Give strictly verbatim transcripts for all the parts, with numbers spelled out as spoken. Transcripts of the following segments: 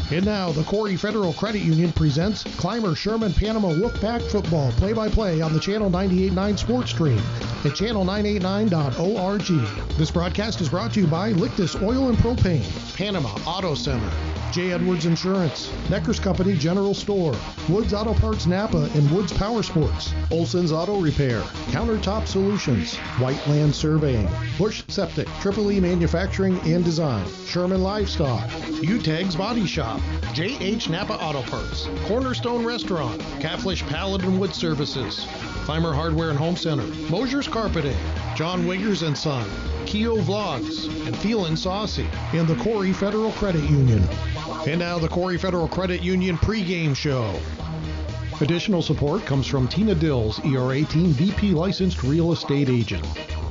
And now, the Corry Federal Credit Union presents Clymer Sherman Panama Wolfpack Football play-by-play on the Channel ninety-eight point nine sports stream at channel nine eighty-nine dot org. This broadcast is brought to you by Lictus Oil Propane, Panama Auto Center, J. Edwards Insurance, Necker's Company General Store, Woods Auto Parts Napa and Woods Power Sports, Olson's Auto Repair, Countertop Solutions, Whiteland Surveying, Bush Septic, Triple E Manufacturing and Design, Sherman Livestock, Utegg's Body Shop, J H Napa Auto Parts, Cornerstone Restaurant, Caflisch Pallet and Wood Services, Clymer Hardware and Home Center, Mosier's Carpeting, John Wiggers and Son, Keo Vlogs, and Feelin' Saucy, and the Corry Federal Credit Union. And now the Corry Federal Credit Union pregame show. Additional support comes from Tina Dills, E R eighteen V P licensed real estate agent.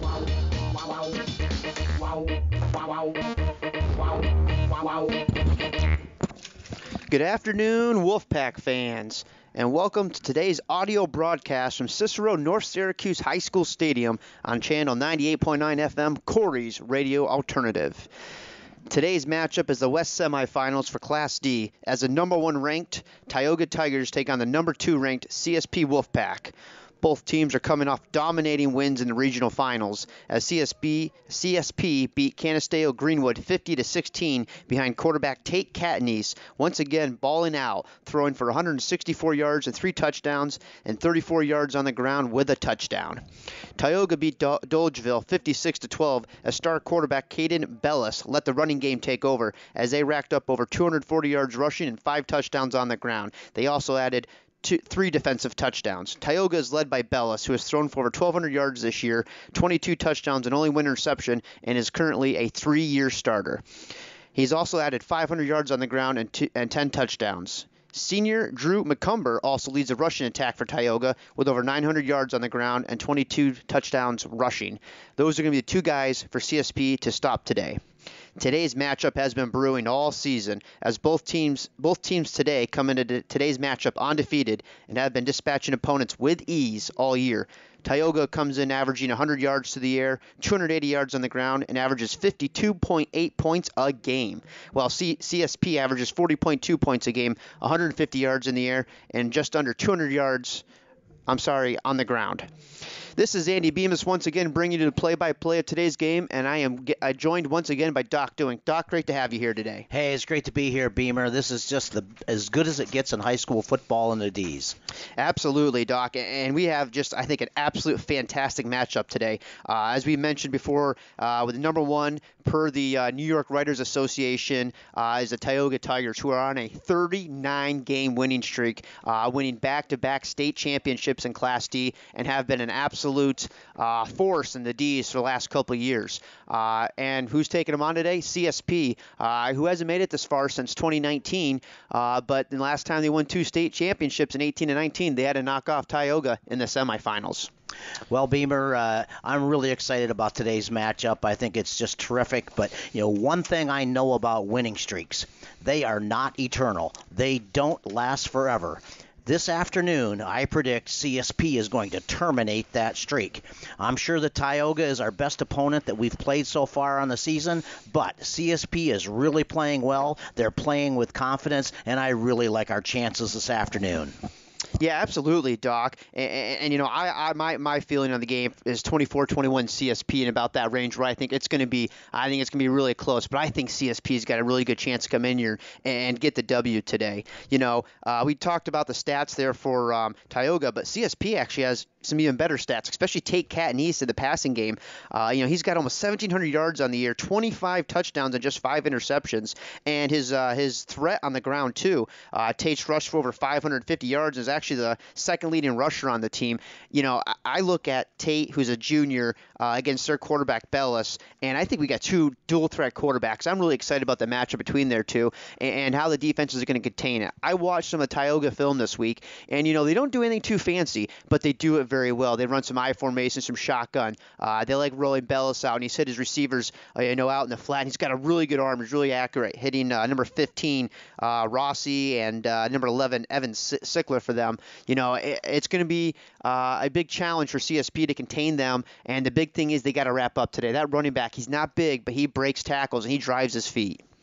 Good afternoon, Wolfpack fans, and welcome to today's audio broadcast from Cicero North Syracuse High School Stadium on Channel ninety-eight point nine F M, Corry's Radio Alternative. Today's matchup is the West semifinals for Class D, as the number one ranked Tioga Tigers take on the number two ranked C S P Wolfpack. Both teams are coming off dominating wins in the regional finals, as C S B, C S P beat Canisteo Greenwood fifty to sixteen behind quarterback Tate Catanese, once again balling out, throwing for one hundred sixty-four yards and three touchdowns and thirty-four yards on the ground with a touchdown. Tioga beat Do- Dolgeville fifty-six to twelve as star quarterback Caden Bellis let the running game take over, as they racked up over two hundred forty yards rushing and five touchdowns on the ground. They also added Two, three defensive touchdowns. Tioga is led by Bellis, who has thrown for over twelve hundred yards this year, twenty-two touchdowns and only one interception, and is currently a three-year starter. He's also added five hundred yards on the ground and, two, and ten touchdowns. Senior Drew McCumber also leads the rushing attack for Tioga with over nine hundred yards on the ground and twenty-two touchdowns rushing. Those are going to be the two guys for C S P to stop today. Today's matchup has been brewing all season, as both teams both teams today come into today's matchup undefeated and have been dispatching opponents with ease all year. Tioga comes in averaging one hundred yards to the air, two hundred eighty yards on the ground, and averages fifty-two point eight points a game, while C- CSP averages forty point two points a game, one hundred fifty yards in the air, and just under two hundred yards, I'm sorry, on the ground. This is Andy Bemis once again bringing you the play-by-play of today's game, and I am uh, joined once again by Doc Deuink. Doc, great to have you here today. Hey, it's great to be here, Beamer. This is just the as good as it gets in high school football in the D's. Absolutely, Doc, and we have just, I think, an absolute fantastic matchup today. Uh, as we mentioned before, uh, with the number one per the uh, New York Writers Association uh, is the Tioga Tigers, who are on a thirty-nine game winning streak, uh, winning back-to-back state championships in Class D, and have been an absolute absolute uh, force in the D's for the last couple of years. Uh, and who's taking them on today? C S P, uh, who hasn't made it this far since twenty nineteen. Uh, but the last time they won two state championships in eighteen and nineteen, they had to knock off Tioga in the semifinals. Well, Beamer, uh, I'm really excited about today's matchup. I think it's just terrific. But, you know, one thing I know about winning streaks, they are not eternal. They don't last forever. This afternoon, I predict C S P is going to terminate that streak. I'm sure that Tioga is our best opponent that we've played so far on the season, but C S P is really playing well. They're playing with confidence, and I really like our chances this afternoon. Yeah, absolutely, Doc. And, and, and you know, I, I my my feeling on the game is twenty-four twenty-one C S P, and about that range where I think it's going to be. I think it's going to be really close. But I think C S P's got a really good chance to come in here and get the W today. You know, uh, we talked about the stats there for um, Tioga, but C S P actually has some even better stats, especially Tate Catanese in the passing game. Uh, you know, he's got almost seventeen hundred yards on the year, twenty-five touchdowns and just five interceptions, and his uh, his threat on the ground too. Uh, Tate's rushed for over five hundred fifty yards, is actually the second leading rusher on the team. You know, I, I look at Tate, who's a junior, uh, against their quarterback Bellis, and I think we got two dual threat quarterbacks. I'm really excited about the matchup between their two and, and how the defenses are going to contain it. I watched some of Tioga film this week, and you know, they don't do anything too fancy, but they do it very well. They run some I formation, some shotgun. Uh, they like rolling Bellis out, and he's hit his receivers, uh, you know, out in the flat. And he's got a really good arm. He's really accurate, hitting uh, number fifteen uh, Rossi and uh, number eleven Evan Sickler for them. You know, it, it's going to be uh, a big challenge for C S P to contain them. And the big thing is they got to wrap up today. That running back, he's not big, but he breaks tackles and he drives his feet.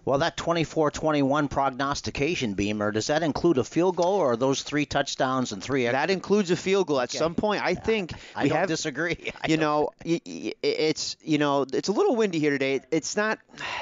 Well, that twenty-four twenty-one prognostication, Beamer, does that include a field goal, or are those three touchdowns and three extra? That includes a field goal. At Okay. some point, I think I we don't have, disagree. I you don't- know, y- y- it's you know, it's a little windy here today. It's not.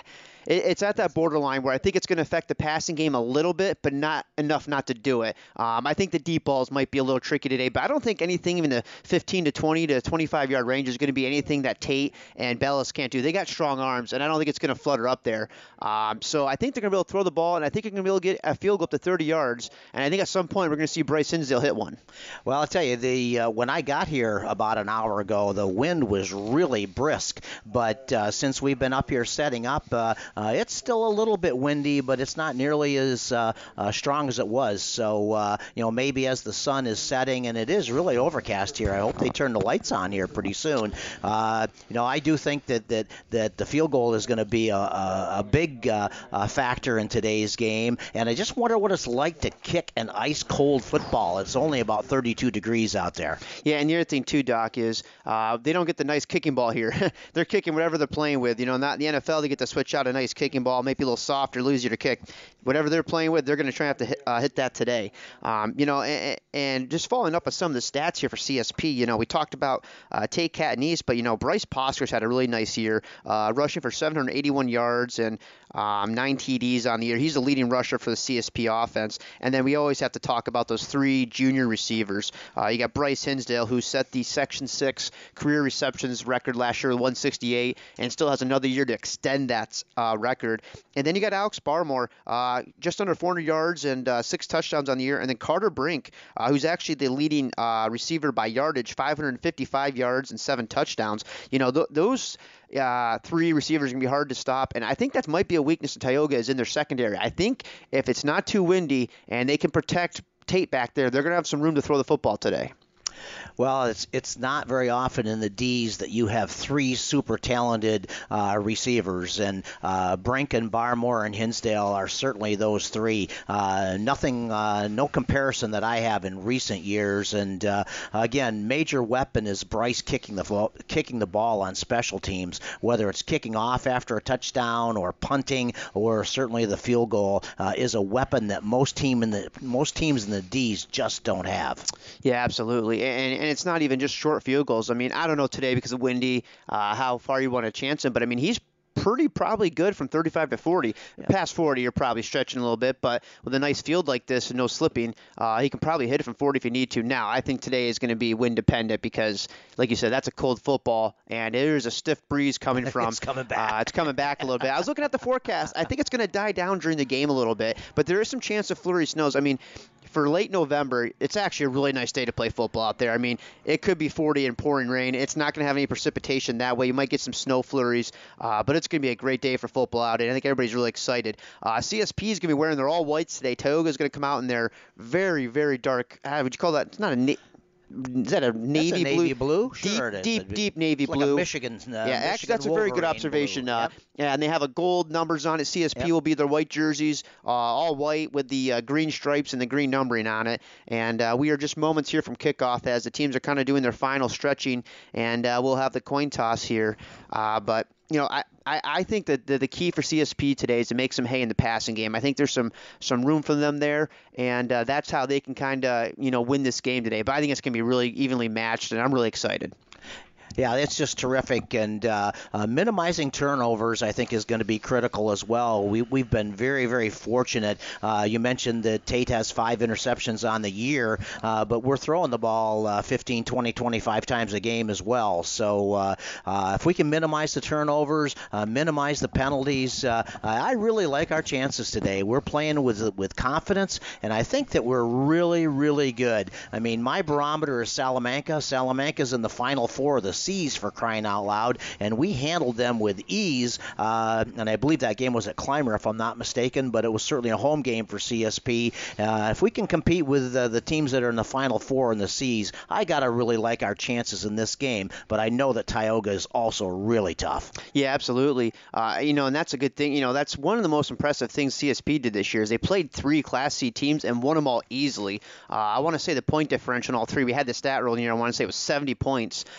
it- It's at that borderline where I think it's going to affect the passing game a little bit, but not enough not to do it. Um, I think the deep balls might be a little tricky today, but I don't think anything even the fifteen to twenty to twenty-five yard range is going to be anything that Tate and Bellis can't do. They got strong arms, and I don't think it's going to flutter up there. Um, so I think they're going to be able to throw the ball, and I think they're going to be able to get a field goal up to thirty yards. And I think at some point we're going to see Bryce Hinsdale hit one. Well, I'll tell you, the uh, when I got here about an hour ago, the wind was really brisk. But uh, since we've been up here setting up, uh, uh, it's still a little bit windy, but it's not nearly as uh, uh, strong as it was. So, uh, you know, maybe as the sun is setting, and it is really overcast here, I hope they turn the lights on here pretty soon. Uh, you know, I do think that that, that the field goal is going to be a, a, a big uh, uh, factor in today's game. And I just wonder what it's like to kick an ice-cold football. It's only about thirty-two degrees out there. Yeah, and the other thing too, Doc, is uh, they don't get the nice kicking ball here. They're kicking whatever they're playing with. You know, not in the N F L, they get to switch out a nice kicking ball, maybe a little softer, easier to kick. Whatever they're playing with, they're going to try to have to hit, uh, hit that today. Um, you know, and, and just following up on some of the stats here for C S P, you know, we talked about uh, Tate, Cat, and East, but, you know, Bryce Posker's had a really nice year, uh, rushing for seven hundred eighty-one yards and um, nine T Ds on the year. He's the leading rusher for the C S P offense. And then we always have to talk about those three junior receivers. Uh, you got Bryce Hinsdale, who set the Section six career receptions record last year with one sixty-eight and still has another year to extend that uh, record. And then you got Alex Barmore, uh, just under four hundred yards and uh, six touchdowns on the year. And then Carter Brink, uh, who's actually the leading uh, receiver by yardage, five hundred fifty-five yards and seven touchdowns. You know, th- those uh, three receivers are going to be hard to stop. And I think that might be a weakness of Tioga is in their secondary. I think if it's not too windy and they can protect Tate back there, they're going to have some room to throw the football today. Well, it's it's not very often in the D's that you have three super talented uh, receivers, and uh, Brink and Barmore and Hinsdale are certainly those three. Uh, nothing, uh, no comparison that I have in recent years. And uh, again, major weapon is Bryce kicking the fo- kicking the ball on special teams, whether it's kicking off after a touchdown or punting or certainly the field goal uh, is a weapon that most team in the most teams in the D's just don't have. Yeah, absolutely. And, and it's not even just short field goals. I mean, I don't know today because of windy uh, how far you want to chance him, but I mean, he's pretty probably good from thirty-five to forty. Yeah. Past forty, you're probably stretching a little bit, but with a nice field like this and no slipping, uh, he can probably hit it from forty if you need to. Now, I think today is going to be wind dependent because, like you said, that's a cold football, and there's a stiff breeze coming from. It's coming back. Uh, it's coming back a little bit. I was looking at the forecast. I think it's going to die down during the game a little bit, but there is some chance of flurry snows. I mean, for late November, it's actually a really nice day to play football out there. I mean, it could be forty and pouring rain. It's not going to have any precipitation that way. You might get some snow flurries, uh, but it's going to be a great day for football out, and I think everybody's really excited. Uh, C S P is going to be wearing their all whites today. Tioga is going to come out in their very, very dark. Uh, would you call that? It's not a. Na- Is that a navy, That's a navy blue? blue? Sure deep, it is. deep, It'd deep navy it's blue. Like a Michigan. Uh, yeah, Michigan actually, that's a very good Wolverine observation. blue. Uh, Yep. yeah, and they have a gold numbers on it. C S P Yep. will be their white jerseys, uh, all white with the uh, green stripes and the green numbering on it. And uh, we are just moments here from kickoff as the teams are kind of doing their final stretching, and uh, we'll have the coin toss here. Uh, but you know, I, I, I think that the, the key for C S P today is to make some hay in the passing game. I think there's some some room for them there, and uh, that's how they can kind of, you know, win this game today. But I think it's going to be really evenly matched, and I'm really excited. Yeah, it's just terrific, and uh, uh, minimizing turnovers, I think, is going to be critical as well. We, we've been very, very fortunate. Uh, you mentioned that Tate has five interceptions on the year, uh, but we're throwing the ball uh, fifteen, twenty, twenty-five times a game as well. So uh, uh, if we can minimize the turnovers, uh, minimize the penalties, uh, I really like our chances today. We're playing with with confidence, and I think that we're really, really good. I mean, my barometer is Salamanca. Salamanca's in the Final Four of the C's, for crying out loud, and we handled them with ease, uh, and I believe that game was at Clymer, if I'm not mistaken, but it was certainly a home game for C S P. Uh, if we can compete with uh, the teams that are in the Final Four in the C's, I got to really like our chances in this game, but I know that Tioga is also really tough. Yeah, absolutely. Uh, you know, and that's a good thing. You know, that's one of the most impressive things C S P did this year is they played three Class C teams and won them all easily. Uh, I want to say the point differential in all three, we had the stat roll here, I want to say it was seventy points. Um,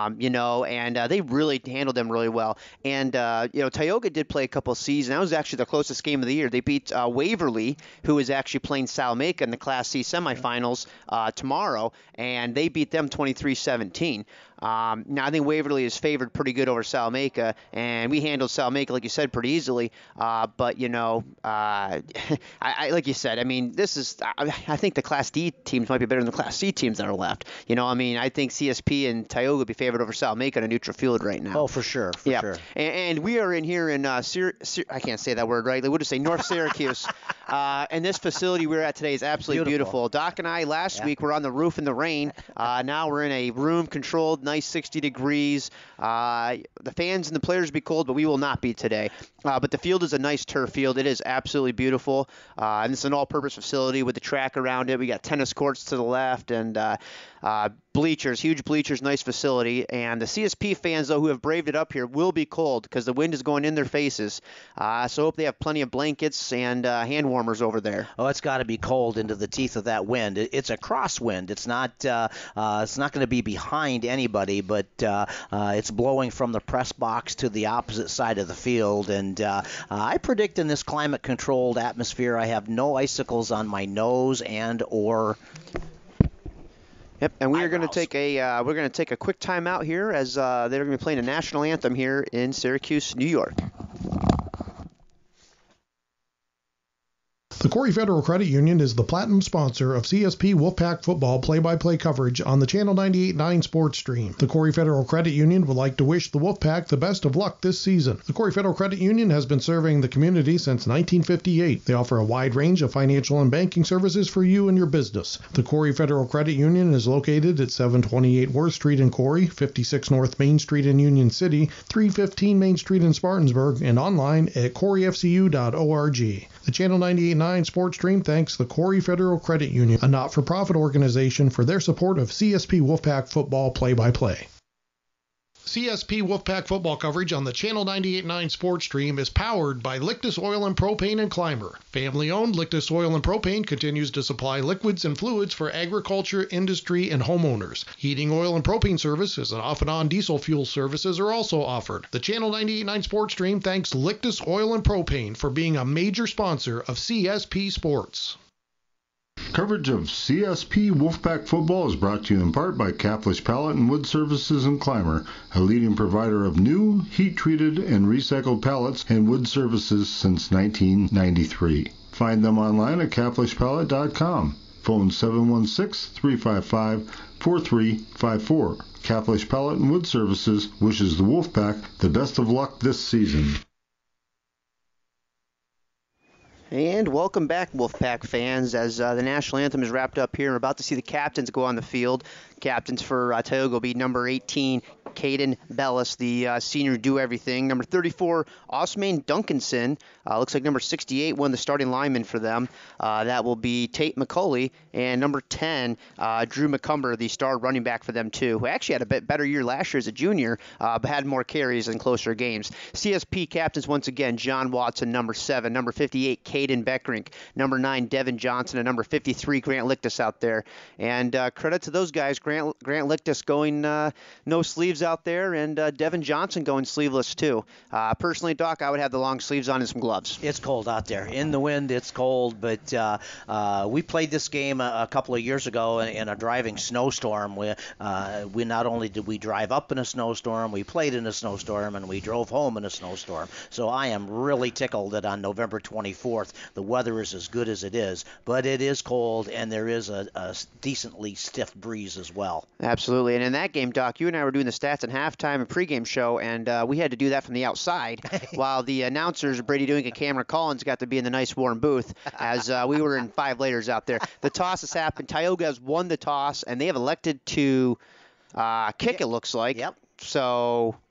um, you know, and uh, they really handled them really well. And, uh, you know, Tioga did play a couple of seasons. That was actually the closest game of the year. They beat uh, Waverly, who is actually playing Salamanca in the Class C semifinals uh, tomorrow, and they beat them twenty-three seventeen. Um, now, I think Waverly is favored pretty good over Salamanca, and we handled Salamanca, like you said, pretty easily. Uh, but, you know, uh, I, I, like you said, I mean, this is – I think the Class D teams might be better than the Class C teams that are left. You know, I mean, I think C S P and Tioga would be favored over Salamanca on a neutral field right now. Oh, for sure, for yeah. sure. And, and we are in here in uh, Syr- Syr- – I can't say that word right. We'll just say North Syracuse. uh, and this facility we're at today is absolutely beautiful. beautiful. Doc and I last yeah. week were on the roof in the rain. Uh, now we're in a room-controlled, nice sixty degrees. Uh, the fans and the players will be cold, but we will not be today. Uh, but the field is a nice turf field. It is absolutely beautiful. Uh, and it's an all-purpose facility with the track around it. We got tennis courts to the left and uh, uh, bleachers, huge bleachers, nice facility. And the C S P fans, though, who have braved it up here will be cold because the wind is going in their faces. Uh, so I hope they have plenty of blankets and uh, hand warmers over there. Oh, it's got to be cold into the teeth of that wind. It's a crosswind. It's not. Uh, uh, it's not going to be behind anybody, but uh, uh, it's blowing from the press box to the opposite side of the field. And uh, uh, I predict in this climate-controlled atmosphere, I have no icicles on my nose and or. Yep, and we are going to take a uh, we're going to take a quick time out here as uh, they're going to be playing a national anthem here in Syracuse, New York. The Corry Federal Credit Union is the platinum sponsor of C S P Wolfpack Football play-by-play coverage on the Channel ninety-eight point nine Sports Stream. The Corry Federal Credit Union would like to wish the Wolfpack the best of luck this season. The Corry Federal Credit Union has been serving the community since nineteen fifty-eight. They offer a wide range of financial and banking services for you and your business. The Corry Federal Credit Union is located at seven twenty-eight Worth Street in Corry, fifty-six North Main Street in Union City, three fifteen Main Street in Spartanburg, and online at corry f c u dot org. The Channel ninety-eight point nine Sports Stream thanks the Corry Federal Credit Union, a not-for-profit organization, for their support of C S P Wolfpack Football play-by-play. C S P Wolfpack Football coverage on the Channel ninety-eight point nine Sports Stream is powered by Lictus Oil and Propane and Clymer. Family-owned Lictus Oil and Propane continues to supply liquids and fluids for agriculture, industry, and homeowners. Heating oil and propane services and off-and-on diesel fuel services are also offered. The Channel ninety-eight point nine Sports Stream thanks Lictus Oil and Propane for being a major sponsor of C S P Sports. Coverage of C S P Wolfpack Football is brought to you in part by Caflisch Pallet and Wood Services in Clymer, a leading provider of new, heat-treated, and recycled pallets and wood services since nineteen ninety-three. Find them online at caflisch pallet dot com. Phone seven one six, three five five, four three five four. Caflisch Pallet and Wood Services wishes the Wolfpack the best of luck this season. And welcome back, Wolfpack fans, as uh, the national anthem is wrapped up here. We're about to see the captains go on the field. Captains for uh, Tioga will be number eighteen, Caden Bellis, the uh, senior do-everything. Number thirty-four, Osmane Duncanson. Uh, looks like number sixty-eight, one of the starting linemen for them. Uh, that will be Tate McCauley. And number ten, uh, Drew McCumber, the star running back for them, too, who actually had a bit better year last year as a junior, uh, but had more carries and closer games. C S P captains, once again, John Watson, number seven. Number fifty-eight, Caden Beckrink. Number nine, Devin Johnson. And number fifty-three, Grant Lictus out there. And uh, credit to those guys. Grant Grant Lictus going uh, no sleeves out there, and uh, Devin Johnson going sleeveless too. Uh, personally, Doc, I would have the long sleeves on and some gloves. It's cold out there. In the wind, it's cold, but uh, uh, we played this game a, a couple of years ago in, in a driving snowstorm. We, uh, we not only did we drive up in a snowstorm, we played in a snowstorm, and we drove home in a snowstorm. So I am really tickled that on November twenty-fourth, the weather is as good as it is, but it is cold, and there is a, a decently stiff breeze as well. Absolutely. And in that game, Doc, you and I were doing the stats and halftime and pregame show, and uh, we had to do that from the outside, while the announcers, Brady Deuink and Cameron Collins, got to be in the nice warm booth as uh, we were in five layers out there. The toss has happened. Tioga has won the toss, and they have elected to uh, kick, it looks like. Yep. So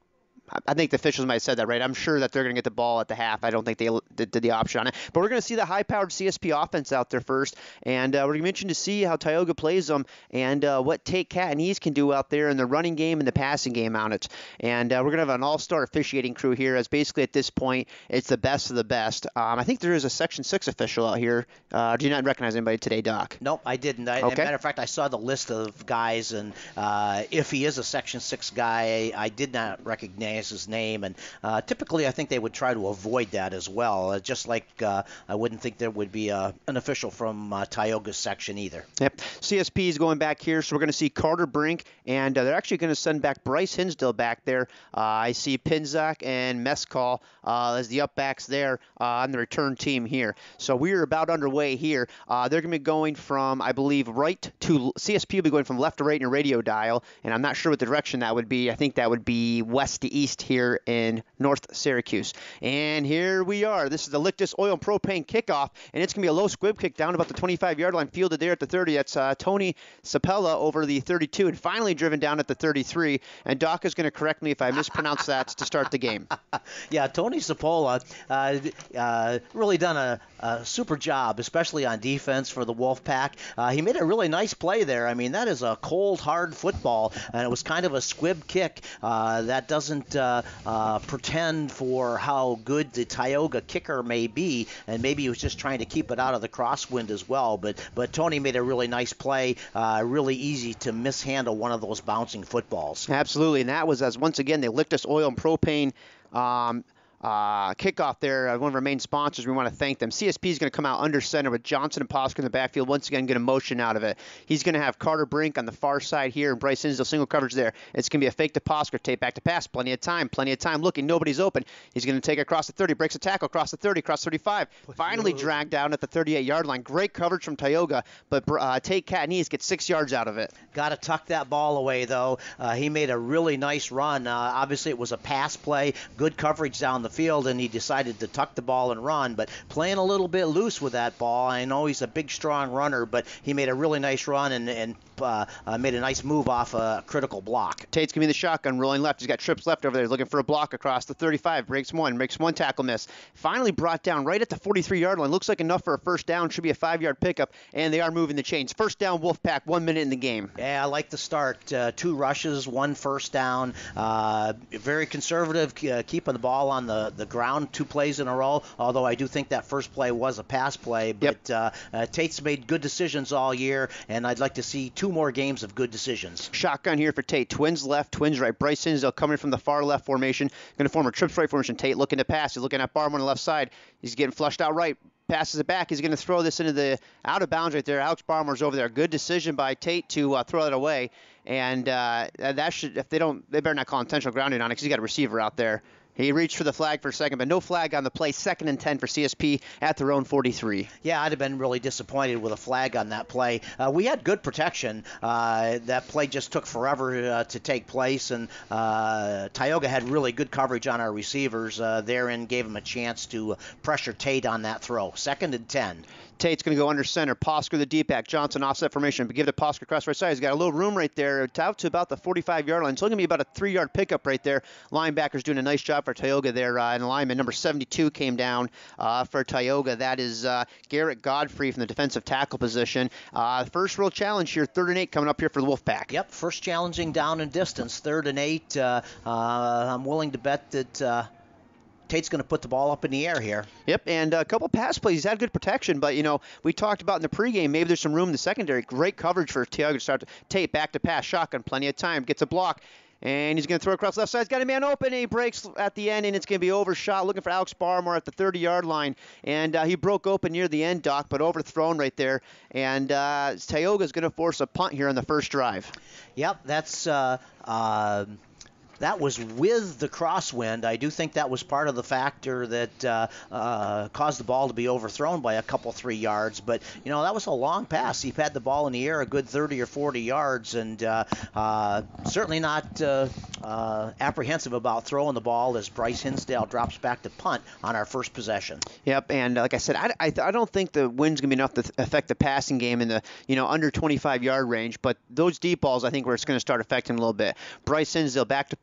I think the officials might have said that, right? I'm sure that they're going to get the ball at the half. I don't think they did, did the option on it. But we're going to see the high-powered C S P offense out there first, and uh, we're going to mention to see how Tioga plays them and uh, what Tate, Cat, and Ease can do out there in the running game and the passing game on it. And uh, we're going to have an all-star officiating crew here, as basically at this point it's the best of the best. Um, I think there is a Section six official out here. Uh, do you not recognize anybody today, Doc? Nope, I didn't. I, okay. As a matter of fact, I saw the list of guys, and uh, if he is a Section six guy, I did not recognize his name. And uh, typically, I think they would try to avoid that as well, uh, just like uh, I wouldn't think there would be a, an official from uh, Tioga's section either. Yep. C S P is going back here, so we're going to see Carter Brink, and uh, they're actually going to send back Bryce Hinsdale back there. Uh, I see Pinzak and Mescal uh, as the upbacks there uh, on the return team here. So we are about underway here. Uh, they're going to be going from, I believe, right to C S P will be going from left to right in your radio dial, and I'm not sure what the direction that would be. I think that would be west to east here in North Syracuse. And here we are. This is the Lictus Oil Propane kickoff, and it's going to be a low squib kick down about the twenty-five-yard line, fielded there at the thirty. That's uh, Tony Sapella over the thirty-two, and finally driven down at the thirty-three. And Doc is going to correct me if I mispronounce that to start the game. Yeah, Tony Sapella uh, uh, really done a, a super job, especially on defense for the Wolfpack. Uh, he made a really nice play there. I mean, that is a cold, hard football, and it was kind of a squib kick uh, that doesn't uh, uh, pretend for how good the Tioga kicker may be, and maybe he was just trying to keep it out of the crosswind as well. But but Tony made a really nice play, uh, really easy to mishandle one of those bouncing footballs. Absolutely, and that was, as once again, they Lictus Oil and Propane um, Uh, kickoff there, uh, one of our main sponsors. We want to thank them. C S P is going to come out under center with Johnson and Posker in the backfield. Once again, get a motion out of it. He's going to have Carter Brink on the far side here, and Bryce Hinsdale single coverage there. It's going to be a fake to Posker, tape back to pass. Plenty of time, plenty of time looking. Nobody's open. He's going to take it across the thirty, breaks a tackle across the thirty, across thirty-five. Finally dragged down at the thirty-eight-yard line. Great coverage from Tioga, but uh, Tate, Cat, and Ease get six yards out of it. Got to tuck that ball away, though. Uh, he made a really nice run. Uh, obviously, it was a pass play, good coverage down the field, and he decided to tuck the ball and run, but playing a little bit loose with that ball. I know he's a big, strong runner, but he made a really nice run and, and uh, uh, made a nice move off a critical block. Tate's going to be the shotgun, rolling left. He's got trips left over there. He's looking for a block across the thirty-five. Breaks one, breaks one tackle miss. Finally brought down right at the forty-three-yard line. Looks like enough for a first down. Should be a five-yard pickup, and they are moving the chains. First down, Wolfpack, one minute in the game. Yeah, I like the start. Uh, two rushes, one first down. Uh, very conservative, uh, keeping the ball on the, the ground two plays in a row, although I do think that first play was a pass play. But yep. uh, uh, Tate's made good decisions all year, and I'd like to see two more games of good decisions. Shotgun here for Tate. Twins left, twins right. Bryce Hinsdale coming from the far left formation. Going to form a trips right formation. Tate looking to pass. He's looking at Barman on the left side. He's getting flushed out right. Passes it back. He's going to throw this into the out of bounds right there. Alex Barmer's over there. Good decision by Tate to uh, throw it away. And uh, that should, if they don't, they better not call intentional grounding on it because he's got a receiver out there. He reached for the flag for a second, but no flag on the play. Second and ten for C S P at their own forty-three. Yeah, I'd have been really disappointed with a flag on that play. Uh, we had good protection. Uh, that play just took forever uh, to take place, and uh, Tioga had really good coverage on our receivers uh, therein, gave him a chance to pressure Tate on that throw. Second and ten. Tate's going to go under center. Posker the deep back. Johnson offset formation. But give it to Posker across right side. He's got a little room right there. It's out to about the forty-five-yard line. So it's going to be about a three-yard pickup right there. Linebackers doing a nice job for Tioga there. Uh, and lineman number seventy-two came down uh, for Tioga. That is uh, Garrett Godfrey from the defensive tackle position. Uh, first real challenge here. Third and eight coming up here for the Wolfpack. Yep, first challenging down and distance. Third and eight. Uh, uh, I'm willing to bet that uh, Tate's going to put the ball up in the air here. Yep, and a couple pass plays. He's had good protection, but, you know, we talked about in the pregame, maybe there's some room in the secondary. Great coverage for Tioga to start. To Tate back to pass, shotgun, plenty of time, gets a block, and he's going to throw across left side. He's got a man open, and he breaks at the end, and it's going to be overshot. Looking for Alex Barmore at the thirty-yard line, and uh, he broke open near the end, Doc, but overthrown right there. And uh, Tioga's going to force a punt here on the first drive. Yep, that's uh, uh, that was with the crosswind. I do think that was part of the factor that uh, uh, caused the ball to be overthrown by a couple, three yards. But, you know, that was a long pass. He had the ball in the air a good thirty or forty yards, and uh, uh, certainly not uh, uh, apprehensive about throwing the ball as Bryce Hinsdale drops back to punt on our first possession. Yep, and like I said, I, I, I don't think the wind's going to be enough to affect the passing game in the, you know, under twenty-five-yard range, but those deep balls I think where it's going to start affecting a little bit. Bryce Hinsdale back to punt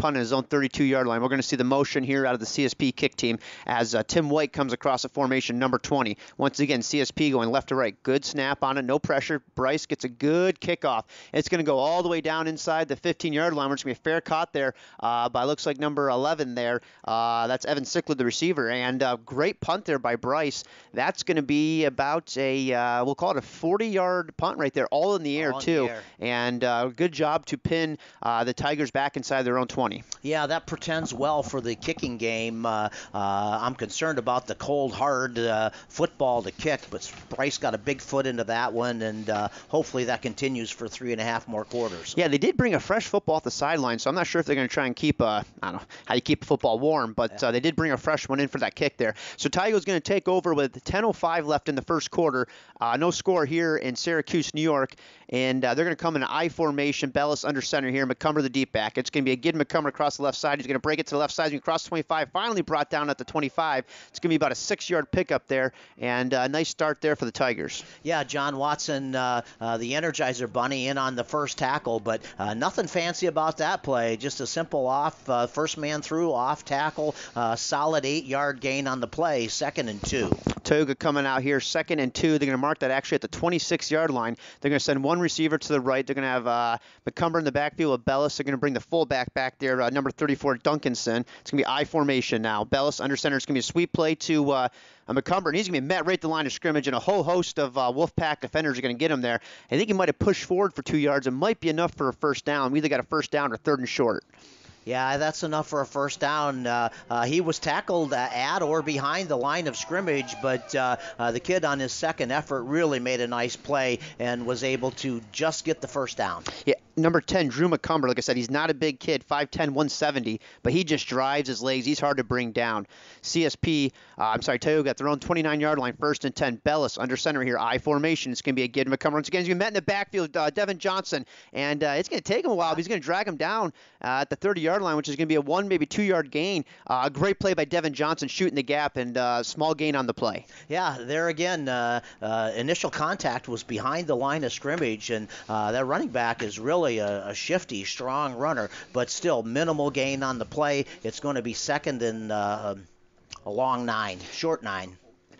punt in his own thirty-two-yard line. We're going to see the motion here out of the C S P kick team as uh, Tim White comes across a formation number twenty. Once again, C S P going left to right. Good snap on it, no pressure. Bryce gets a good kickoff. It's going to go all the way down inside the fifteen-yard line. It's going to be a fair caught there uh, by looks like number eleven there. Uh, that's Evan Sickler, the receiver, and uh, great punt there by Bryce. That's going to be about a, uh, we'll call it a forty-yard punt right there, all in the air all in too. the air. And uh, good job to pin uh, the Tigers back inside their own twenty. Yeah, that portends well for the kicking game. Uh, uh, I'm concerned about the cold, hard uh, football to kick, but Bryce got a big foot into that one, and uh, hopefully that continues for three and a half more quarters. Yeah, they did bring a fresh football off the sideline, so I'm not sure if they're going to try and keep, uh, I don't know how you keep football warm, but uh, they did bring a fresh one in for that kick there. So Tioga's going to take over with ten oh five left in the first quarter. Uh, no score here in Syracuse, New York, and uh, they're going to come in an I formation. Bellis under center here, McCumber the deep back. It's going to be a Gideon McCumber across the left side. He's going to break it to the left side. He's going to cross the twenty-five, finally brought down at the twenty-five. It's going to be about a six-yard pickup there, and a nice start there for the Tigers. Yeah, John Watson, uh, uh, the Energizer Bunny, in on the first tackle, but uh, nothing fancy about that play. Just a simple off, uh, first man through, off tackle, uh, solid eight-yard gain on the play, second and two. Tioga coming out here, second and two. They're going to mark that actually at the twenty-six-yard line. They're going to send one receiver to the right. They're going to have uh, McCumber in the backfield with Bellis. They're going to bring the fullback back there, uh, number thirty-four, Duncanson. It's going to be I formation now. Bellis under center. It's going to be a sweep play to uh, McCumber, and he's going to be met right at the line of scrimmage, and a whole host of uh, Wolfpack defenders are going to get him there. I think he might have pushed forward for two yards. It might be enough for a first down. We either got a first down or third and short. Yeah, that's enough for a first down. Uh, uh, he was tackled uh, at or behind the line of scrimmage, but uh, uh, the kid on his second effort really made a nice play and was able to just get the first down. Yeah, number ten, Drew McCumber, like I said, he's not a big kid, five ten, one seventy, but he just drives his legs. He's hard to bring down. C S P, uh, I'm sorry, Tioga got their own twenty-nine-yard line, first and ten. Bellis under center here, I formation. It's going to be a Gideon McCumber. Once again, he's going to be met in the backfield, uh, Devin Johnson, and uh, it's going to take him a while, but he's going to drag him down uh, at the thirty-yard line, which is going to be a one, maybe two-yard gain. Uh, a great play by Devin Johnson, shooting the gap, and uh, small gain on the play. Yeah, there again, uh, uh, initial contact was behind the line of scrimmage, and uh, that running back is really a, a shifty, strong runner, but still minimal gain on the play. It's going to be second and uh, a long nine, short nine.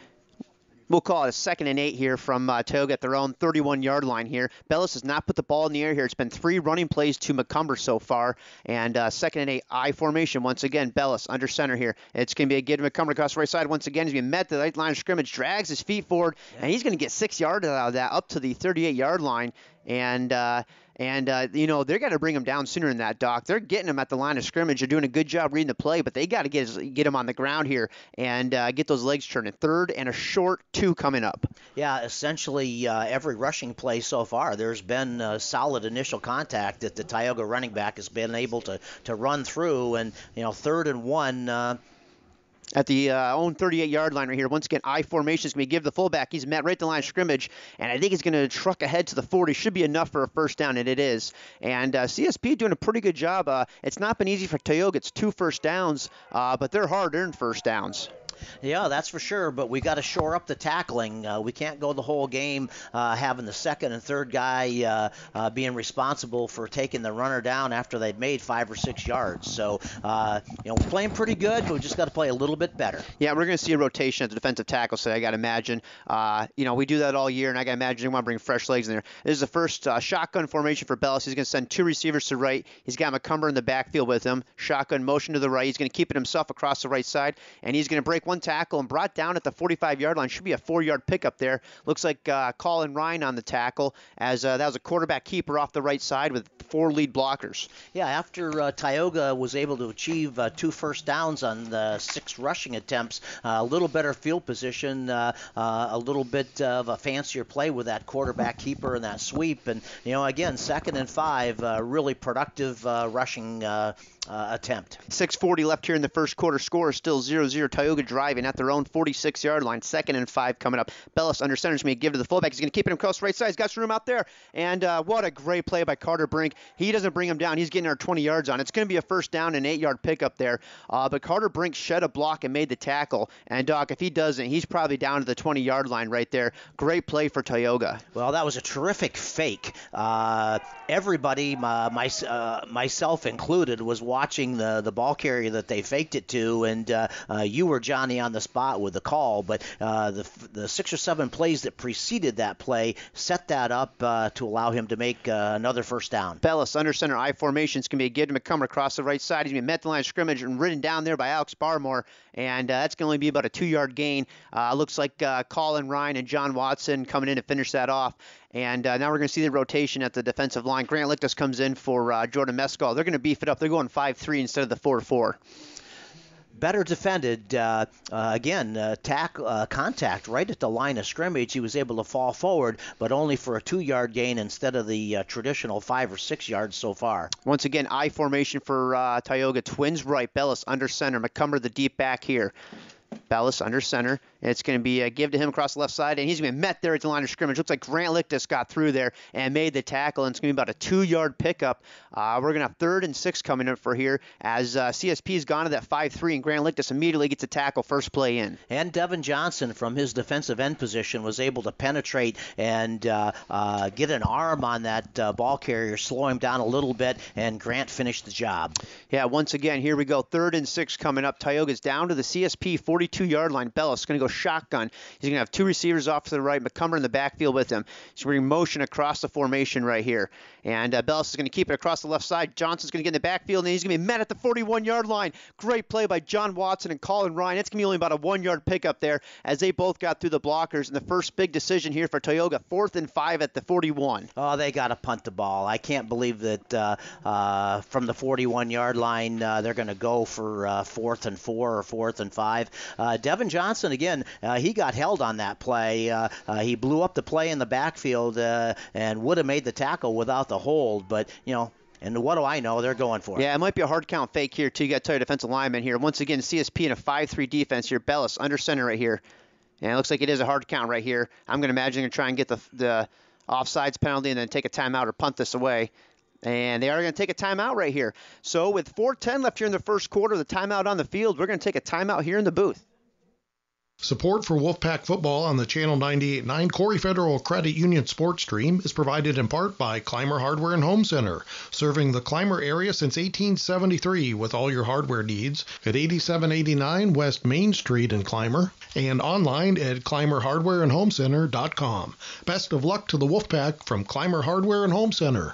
We'll call it a second and eight here from uh, Tioga at their own thirty-one-yard line here. Bellis has not put the ball in the air here. It's been three running plays to McCumber so far. And uh, second and eight, I formation. Once again, Bellis under center here. It's going to be a Gideon McCumber across the right side. Once again, he's going to be met at the right line of scrimmage, drags his feet forward, yeah. and he's going to get six yards out of that up to the thirty-eight-yard line. And, uh, and uh, you know, they're got to bring him down sooner than that, Doc. They're getting him at the line of scrimmage. They're doing a good job reading the play, but they got to get his, get him on the ground here and uh, get those legs turning. Third and a short two coming up. Yeah, essentially uh, every rushing play so far, there's been uh, solid initial contact that the Tioga running back has been able to, to run through. And, you know, third and one, uh, at the uh, own thirty-eight-yard line right here. Once again, I formation is going to give the fullback. He's met right at the line of scrimmage, and I think he's going to truck ahead to the forty. Should be enough for a first down, and it is. And uh, C S P doing a pretty good job. Uh, it's not been easy for Tioga. It's two first downs, uh, but they're hard-earned first downs. Yeah, that's for sure, but we got to shore up the tackling. Uh, we can't go the whole game uh, having the second and third guy uh, uh, being responsible for taking the runner down after they've made five or six yards. So, uh, you know, we're playing pretty good, but we just got to play a little bit better. Yeah, we're going to see a rotation at the defensive tackle, so I got to imagine. Uh, you know, we do that all year, and I got to imagine they want to bring fresh legs in there. This is the first uh, shotgun formation for Bellis. He's going to send two receivers to the right. He's got McCumber in the backfield with him. Shotgun motion to the right. He's going to keep it himself across the right side, and he's going to break one tackle and brought down at the forty-five-yard line. Should be a four-yard pickup there. Looks like uh, Colin Ryan on the tackle, as uh, that was a quarterback keeper off the right side with four lead blockers. Yeah, after uh, Tioga was able to achieve uh, two first downs on the six rushing attempts, uh, a little better field position, uh, uh, a little bit of a fancier play with that quarterback keeper and that sweep. And, you know, again, second and five, uh, really productive uh, rushing uh, uh, attempt. six forty left here in the first quarter. Score is still zero zero. Tioga drive driving at their own forty-six-yard line. Second and five coming up. Bellis under center is going to give to the fullback. He's going to keep it across the right side. He's got some room out there. And uh, what a great play by Carter Brink. He doesn't bring him down. He's getting our twenty yards on. It's going to be a first down and eight-yard pickup there. Uh, but Carter Brink shed a block and made the tackle. And, Doc, if he doesn't, he's probably down to the twenty-yard line right there. Great play for Tioga. Well, that was a terrific fake. Uh, everybody, my, my, uh, myself included, was watching the, the ball carrier that they faked it to, and uh, uh, you were Johnny on the spot with the call. But uh, the, the six or seven plays that preceded that play set that up uh, to allow him to make uh, another first down. Bellis under center I formation is going to be a give to McCumber across the right side. He's going to be met the line of scrimmage and ridden down there by Alex Barmore, and uh, that's going to only be about a two-yard gain. Uh, looks like uh, Colin Ryan and John Watson coming in to finish that off. And uh, now we're going to see the rotation at the defensive line. Grant Lictus comes in for uh, Jordan Mescal. They're going to beef it up. They're going five three instead of the four four. Better defended. Uh, uh, again, uh, tack, uh, contact right at the line of scrimmage. He was able to fall forward, but only for a two-yard gain instead of the uh, traditional five or six yards so far. Once again, I formation for uh, Tioga. Twins right, Bellis under center. McCumber the deep back here. Bellis under center. It's going to be a give to him across the left side, and he's going to be met there at the line of scrimmage. Looks like Grant Lictus got through there and made the tackle, and it's going to be about a two-yard pickup. Uh, we're going to have third and six coming up for here as uh, C S P has gone to that five three, and Grant Lictus immediately gets a tackle first play in. And Devin Johnson from his defensive end position was able to penetrate and uh, uh, get an arm on that uh, ball carrier, slow him down a little bit, and Grant finished the job. Yeah, once again, here we go. Third and six coming up. Tioga's down to the C S P forty-two-yard line. Bellis going to go shotgun. He's going to have two receivers off to the right, McCumber in the backfield with him. He's going to bring motion across the formation right here. And uh, Bellis is going to keep it across the left side. Johnson's going to get in the backfield, and he's going to be met at the forty-one-yard line. Great play by John Watson and Colin Ryan. It's going to be only about a one-yard pickup there as they both got through the blockers. And the first big decision here for Tioga, fourth and five at the forty-one. Oh, they got to punt the ball. I can't believe that uh, uh, from the forty-one-yard line uh, they're going to go for uh, fourth and four or fourth and five. Uh, Devin Johnson, again, uh, he got held on that play. Uh, uh, he blew up the play in the backfield uh, and would have made the tackle without the hold, but, you know, and what do I know? They're going for it. Yeah, it might be a hard count fake here, too. You got to tell your defensive lineman here. Once again, C S P in a five three defense here. Bellis under center right here. And it looks like it is a hard count right here. I'm going to imagine they're going to try and get the, the offsides penalty and then take a timeout or punt this away. And they are going to take a timeout right here. So with four ten left here in the first quarter, the timeout on the field, we're going to take a timeout here in the booth. Support for Wolfpack Football on the Channel ninety-eight point nine Corry Federal Credit Union sports stream is provided in part by Clymer Hardware and Home Center, serving the Clymer area since eighteen seventy-three with all your hardware needs at eighty-seven eighty-nine West Main Street in Clymer and online at clymer hardware and home center dot com. Best of luck to the Wolfpack from Clymer Hardware and Home Center.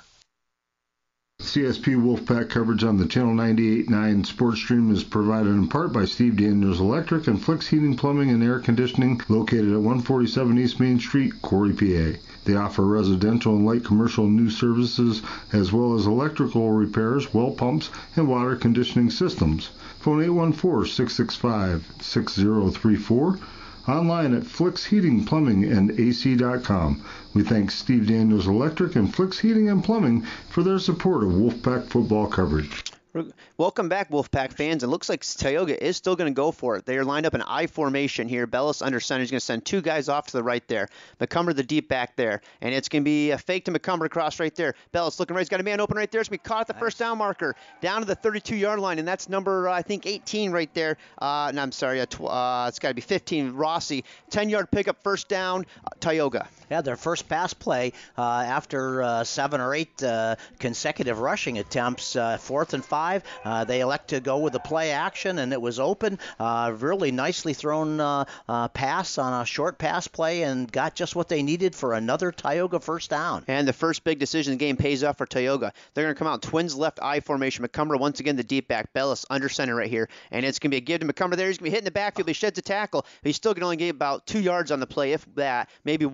C S P Wolfpack coverage on the Channel ninety-eight point nine sports stream is provided in part by Steve Daniels Electric and Flicks Heating, Plumbing, and Air Conditioning, located at one forty-seven East Main Street, Corry, P A. They offer residential and light commercial new services, as well as electrical repairs, well pumps, and water conditioning systems. Phone eight one four, six six five, six zero three four. Online at Flicks Heating, Plumbing, and A C dot com. We thank Steve Daniels Electric and Flicks Heating and Plumbing for their support of Wolfpack football coverage. Welcome back, Wolfpack fans. It looks like Tioga is still going to go for it. They are lined up in I formation here. Bellis under center. He's going to send two guys off to the right there. McCumber the deep back there. And it's going to be a fake to McCumber across right there. Bellis looking right. He's got a man open right there. It's going to be caught at the nice. First down marker down to the thirty-two-yard line. And that's number, uh, I think, eighteen right there. Uh, no, I'm sorry. Uh, tw- uh, it's got to be fifteen. Rossi. ten-yard pickup, first down, uh, Tioga. Yeah, their first pass play uh, after uh, seven or eight uh, consecutive rushing attempts, uh, fourth and five. Uh, they elect to go with the play action, and it was open. Uh, really nicely thrown uh, uh, pass on a short pass play and got just what they needed for another Tioga first down. And the first big decision in the game pays off for Tioga. They're going to come out twins left I formation. McCumber once again the deep back. Bellis under center right here. And it's going to be a give to McCumber there. He's going to be hitting the backfield. He sheds a tackle. But he's still going to only get about two yards on the play, if that, maybe one.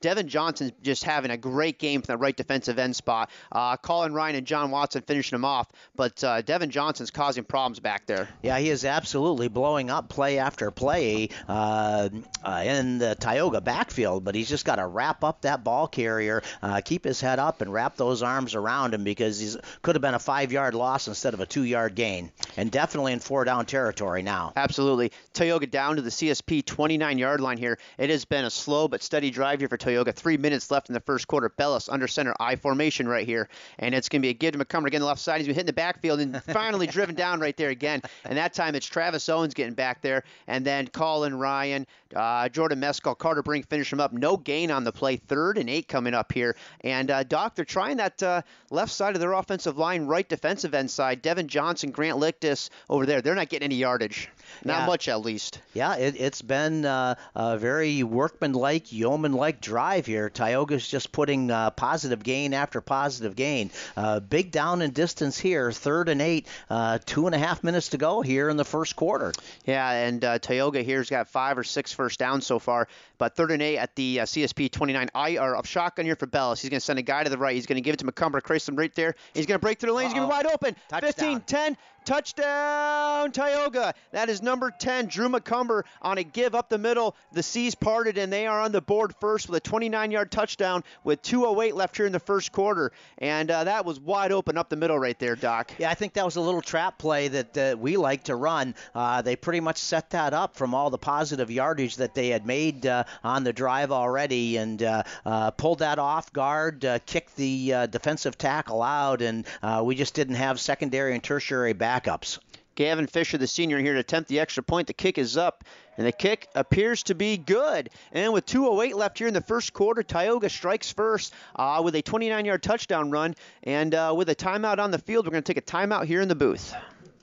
Devin Johnson's just having a great game from the right defensive end spot. Uh, Colin Ryan and John Watson finishing him off, but uh, Devin Johnson's causing problems back there. Yeah, he is absolutely blowing up play after play uh, uh, in the Tioga backfield, but he's just got to wrap up that ball carrier, uh, keep his head up, and wrap those arms around him, because he could have been a five-yard loss instead of a two-yard gain, and definitely in four-down territory now. Absolutely. Tioga down to the C S P twenty-nine-yard line here. It has been a slow but steady drive here for Tioga. Three minutes left in the first quarter. Bellis under center, I formation right here, and it's going to be a give to McCumber again, the left side. He's been hitting the backfield and finally driven down right there again, and that time it's Travis Owens getting back there, and then Colin Ryan, uh, Jordan Mescal, Carter Brink finish him up. No gain on the play. Third and eight coming up here, and uh, Doc, they're trying that uh, left side of their offensive line, right defensive end side. Devin Johnson, Grant Lictus over there. They're not getting any yardage. Not yeah. much, at least. Yeah, it, it's been uh, a very workman-like, yeoman-like drive here. Tioga's just putting uh, positive gain after positive gain. Uh, big down in distance here, third and eight, uh, two and a half minutes to go here in the first quarter. Yeah, and uh, Tioga here's got five or six first downs so far, but third and eight at the uh, C S P twenty-nine. I are a shotgun here for Bellis. He's going to send a guy to the right. He's going to give it to McCumber, crease him right there. He's going to break through the lane. He's going to be wide open. Touchdown. fifteen ten. Touchdown, Tioga. That is number ten, Drew McCumber, on a give up the middle. The C's parted, and they are on the board first with a twenty-nine-yard touchdown with two oh eight left here in the first quarter. And uh, that was wide open up the middle right there, Doc. Yeah, I think that was a little trap play that uh, we like to run. Uh, they pretty much set that up from all the positive yardage that they had made uh, on the drive already, and uh, uh, pulled that off guard, uh, kicked the uh, defensive tackle out, and uh, we just didn't have secondary and tertiary back backups. Gavin Fisher, the senior, here to attempt the extra point. The kick is up, and the kick appears to be good. And with two oh eight left here in the first quarter, Tioga strikes first uh, with a twenty-nine-yard touchdown run. And uh, with a timeout on the field, we're going to take a timeout here in the booth.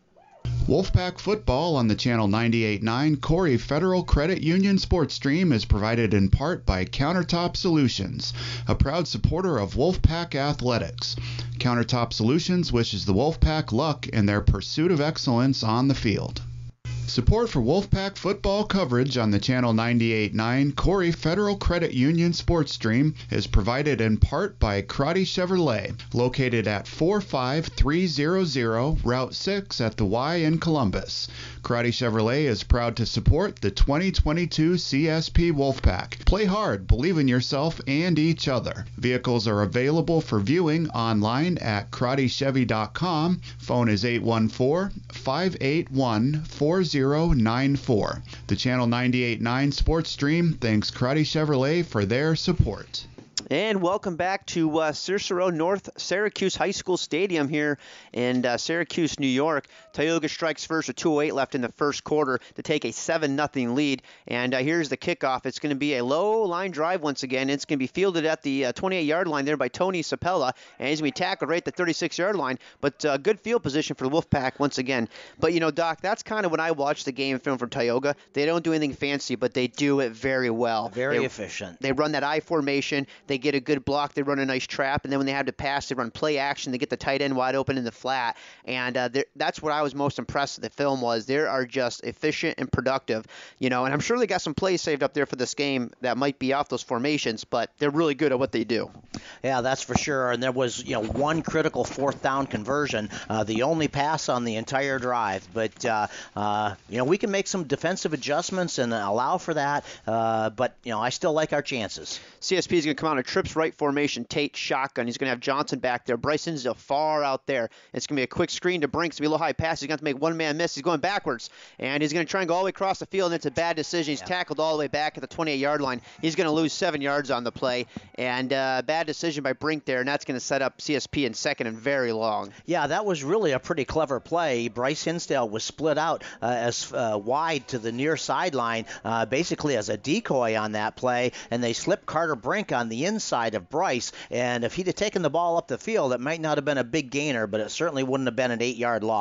Wolfpack Football on the Channel ninety-eight point nine Corry Federal Credit Union sports stream is provided in part by Countertop Solutions, a proud supporter of Wolfpack Athletics. Countertop Solutions wishes the Wolfpack luck in their pursuit of excellence on the field. Support for Wolfpack football coverage on the Channel ninety-eight point nine Corry Federal Credit Union sports stream is provided in part by Crotty Chevrolet, located at four five three hundred Route six at the Y in Columbus. Crotty Chevrolet is proud to support the twenty twenty-two C S P Wolfpack. Play hard, believe in yourself and each other. Vehicles are available for viewing online at crotty chevy dot com. Phone is eight one four, five eight one, four zero nine four. The Channel ninety-eight point nine sports stream thanks Crotty Chevrolet for their support. And welcome back to uh, Cicero North Syracuse High School Stadium here in uh, Syracuse, New York. Tioga strikes first with two oh eight left in the first quarter to take a seven nothing lead. And uh, here's the kickoff. It's going to be a low line drive once again. It's going to be fielded at the uh, twenty-eight-yard line there by Tony Sapella. And he's going to be tackled right at the thirty-six-yard line. But uh, good field position for the Wolfpack once again. But, you know, Doc, that's kind of when I watch the game film from Tioga. They don't do anything fancy, but they do it very well. Very they, efficient. They run that I formation. They get a good block. They run a nice trap. And then when they have to pass, they run play action. They get the tight end wide open in the flat. And uh, that's what I was most impressed with the film was. They are just efficient and productive. You know, and I'm sure they got some plays saved up there for this game that might be off those formations, but they're really good at what they do. Yeah, that's for sure. And there was, you know, one critical fourth down conversion, uh, the only pass on the entire drive. But, uh, uh, you know, we can make some defensive adjustments and allow for that. Uh, but, you know, I still like our chances. C S P is going to come out in a trips right formation, Tate shotgun. He's going to have Johnson back there. Bryson's far out there. It's going to be a quick screen to Brink. It's going to be a little high pass. He's going to make one man miss. He's going backwards. And he's going to try and go all the way across the field, and it's a bad decision. He's yeah. tackled all the way back at the twenty-eight-yard line. He's going to lose seven yards on the play. And uh, bad decision by Brink there, and that's going to set up C S P in second and very long. Yeah, that was really a pretty clever play. Bryce Hinsdale was split out uh, as uh, wide to the near sideline, uh, basically as a decoy on that play, and they slipped Carter Brink on the inside of Bryce. And if he'd have taken the ball up the field, it might not have been a big gainer, but it certainly wouldn't have been an eight-yard loss.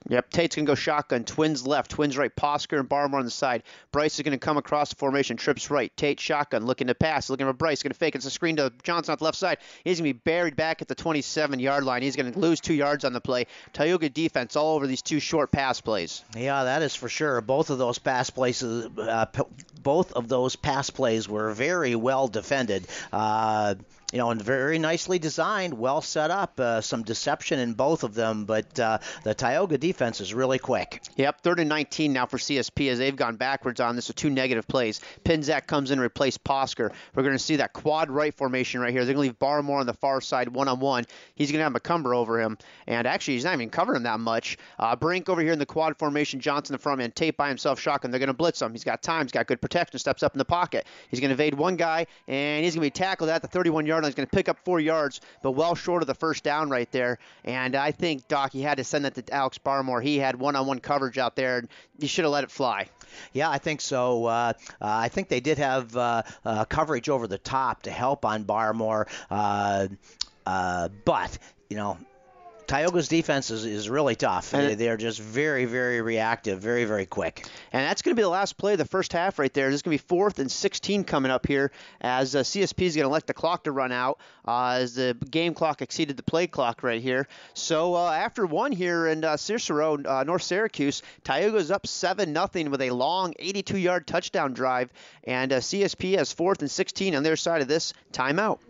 Yep, Tate's going to go shotgun, twins left, twins right, Posker and Barmore on the side. Bryce is going to come across the formation, trips right, Tate shotgun, looking to pass, looking for Bryce, going to fake, it's a screen to Johnson on the left side. He's going to be buried back at the twenty-seven-yard line. He's going to lose two yards on the play. Tioga defense all over these two short pass plays. Yeah, that is for sure. Both of those pass plays, uh, p- both of those pass plays were very well defended. Uh, You know, and very nicely designed, well set up. Uh, some deception in both of them, but uh, the Tioga defense is really quick. Yep, third and nineteen now for C S P as they've gone backwards on this with two negative plays. Pinzak comes in to replace Posker. We're going to see that quad right formation right here. They're going to leave Barmore on the far side one-on-one. He's going to have McCumber over him, and actually he's not even covering him that much. Uh, Brink over here in the quad formation, Johnson in the front man, Tate by himself, shotgun. They're going to blitz him. He's got time. He's got good protection, steps up in the pocket. He's going to evade one guy, and he's going to be tackled at the thirty-one-yard line. He's going to pick up four yards, but well short of the first down right there. And I think, Doc, he had to send that to Alex Barmore. He had one-on-one coverage out there, and he should have let it fly. Yeah, I think so. Uh, uh, I think they did have uh, uh, coverage over the top to help on Barmore, uh, uh, but, you know, Tioga's defense is, is really tough. They, they're just very, very reactive, very, very quick. And that's going to be the last play of the first half right there. This is going to be fourth and sixteen coming up here as uh, C S P is going to let the clock to run out uh, as the game clock exceeded the play clock right here. So uh, after one here in uh, Cicero, uh, North Syracuse, Tioga's up seven nothing with a long eighty-two-yard touchdown drive. And uh, C S P has fourth and sixteen on their side of this timeout.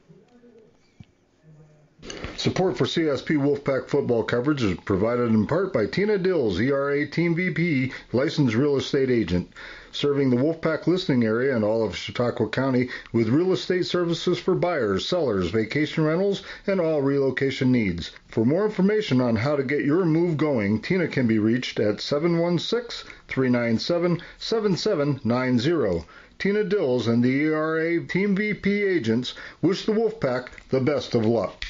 Support for C S P Wolfpack football coverage is provided in part by Tina Dills, E R A Team V P, licensed real estate agent, serving the Wolfpack listening area and all of Chautauqua County with real estate services for buyers, sellers, vacation rentals, and all relocation needs. For more information on how to get your move going, Tina can be reached at seven one six, three nine seven, seven seven nine zero. Tina Dills and the E R A Team V P agents wish the Wolfpack the best of luck.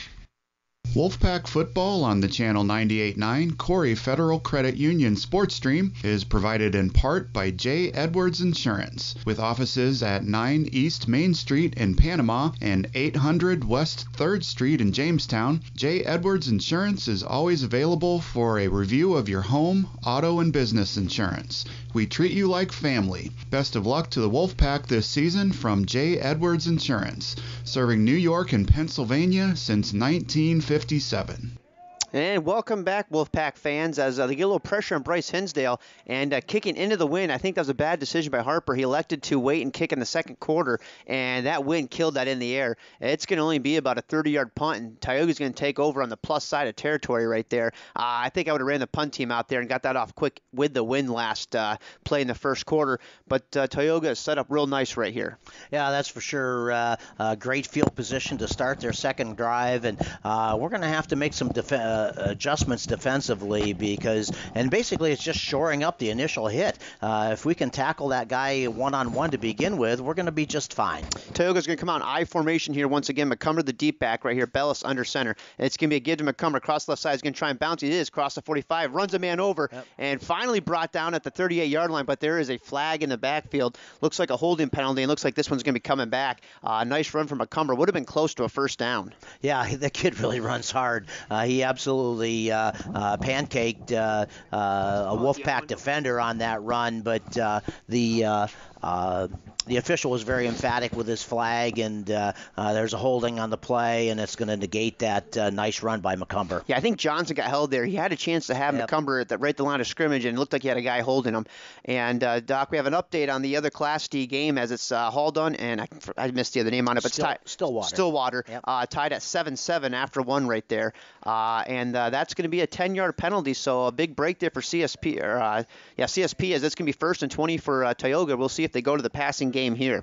Wolfpack Football on the Channel ninety-eight point nine Corry Federal Credit Union Sports Stream is provided in part by J. Edwards Insurance, with offices at nine East Main Street in Panama and eight hundred West third Street in Jamestown. J. Edwards Insurance is always available for a review of your home, auto, and business insurance. We treat you like family. Best of luck to the Wolfpack this season from J. Edwards Insurance, serving New York and Pennsylvania since nineteen fifty-seven. And welcome back, Wolfpack fans, as uh, they get a little pressure on Bryce Hinsdale and uh, kicking into the wind. I think that was a bad decision by Harper. He elected to wait and kick in the second quarter, and that wind killed that in the air. It's going to only be about a thirty-yard punt, and Tioga's going to take over on the plus side of territory right there. Uh, I think I would have ran the punt team out there and got that off quick with the wind last uh, play in the first quarter, but uh, Tioga is set up real nice right here. Yeah, that's for sure. Uh, uh, great field position to start their second drive, and uh, we're going to have to make some def- uh, adjustments defensively because, and basically it's just shoring up the initial hit. Uh, if we can tackle that guy one-on-one to begin with, we're going to be just fine. Tioga's going to come out in I formation here once again. McCumber the deep back right here. Bellis under center. And it's going to be a give to McCumber. Across the left side. He's going to try and bounce. He is. Cross the forty-five. Runs a man over. Yep. And finally brought down at the thirty-eight-yard line. But there is a flag in the backfield. Looks like a holding penalty. And looks like this one's going to be coming back. Uh, nice run from McCumber. Would have been close to a first down. Yeah, the kid really runs hard. Uh, he absolutely uh, uh, pancaked uh, uh, a Wolfpack defender on that run. But uh, the... Uh, uh, The official was very emphatic with his flag, and uh, uh, there's a holding on the play, and it's going to negate that uh, nice run by McCumber. Yeah, I think Johnson got held there. He had a chance to have yep. McCumber at the, right at the line of scrimmage, and it looked like he had a guy holding him. And, uh, Doc, we have an update on the other Class D game as it's uh, hauled on, and I, I missed the other name on it, but Still, it's tied. Stillwater. Stillwater, yep. uh, tied at seven seven after one right there. Uh, and uh, that's going to be a ten-yard penalty, so a big break there for C S P. Or, uh, yeah, C S P, as it's going to be first and twenty for uh, Tioga. We'll see if they go to the passing game here.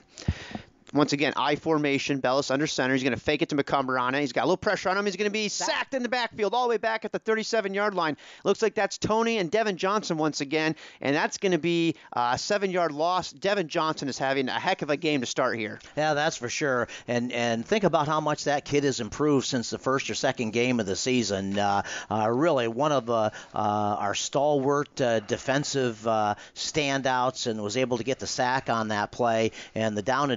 Once again, I formation, Bellis under center. He's going to fake it to McCumber on it. He's got a little pressure on him. He's going to be sacked in the backfield all the way back at the thirty-seven-yard line. Looks like that's Tony and Devin Johnson once again, and that's going to be a seven-yard loss. Devin Johnson is having a heck of a game to start here. Yeah, that's for sure. And and think about how much that kid has improved since the first or second game of the season. Uh, uh, really one of uh, uh, our stalwart uh, defensive uh, standouts, and was able to get the sack on that play. And the down and distance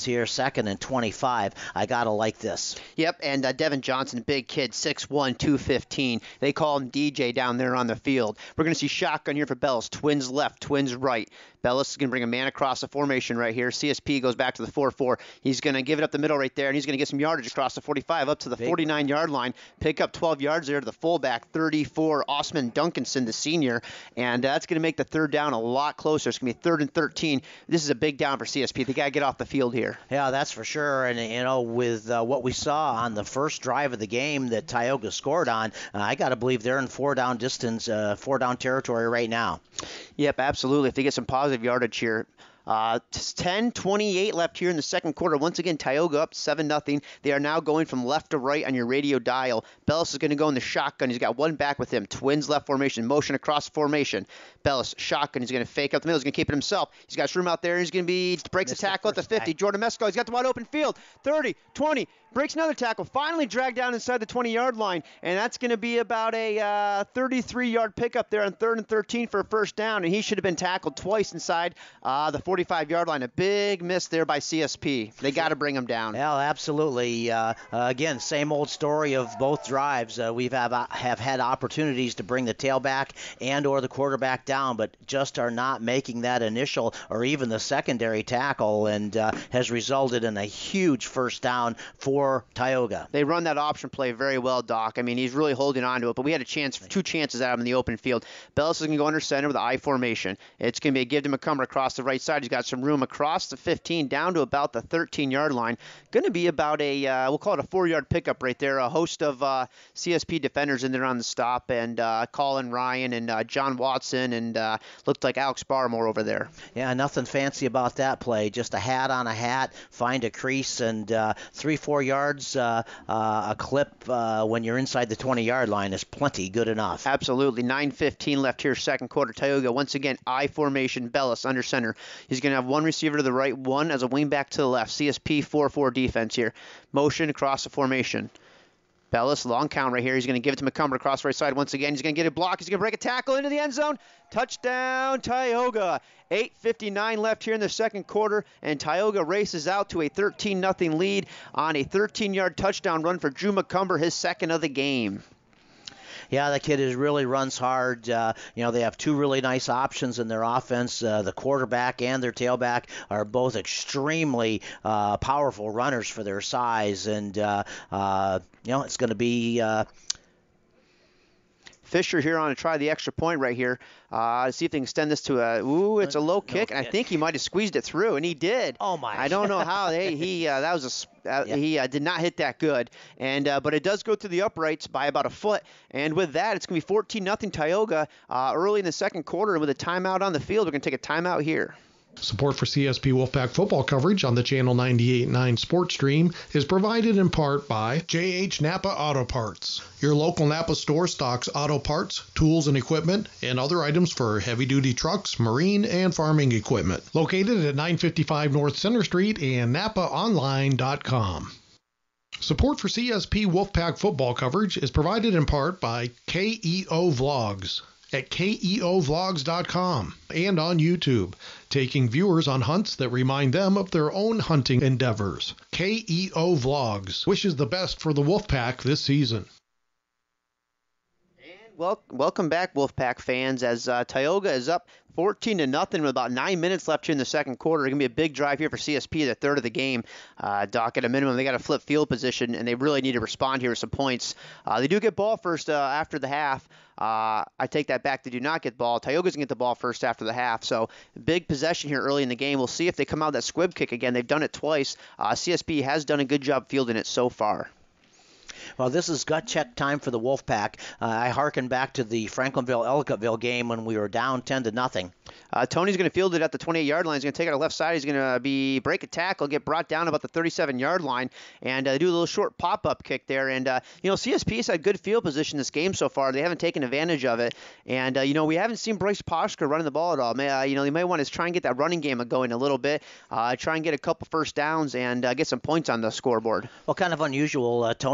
offense here, second and twenty-five. I got to like this. Yep, and uh, Devin Johnson, big kid, six one, two fifteen. They call him D J down there on the field. We're going to see shotgun here for Bellis. Twins left, twins right. Bellis is going to bring a man across the formation right here. C S P goes back to the four four. He's going to give it up the middle right there, and he's going to get some yardage across the forty-five up to the forty-nine-yard line. Pick up twelve yards there to the fullback, thirty-four, Osman Duncanson, the senior, and uh, that's going to make the third down a lot closer. It's going to be third and thirteen. This is a big down for C S P. They got to get off the field here. Yeah, that's for sure. And, you know, with uh, what we saw on the first drive of the game that Tioga scored on, uh, I got to believe they're in four-down distance, uh, four-down territory right now. Yep, absolutely. If they get some positive yardage here. Uh, ten twenty-eight left here in the second quarter. Once again, Tioga up seven nothing. They are now going from left to right on your radio dial. Bellis is going to go in the shotgun. He's got one back with him. Twins left formation. Motion across formation. Bellis, shotgun. He's going to fake up the middle. He's going to keep it himself. He's got room out there. He's going to be breaks a tackle at the fifty. Back. Jordan Mesco. He's got the wide open field. thirty, twenty. Breaks another tackle. Finally dragged down inside the twenty-yard line. And that's going to be about a uh, thirty-three-yard pickup there on third and thirteen for a first down. And he should have been tackled twice inside uh, the forty-five-yard line. A big miss there by C S P. They got to bring him down. Yeah, absolutely. Uh, uh, again, same old story of both drives. Uh, we've have, uh, have had opportunities to bring the tailback and or the quarterback down, but just are not making that initial or even the secondary tackle, and uh, has resulted in a huge first down for Tioga. They run that option play very well, Doc. I mean, he's really holding on to it, but we had a chance, two chances out of him in the open field. Bellis is going to go under center with the I formation. It's going to be a give to McCumber across the right side. He's got some room across the fifteen down to about the thirteen-yard line. Going to be about a, uh, we'll call it a four-yard pickup right there. A host of uh, C S P defenders in there on the stop, and uh, Colin Ryan and uh, John Watson, and uh, looked like Alex Barmore over there. Yeah, nothing fancy about that play. Just a hat on a hat, find a crease, and uh, three, four yards. yards, uh, uh, a clip uh, when you're inside the twenty-yard line is plenty good enough. Absolutely. nine fifteen left here, second quarter. Tioga, once again, I formation, Bellis under center. He's going to have one receiver to the right, one as a wingback to the left. C S P four four defense here. Motion across the formation. Bellis, long count right here. He's going to give it to McCumber across the right side once again. He's going to get a block. He's going to break a tackle into the end zone. Touchdown, Tioga. eight fifty-nine left here in the second quarter, and Tioga races out to a thirteen nothing lead on a thirteen-yard touchdown run for Drew McCumber, his second of the game. Yeah, the kid is really runs hard. Uh, you know, they have two really nice options in their offense. Uh, the quarterback and their tailback are both extremely uh, powerful runners for their size, and uh, uh, you know, it's going to be. Uh, Fisher here on to try the extra point right here. Uh, see if they can extend this to a, ooh, it's a low kick, and I think he might have squeezed it through, and he did. Oh, my. I don't know how. They, he, uh, that was a, uh, yeah. he uh, did not hit that good, and uh, but it does go through the uprights by about a foot, and with that, it's going to be fourteen nothing Tioga uh, early in the second quarter, and with a timeout on the field, we're going to take a timeout here. Support for C S P Wolfpack football coverage on the Channel ninety-eight point nine Sports Stream is provided in part by J H Napa Auto Parts. Your local Napa store stocks auto parts, tools and equipment, and other items for heavy-duty trucks, marine, and farming equipment. Located at nine fifty-five North Center Street and napa online dot com. Support for C S P Wolfpack football coverage is provided in part by Keo Vlogs at keo vlogs dot com and on YouTube, taking viewers on hunts that remind them of their own hunting endeavors. Keo Vlogs wishes the best for the Wolfpack this season. And wel- welcome back, Wolfpack fans, as uh, Tioga is up fourteen to nothing with about nine minutes left here in the second quarter. It's going to be a big drive here for C S P, the third of the game. Uh, Doc, at a minimum, they got to flip field position, and they really need to respond here with some points. Uh, they do get ball first uh, after the half. Uh, I take that back. They do not get ball. Tioga's going to get the ball first after the half. So big possession here early in the game. We'll see if they come out with that squib kick again. They've done it twice. Uh, C S P has done a good job fielding it so far. Well, this is gut check time for the Wolfpack. Uh, I hearken back to the Franklinville-Ellicottville game when we were down ten to nothing. Uh, Tony's going to field it at the twenty-eight-yard line. He's going to take it on the left side. He's going to be break a tackle, get brought down about the thirty-seven-yard line, and uh, do a little short pop-up kick there. And, uh, you know, C S P has had good field position this game so far. They haven't taken advantage of it. And, uh, you know, we haven't seen Bryce Poshka running the ball at all. May, uh, you know, they may want to try and get that running game going a little bit, uh, try and get a couple first downs and uh, get some points on the scoreboard. Well, kind of unusual. Uh, Tony Cipolla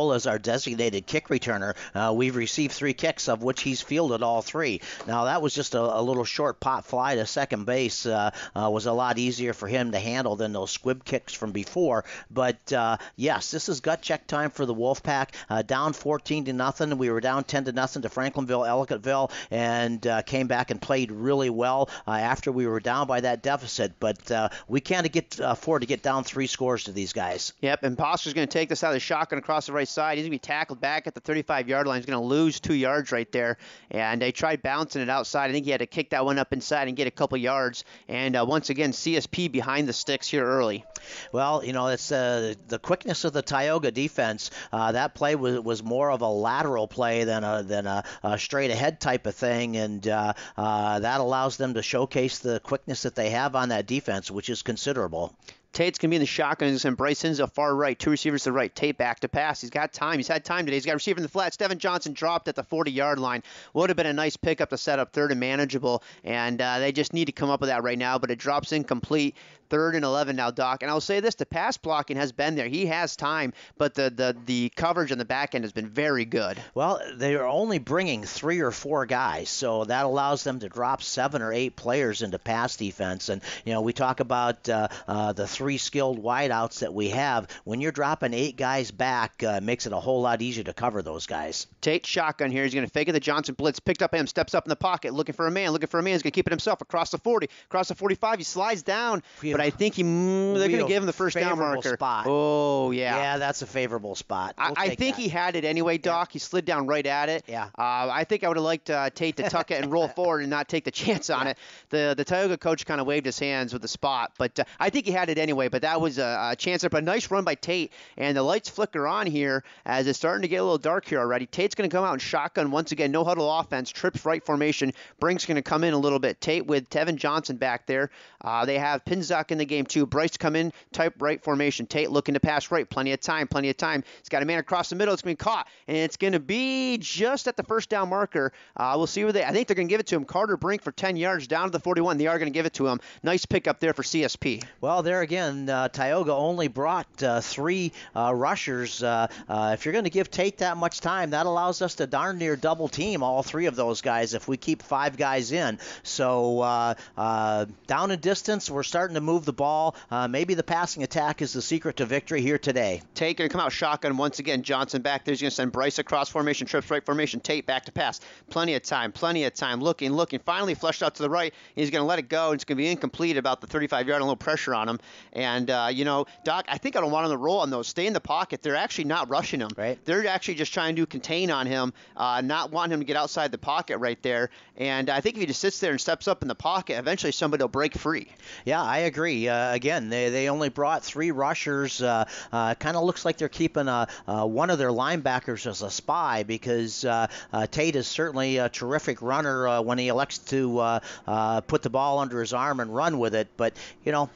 Will is our designated kick returner. Uh, we've received three kicks, of which he's fielded all three. Now, that was just a, a little short pop fly to second base. Uh, uh, was a lot easier for him to handle than those squib kicks from before. But, uh, yes, this is gut check time for the Wolfpack. Uh, down fourteen to nothing. We were down ten to nothing to Franklinville, Ellicottville, and uh, came back and played really well uh, after we were down by that deficit. But uh, we can't get uh, afford to get down three scores to these guys. Yep, and Posker's going to take this out of the shotgun across the right side. He's going to be tackled back at the thirty-five-yard line. He's going to lose two yards right there. And they tried bouncing it outside. I think he had to kick that one up inside and get a couple yards. And uh, once again, C S P behind the sticks here early. Well, you know, it's uh, the quickness of the Tioga defense. Uh, that play was, was more of a lateral play than a than a, a straight ahead type of thing, and uh, uh, that allows them to showcase the quickness that they have on that defense, which is considerable. Tate's going to be in the shotgun. He's going to Bryce Hinz far right. Two receivers to the right. Tate back to pass. He's got time. He's had time today. He's got a receiver in the flat. Steven Johnson dropped at the forty-yard line. Would have been a nice pickup to set up third and manageable, and uh, they just need to come up with that right now, but it drops incomplete. Third and eleven now, Doc. And I'll say this, the pass blocking has been there. He has time, but the, the, the coverage on the back end has been very good. Well, they are only bringing three or four guys, so that allows them to drop seven or eight players into pass defense. And, you know, we talk about uh, uh, the three skilled wideouts that we have. When you're dropping eight guys back, uh, it makes it a whole lot easier to cover those guys. Tate shotgun here. He's going to fake it. The Johnson blitz picked up him, steps up in the pocket, looking for a man, looking for a man. He's going to keep it himself across the forty, across the forty-five. He slides down, but I think he mm, they're going to give him the first down marker. Spot. Oh, yeah. Yeah, that's a favorable spot. We'll I, I think that. he had it anyway, Doc. Yeah. He slid down right at it. Yeah. Uh, I think I would have liked uh, Tate to tuck it and roll forward and not take the chance on yeah. it. The the Tioga coach kind of waved his hands with the spot, but uh, I think he had it anyway. But that was a, a chance up. A nice run by Tate, and the lights flicker on here as it's starting to get a little dark here already. Tate's going to come out and shotgun once again. No huddle offense. Trips right formation. Brink's going to come in a little bit. Tate with Tevin Johnson back there. Uh, they have Pinzak in the game too. Bryce come in, type right formation. Tate looking to pass right. Plenty of time. Plenty of time. He's got a man across the middle. It's going to be caught, and it's going to be just at the first down marker. Uh, we'll see where they. I think they're going to give it to him. Carter Brink for ten yards down to the forty-one. They are going to give it to him. Nice pickup there for C S P. Well, there again, uh, Tioga only brought uh, three uh, rushers. Uh, uh, if you're going to give Tate that much time, that allows us to darn near double team all three of those guys if we keep five guys in. So uh, uh, down in distance, we're starting to move the ball. Uh, maybe the passing attack is the secret to victory here today. Tate going to come out shotgun once again. Johnson back there. He's going to send Bryce across formation, trips right formation. Tate back to pass. Plenty of time. Plenty of time. Looking, looking. Finally flushed out to the right. He's going to let it go. It's going to be incomplete about the thirty-five-yard. A little pressure on him. And, uh, you know, Doc, I think I don't want him to roll on those. Stay in the pocket. They're actually not rushing him. Right. They're actually just trying to contain on him, uh, not wanting him to get outside the pocket right there. And I think if he just sits there and steps up in the pocket, eventually somebody will break free. Yeah, I agree. Uh, again, they, they only brought three rushers. Uh, uh, kind of looks like they're keeping uh, uh, one of their linebackers as a spy because uh, uh, Tate is certainly a terrific runner uh, when he elects to uh, uh, put the ball under his arm and run with it. But, you know,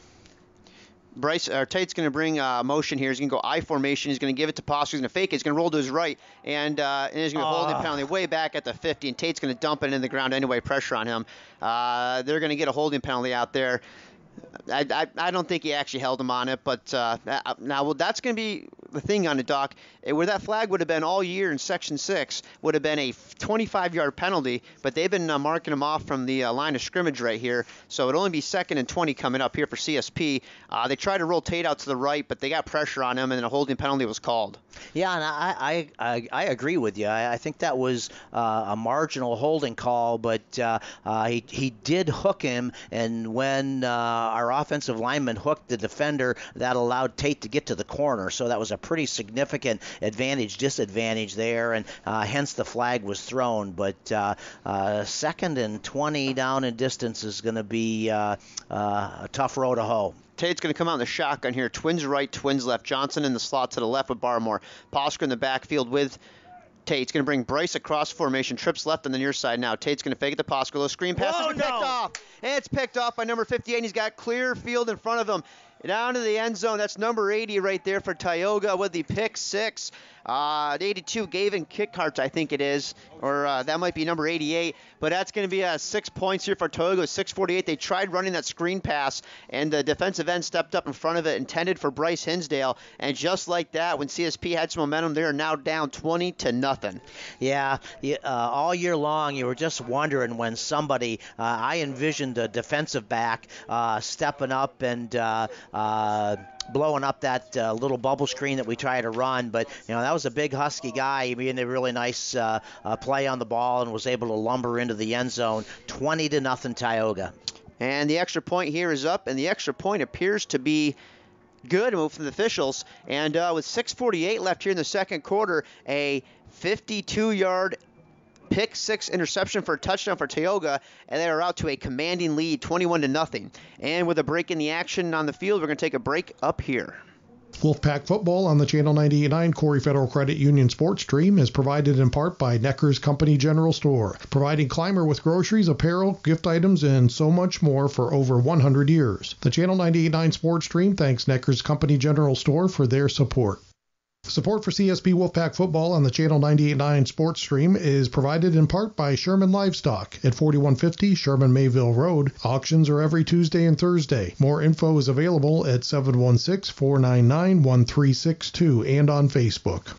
Bryce or Tate's going to bring uh, motion here. He's going to go I formation. He's going to give it to Posker. He's going to fake it. He's going to roll to his right, and, uh, and he's going to hold him penalty way back at the fifty. And Tate's going to dump it in the ground anyway. Pressure on him. Uh, they're going to get a holding penalty out there. I, I, I don't think he actually held him on it, but uh, now well, that's going to be the thing on it, Doc. Where that flag would have been all year in Section six would have been a twenty-five-yard penalty, but they've been uh, marking him off from the uh, line of scrimmage right here, so it'll only be second and twenty coming up here for C S P. Uh, they tried to roll Tate out to the right, but they got pressure on him, and then a holding penalty was called. Yeah, and I I, I, I agree with you. I, I think that was uh, a marginal holding call, but uh, uh, he, he did hook him, and when uh, our offensive lineman hooked the defender, that allowed Tate to get to the corner, so that was a pretty significant advantage, disadvantage there, and uh, hence the flag was thrown. But uh, uh, second and twenty down in distance is going to be uh, uh, a tough row to hoe. Tate's going to come out in the shotgun here. Twins right, twins left. Johnson in the slot to the left with Barmore. Posker in the backfield with Tate's going to bring Bryce across formation. Trips left on the near side now. Tate's going to fake it to Posker. Little screen pass is oh, picked no. off. and it's picked off by number fifty-eight, and he's got clear field in front of him. Down to the end zone. That's number eighty right there for Tioga with the pick six. Uh, eighty-two, Gavin Kickhart, I think it is, or uh, that might be number eighty-eight. But that's going to be uh, six points here for Tioga. six forty-eight. They tried running that screen pass, and the defensive end stepped up in front of it, intended for Bryce Hinsdale. And just like that, when C S P had some momentum, they are now down twenty to nothing. Yeah, uh, all year long, you were just wondering when somebody, uh, I envisioned a defensive back uh, stepping up and uh, uh, blowing up that uh, little bubble screen that we try to run. But, you know, that was a big, husky guy. He made a really nice uh, uh, play on the ball and was able to lumber into the end zone. twenty to nothing Tioga. And the extra point here is up, and the extra point appears to be good move from the officials. And uh, with six forty-eight left here in the second quarter, a fifty-two-yard pick six interception for a touchdown for Tioga, and they are out to a commanding lead, twenty-one to nothing. And with a break in the action on the field, we're going to take a break up here. Wolfpack Football on the Channel ninety-eight point nine Corry Federal Credit Union sports stream is provided in part by Necker's Company General Store, providing Clymer with groceries, apparel, gift items, and so much more for over one hundred years. The Channel ninety-eight point nine sports stream thanks Necker's Company General Store for their support. Support for C S P Wolfpack Football on the Channel ninety-eight point nine sports stream is provided in part by Sherman Livestock at forty-one fifty Sherman Mayville Road. Auctions are every Tuesday and Thursday. More info is available at seven one six, four nine nine, one three six two and on Facebook.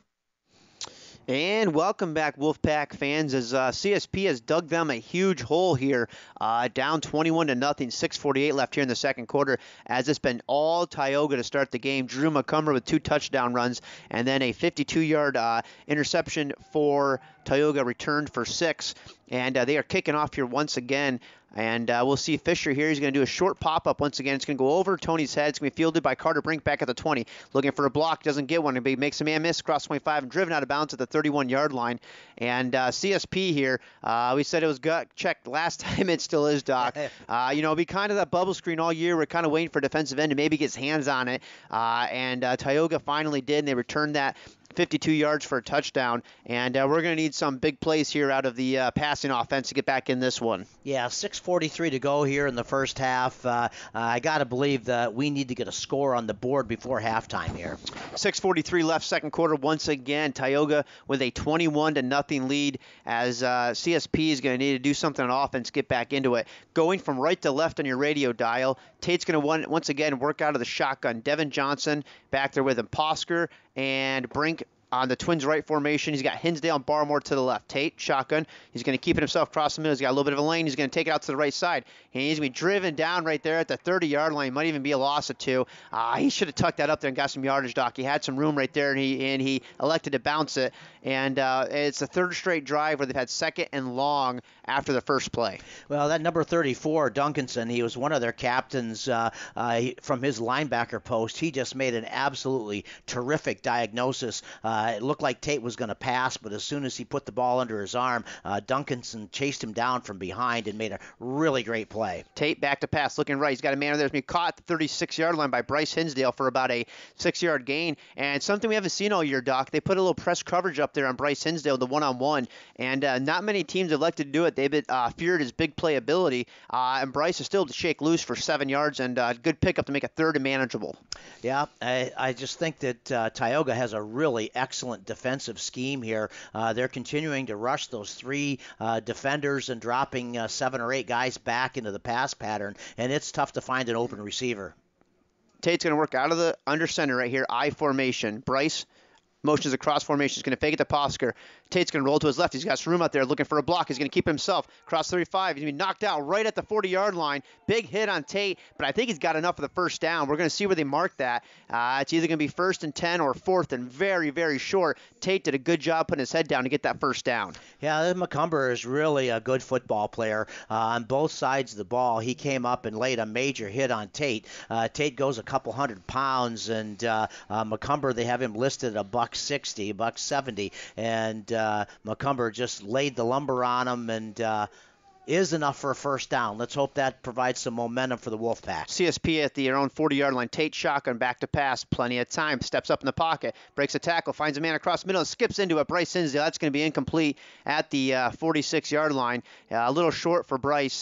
And welcome back, Wolfpack fans, as uh, C S P has dug them a huge hole here, uh, down twenty-one to nothing, six forty-eight left here in the second quarter, as it's been all Tioga to start the game. Drew McCumber with two touchdown runs, and then a fifty-two-yard uh, interception for Tioga returned for six. And uh, they are kicking off here once again. And uh, we'll see Fisher here. He's going to do a short pop-up once again. It's going to go over Tony's head. It's going to be fielded by Carter Brink back at the twenty. Looking for a block. Doesn't get one. He makes a man miss across twenty-five and driven out of bounds at the thirty-one-yard line. And uh, C S P here, uh, we said it was gut checked last time. It still is, Doc. Uh, you know, it'll be kind of that bubble screen all year. We're kind of waiting for defensive end to maybe get his hands on it. Uh, and uh, Tioga finally did, and they returned that fifty-two yards for a touchdown, and uh, we're going to need some big plays here out of the uh, passing offense to get back in this one. Yeah, six forty-three to go here in the first half. Uh, uh, I got to believe that we need to get a score on the board before halftime here. six forty-three left, second quarter. Once again, Tioga with a twenty-one to nothing lead, as uh, C S P is going to need to do something on offense, get back into it. Going from right to left on your radio dial, Tate's going to once again work out of the shotgun. Devin Johnson back there with him. Posker and Brink on the Twins right formation. He's got Hinsdale and Barmore to the left. Tate, shotgun. He's going to keep it himself across the middle. He's got a little bit of a lane. He's going to take it out to the right side. And he's going to be driven down right there at the thirty-yard line. Might even be a loss of two. Uh, he should have tucked that up there and got some yardage, Doc. He had some room right there, and he and he elected to bounce it. And uh, it's the third straight drive where they've had second and long after the first play. Well, that number thirty-four, Duncanson, he was one of their captains uh, uh, from his linebacker post. He just made an absolutely terrific diagnosis. Uh, it looked like Tate was going to pass, but as soon as he put the ball under his arm, uh, Duncanson chased him down from behind and made a really great play. Tate back to pass, looking right. He's got a man there. He's been caught at the thirty-six-yard line by Bryce Hinsdale for about a six-yard gain. And something we haven't seen all year, Doc, they put a little press coverage up there on Bryce Hinsdale, the one-on-one, and uh, not many teams have elected to do it. They've been, uh, feared his big playability, uh, and Bryce is still able to shake loose for seven yards and uh, good pickup to make a third and manageable. Yeah, I, I just think that uh, Tioga has a really excellent defensive scheme here. Uh, they're continuing to rush those three uh, defenders and dropping uh, seven or eight guys back into the pass pattern, and it's tough to find an open receiver. Tate's going to work out of the under center right here, I formation. Bryce motions across formation. He's going to fake it to Posker. Tate's going to roll to his left. He's got some room out there looking for a block. He's going to keep himself. Cross thirty-five. He's going to be knocked out right at the forty-yard line. Big hit on Tate, but I think he's got enough for the first down. We're going to see where they mark that. Uh, it's either going to be first and ten or fourth and very, very short. Tate did a good job putting his head down to get that first down. Yeah, McCumber is really a good football player uh, on both sides of the ball. He came up and laid a major hit on Tate. Uh, Tate goes a couple hundred pounds, and uh, uh, McCumber, they have him listed at a buck sixty, a buck seventy, and uh, McCumber just laid the lumber on him and uh, is enough for a first down. Let's hope that provides some momentum for the Wolfpack. C S P at their own forty-yard line. Tate shotgun back to pass. Plenty of time. Steps up in the pocket. Breaks a tackle. Finds a man across the middle and skips into it. Bryce Hinsdale. That's going to be incomplete at the uh, forty-six-yard line. Uh, a little short for Bryce.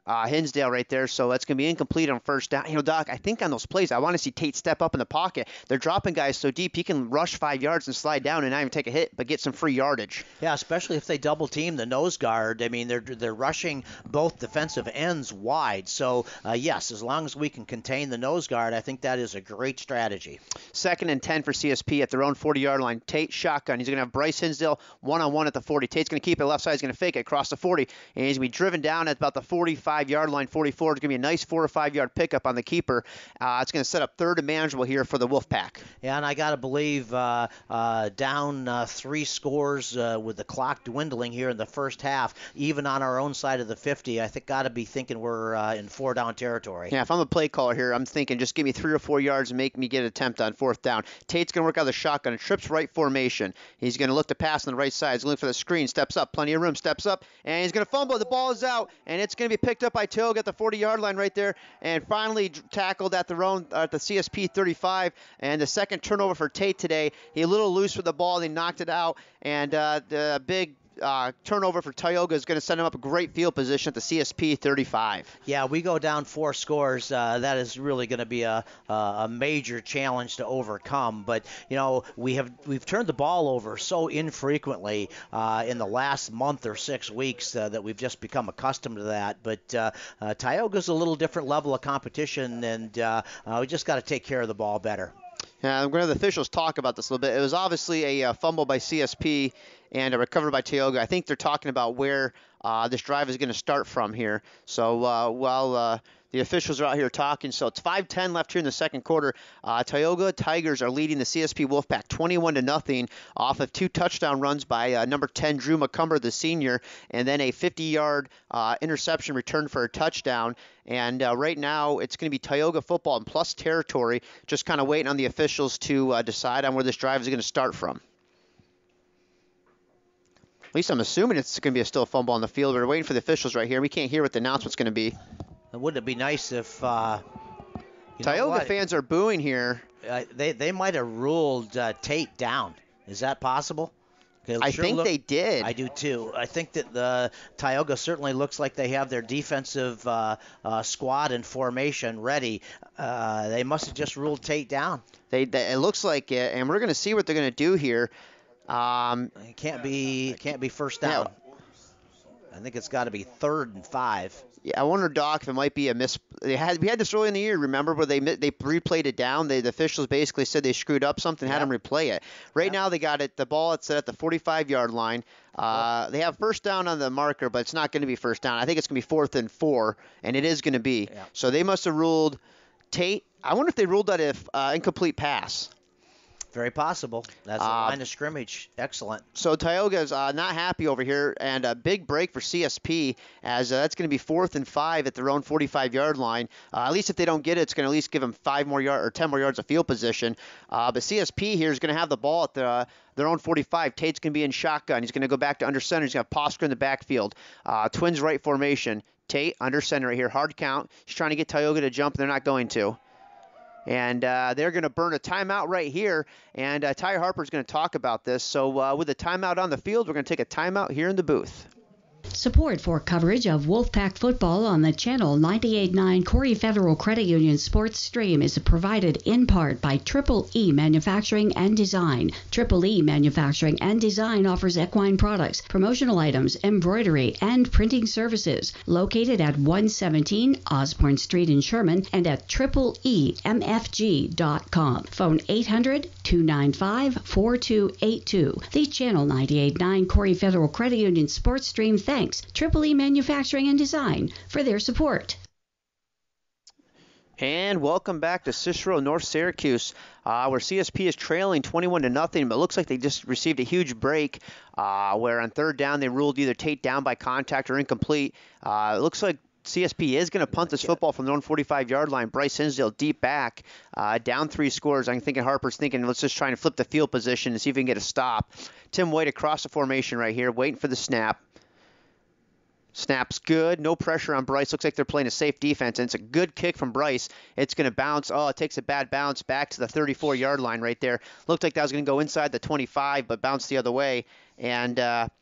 uh, Hinsdale right there. So that's going to be incomplete on first down. You know, Doc, I think on those plays, I want to see Tate step up in the pocket. They're dropping guys so deep he can rush five yards and slide down and not even take a hit, but get some free yardage. Yeah, especially if they double team the nose guard. I mean, they're they're rushing both defensive ends wide. So uh, yes, as long as we can contain the nose guard, I think that is a great strategy. Second and ten for C S P at their own forty-yard line. Tate shotgun. He's going to have Bryce Hinsdale one-on-one at the forty. Tate's going to keep it left side. He's going to fake it across the forty, and he's going to be driven down at about the forty-five-yard line, forty-four. It's going to be a nice four or five-yard pickup on the keeper. Uh, it's going to set up third and manageable here for the Wolfpack. Yeah, and I got to believe uh, uh, down uh, three scores uh, with the clock dwindling here in the first half, even on our own side of the fifty, I think got to be thinking we're uh, in four-down territory. Yeah, if I'm a play caller here, I'm thinking just give me three or four yards and make me get an attempt on fourth down. Tate's going to work out of the shotgun, trips right formation. He's going to look to pass on the right side. He's going to look for the screen, steps up, plenty of room, steps up, and he's going to fumble. The ball is out, and it's going to be picked up by Tioga at the forty-yard line right there, and finally tackled at the own, uh, at the C S P thirty-five. And the second turnover for Tate today. He a little loose with the ball, and he knocked it out, and uh, the big Uh, turnover for Tioga is going to send him up a great field position at the C S P thirty-five. Yeah, we go down four scores. Uh, that is really going to be a, a major challenge to overcome. But you know, we have we've turned the ball over so infrequently uh, in the last month or six weeks uh, that we've just become accustomed to that. But uh, uh, Tioga's a little different level of competition, and uh, uh, we just got to take care of the ball better. Yeah, I'm going to have the officials talk about this a little bit. It was obviously a uh, fumble by C S P and a recovery by Tioga. I think they're talking about where uh, this drive is going to start from here. So uh, while uh, the officials are out here talking, so it's five ten left here in the second quarter. Uh, Tioga Tigers are leading the C S P Wolfpack twenty-one to nothing off of two touchdown runs by uh, number ten Drew McCumber, the senior, and then a fifty-yard uh, interception return for a touchdown. And uh, right now it's going to be Tioga football in plus territory, just kind of waiting on the officials to uh, decide on where this drive is going to start from. At least I'm assuming it's going to be a still fumble on the field. We're waiting for the officials right here. We can't hear what the announcement's going to be. Wouldn't it be nice if uh, you Tioga fans are booing here? Uh, they they might have ruled uh, Tate down. Is that possible? I sure think look, they did. I do too. I think that the Tioga certainly looks like they have their defensive uh, uh, squad and formation ready. Uh, they must have just ruled Tate down. They, they it looks like it, and we're going to see what they're going to do here. Um, it can't be can't be first down. Yeah. I think it's got to be third and five. Yeah, I wonder, Doc, if it might be a miss. They had we had this early in the year. Remember where they they replayed it down? They, the officials basically said they screwed up something, had yep. them replay it. Right yep. now they got it. The ball it's set at the forty-five-yard line. Uh, yep. They have first down on the marker, but it's not going to be first down. I think it's going to be fourth and four, and it is going to be. Yep. So they must have ruled Tate. I wonder if they ruled that if uh, incomplete pass. Very possible. That's a uh, line of scrimmage. Excellent. So Tioga's uh, not happy over here, and a big break for C S P, as uh, that's going to be fourth and five at their own forty-five-yard line. Uh, at least if they don't get it, it's going to at least give them five more yards or ten more yards of field position. Uh, but C S P here is going to have the ball at the, uh, their own forty-five. Tate's going to be in shotgun. He's going to go back to under center. He's going to have Posker in the backfield. Uh, twins right formation. Tate under center right here. Hard count. He's trying to get Tioga to jump, and they're not going to. And uh, they're going to burn a timeout right here. And uh, Ty Harper's going to talk about this. So uh, with a timeout on the field, we're going to take a timeout here in the booth. Support for coverage of Wolfpack football on the Channel ninety-eight point nine Corry Federal Credit Union sports stream is provided in part by Triple E Manufacturing and Design. Triple E Manufacturing and Design offers equine products, promotional items, embroidery, and printing services. Located at one seventeen Osborne Street in Sherman and at triple E M F G dot com. Phone eight hundred, two nine five, four two eight two. The Channel ninety-eight point nine Corry Federal Credit Union sports stream thanks Triple E Manufacturing and Design for their support. And welcome back to Cicero, North Syracuse, uh, where C S P is trailing twenty-one to nothing, but it looks like they just received a huge break, uh, where on third down they ruled either Tate down by contact or incomplete. Uh, it looks like C S P is going to punt this football from their own forty-five-yard line. Bryce Hinsdale deep back, uh, down three scores. I'm thinking Harper's thinking, let's just try and flip the field position and see if we can get a stop. Tim White across the formation right here, waiting for the snap. Snap's good. No pressure on Bryce. Looks like they're playing a safe defense, and it's a good kick from Bryce. It's going to bounce. Oh, it takes a bad bounce back to the thirty-four-yard line right there. Looked like that was going to go inside the twenty-five, but bounced the other way. And uh,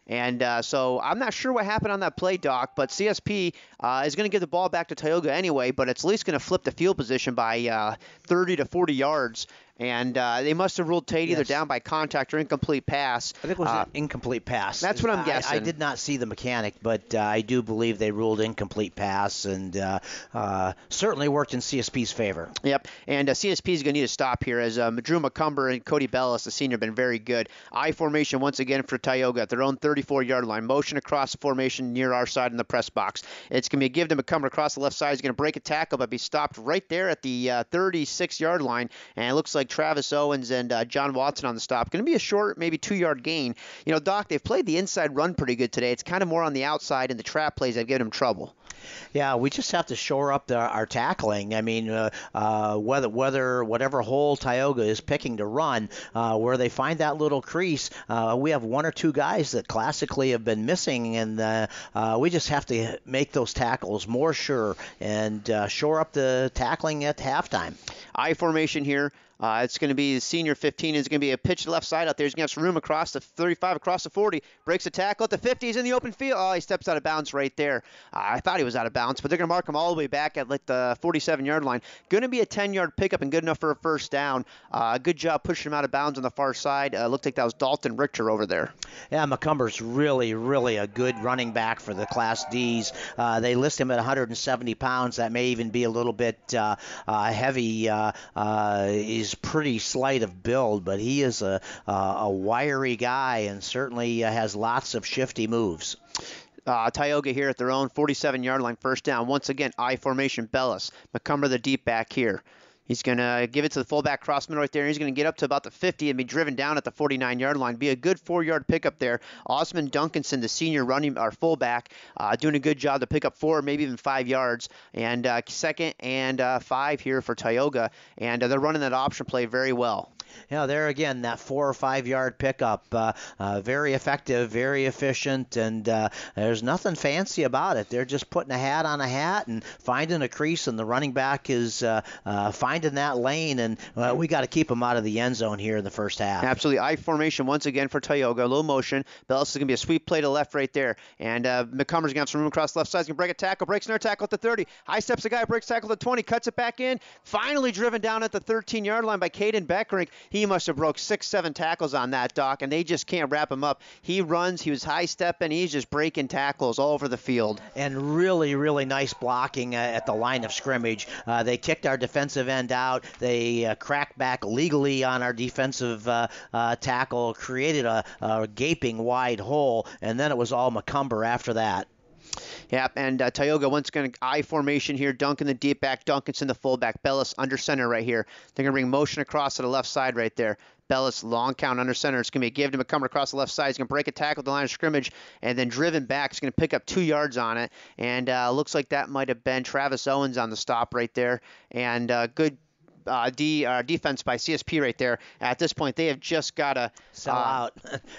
And uh, so I'm not sure what happened on that play, Doc, but C S P uh, is going to give the ball back to Tioga anyway, but it's at least going to flip the field position by uh, thirty to forty yards. And uh, they must have ruled Tate either Yes. down by contact or incomplete pass. I think it was Uh, an incomplete pass. that's what I'm I- guessing. I, did not see the mechanic, but uh, I do believe they ruled incomplete pass, and uh, uh, certainly worked in C S P's favor. Yep, and uh, C S P is going to need to stop here as uh, Drew McCumber and Cody Bellis, the senior, have been very good. I formation once again for Tioga at their own thirty-four-yard line. Motion across the formation near our side in the press box. It's going to be a give to McCumber across the left side. He's going to break a tackle, but be stopped right there at the uh, thirty-six-yard line. And it looks like Travis Owens and uh, John Watson on the stop. Going to be a short, maybe two-yard gain. You know, Doc, they've played the inside run pretty good today. It's kind of more on the outside, and the trap plays have given them trouble. Yeah, we just have to shore up the, our tackling. I mean, uh, uh, whether whether whatever hole Tioga is picking to run, uh, where they find that little crease, uh, we have one or two guys that classically have been missing, and uh, uh, we just have to make those tackles more sure and uh, shore up the tackling at halftime. I formation here. Uh, it's going to be the senior fifteen. It's going to be a pitch to the left side out there. He's going to have some room across the thirty-five, across the forty. Breaks a tackle at the fifty. He's in the open field. Oh, he steps out of bounds right there. Uh, I thought he was out of bounds, but they're going to mark him all the way back at like the forty-seven-yard line. Going to be a ten-yard pickup and good enough for a first down. Uh, good job pushing him out of bounds on the far side. Uh, looked like that was Dalton Richter over there. Yeah, McCumber's really, really a good running back for the Class Ds. Uh, they list him at one hundred seventy pounds. That may even be a little bit uh, uh, heavy. Uh, uh, he's pretty slight of build, but he is a, a, a wiry guy and certainly uh, has lots of shifty moves. Uh, Tioga here at their own forty-seven-yard line, first down. Once again, I formation, Bellis. McCumber the deep back here. He's going to give it to the fullback crossman right there. He's going to get up to about the fifty and be driven down at the forty-nine-yard line. Be a good four-yard pickup there. Osman Duncanson, the senior running or fullback, uh, doing a good job to pick up four, maybe even five yards. And uh, second and uh, five here for Tioga. And uh, they're running that option play very well. Yeah, there again, that four or five yard pickup, uh, uh, very effective, very efficient, and uh, there's nothing fancy about it. They're just putting a hat on a hat and finding a crease, and the running back is uh, uh, finding that lane, and uh, we got to keep them out of the end zone here in the first half. Absolutely. I formation once again for Tioga. Low motion. Bellis is going to be a sweep play to the left right there. And uh, McCumber's going to have some room across the left side. He's going to break a tackle. Breaks another tackle at the thirty. High steps the guy. Breaks tackle at the twenty. Cuts it back in. Finally driven down at the thirteen-yard line by Caden Beckerink. He must have broke six, seven tackles on that, Doc, and they just can't wrap him up. He runs. He was high stepping. He's just breaking tackles all over the field. And really, really nice blocking uh, at the line of scrimmage. Uh, they kicked our defensive end out. They uh, cracked back legally on our defensive uh, uh, tackle, created a, a gaping wide hole, and then it was all McCumber after that. Yep, and uh, Tioga once going to I formation here. Duncan the deep back, Duncanson the fullback, Bellis under center right here. They're going to bring motion across to the left side right there. Bellis long count under center. It's going to be a give to McCumber across the left side. He's going to break a tackle at the line of scrimmage and then driven back. He's going to pick up two yards on it, and uh, looks like that might have been Travis Owens on the stop right there. And uh, good Uh, D, uh, defense by C S P right there. At this point, they have just got to sell uh, out.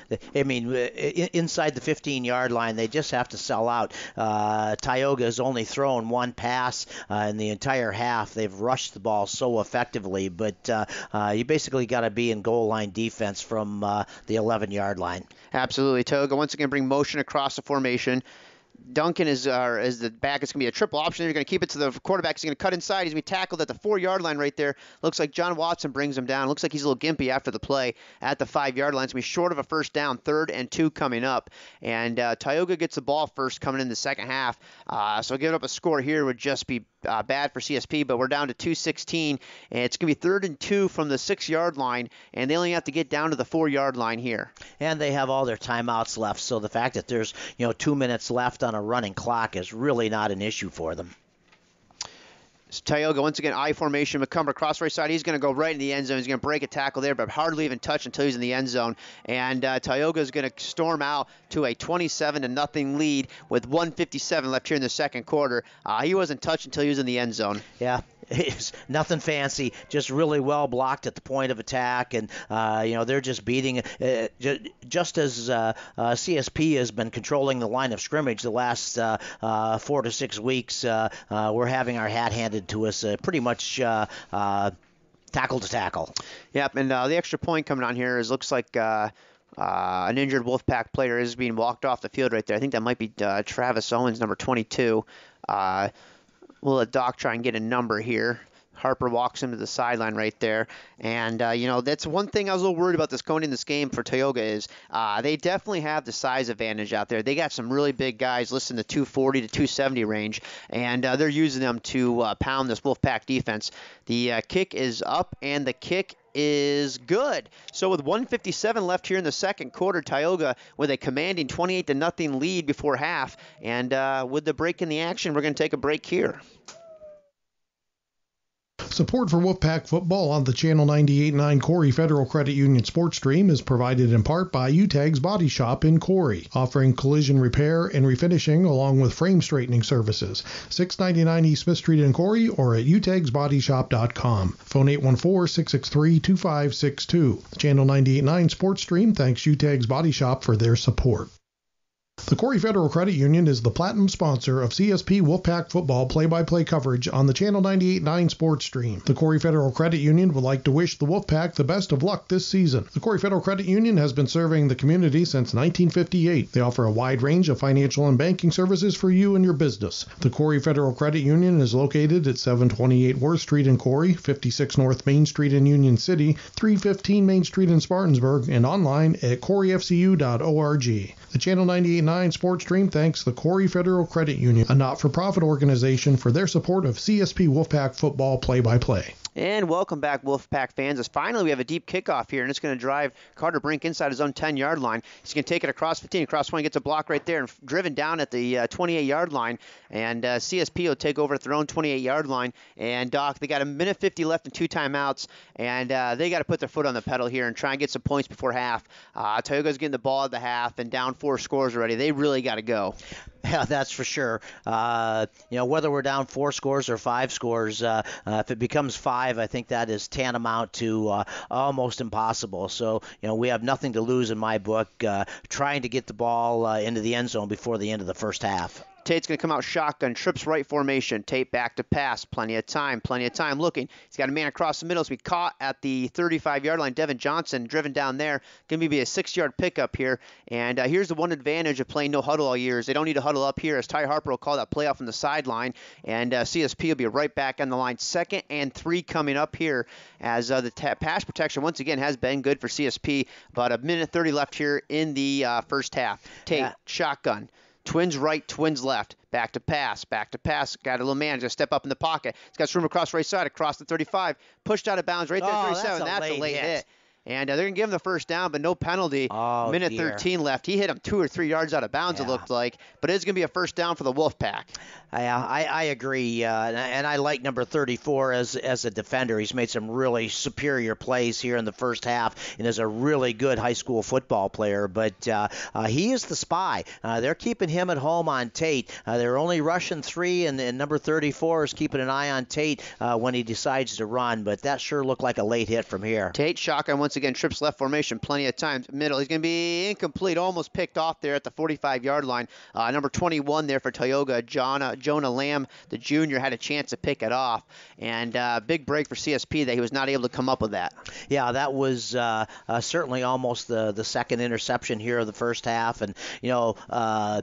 I mean, inside the fifteen-yard line, they just have to sell out. Uh, Tioga has only thrown one pass uh, in the entire half. They've rushed the ball so effectively, but uh, uh, you basically got to be in goal line defense from uh, the eleven-yard line. Absolutely. Tioga once again bring motion across the formation. Duncan is uh, is the back. It's going to be a triple option. They're going to keep it to the quarterback. He's going to cut inside. He's going to be tackled at the four-yard line right there. Looks like John Watson brings him down. Looks like he's a little gimpy after the play at the five-yard line. It's going to be short of a first down, third and two coming up. And uh, Tioga gets the ball first coming in the second half. Uh, so giving up a score here would just be uh, bad for C S P, but we're down to two sixteen, and it's going to be third and two from the six-yard line, and they only have to get down to the four-yard line here. And they have all their timeouts left, so the fact that there's you know two minutes left on a running clock is really not an issue for them. Tioga, once again, I formation, McCumber, cross right side. He's going to go right in the end zone. He's going to break a tackle there, but hardly even touch until he's in the end zone. And uh, Tioga is going to storm out to a twenty-seven to nothing lead with one fifty-seven left here in the second quarter. Uh, he wasn't touched until he was in the end zone. Yeah. It's nothing fancy, just really well blocked at the point of attack, and uh, you know they're just beating. Uh, just as uh, uh, C S P has been controlling the line of scrimmage the last uh, uh, four to six weeks, uh, uh, we're having our hat handed to us uh, pretty much uh, uh, tackle to tackle. Yep, and uh, the extra point coming on here is looks like. Uh, Uh, an injured Wolfpack player is being walked off the field right there. I think that might be uh, Travis Owens, number twenty-two. Uh, we'll let Doc try and get a number here. Harper walks him to the sideline right there. And, uh, you know, that's one thing I was a little worried about this going in this game for Tioga is uh, they definitely have the size advantage out there. They got some really big guys listed in the two forty to two seventy range, and uh, they're using them to uh, pound this Wolfpack defense. The uh, kick is up, and the kick is good. So with one fifty-seven left here in the second quarter, Tioga with a commanding twenty-eight to nothing lead before half. And uh, with the break in the action, we're going to take a break here. Support for Wolfpack football on the Channel ninety-eight point nine Corry Federal Credit Union sports stream is provided in part by Utegg's Body Shop in Corry, offering collision repair and refinishing along with frame straightening services. six ninety-nine East Smith Street in Corry or at uteggs body shop dot com. Phone eight one four, six six three, two five six two. The Channel ninety-eight point nine sports stream thanks Utegg's Body Shop for their support. The Corry Federal Credit Union is the platinum sponsor of C S P Wolfpack football play-by-play coverage on the Channel ninety-eight point nine sports stream. The Corry Federal Credit Union would like to wish the Wolfpack the best of luck this season. The Corry Federal Credit Union has been serving the community since nineteen fifty-eight. They offer a wide range of financial and banking services for you and your business. The Corry Federal Credit Union is located at seven twenty-eight Worth Street in Corry, fifty-six North Main Street in Union City, three fifteen Main Street in Spartanburg, and online at corry f c u dot org. The Channel ninety-eight point nine sports stream thanks the Corry Federal Credit Union, a not-for-profit organization, for their support of C S P Wolfpack football play-by-play. And welcome back, Wolfpack fans. As finally we have a deep kickoff here, and it's going to drive Carter Brink inside his own ten-yard line. He's going to take it across fifteen, across twenty, gets a block right there, and driven down at the uh, twenty-eight-yard line. And uh, C S P will take over at their own twenty-eight-yard line. And, Doc, they got a minute fifty left and two timeouts, and uh, they got to put their foot on the pedal here and try and get some points before half. Uh, Tioga's getting the ball at the half and down four scores already. They really got to go. Yeah, that's for sure. Uh, you know, whether we're down four scores or five scores, uh, uh, if it becomes five, I think that is tantamount to uh, almost impossible. So, you know, we have nothing to lose in my book, uh, trying to get the ball uh, into the end zone before the end of the first half. Tate's going to come out shotgun, trips right formation. Tate back to pass. Plenty of time, plenty of time looking. He's got a man across the middle. So we caught at the thirty-five-yard line. Devin Johnson driven down there. Going to be a six-yard pickup here. And uh, here's the one advantage of playing no huddle all year is they don't need to huddle up here as Ty Harper will call that play off from the sideline. And uh, C S P will be right back on the line. Second and three coming up here as uh, the ta- pass protection once again has been good for C S P. About a minute thirty left here in the uh, first half. Tate, yeah. Shotgun. Twins right, twins left. Back to pass, back to pass. Got a little man, just step up in the pocket. He's got room across right side, across the thirty-five. Pushed out of bounds right there, oh, thirty-seven. That's a that's late, a late hit. hit. And uh, they're going to give him the first down, but no penalty. Oh, Minute dear. thirteen left. He hit him two or three yards out of bounds, yeah. it looked like. But it's going to be a first down for the Wolfpack. I, I, I agree, uh, and, I, and I like number thirty-four as as a defender. He's made some really superior plays here in the first half and is a really good high school football player. But uh, uh, he is the spy. Uh, they're keeping him at home on Tate. Uh, they're only rushing three, and, and number thirty-four is keeping an eye on Tate uh, when he decides to run. But that sure looked like a late hit from here. Tate, shotgun once again, trips left formation plenty of times. Middle, he's going to be incomplete, almost picked off there at the forty-five-yard line. Uh, number twenty-one there for Tioga, John, uh, Jonah Lamb, the junior, had a chance to pick it off. And uh, big break for C S P that he was not able to come up with that. Yeah, that was uh, uh, certainly almost the, the second interception here of the first half. And, you know, uh,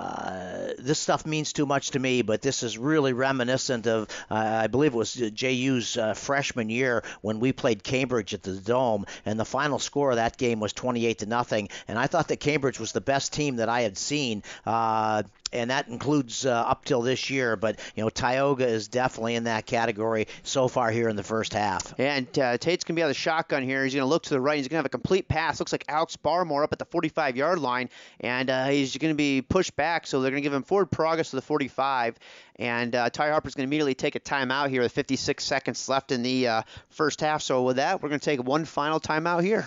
Uh, this stuff means too much to me, but this is really reminiscent of, uh, I believe it was J U's uh, freshman year when we played Cambridge at the Dome, and the final score of that game was twenty-eight to nothing. And I thought that Cambridge was the best team that I had seen. Uh, and that includes uh, up till this year. But, you know, Tioga is definitely in that category so far here in the first half. And uh, Tate's going to be on the shotgun here. He's going to look to the right. He's going to have a complete pass. Looks like Alex Barmore up at the forty-five-yard line. And uh, he's going to be pushed back, so they're going to give him forward progress to the forty-five. And uh, Ty Harper's going to immediately take a timeout here with fifty-six seconds left in the uh, first half. So with that, we're going to take one final timeout here.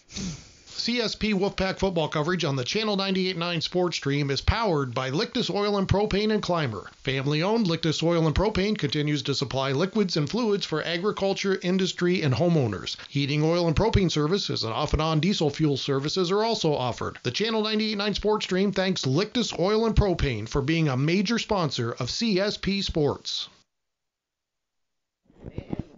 C S P Wolfpack football coverage on the Channel ninety-eight point nine sports stream is powered by Lictus Oil and Propane and Clymer. Family-owned Lictus Oil and Propane continues to supply liquids and fluids for agriculture, industry, and homeowners. Heating oil and propane services and off-and-on diesel fuel services are also offered. The Channel ninety-eight point nine sports stream thanks Lictus Oil and Propane for being a major sponsor of C S P Sports.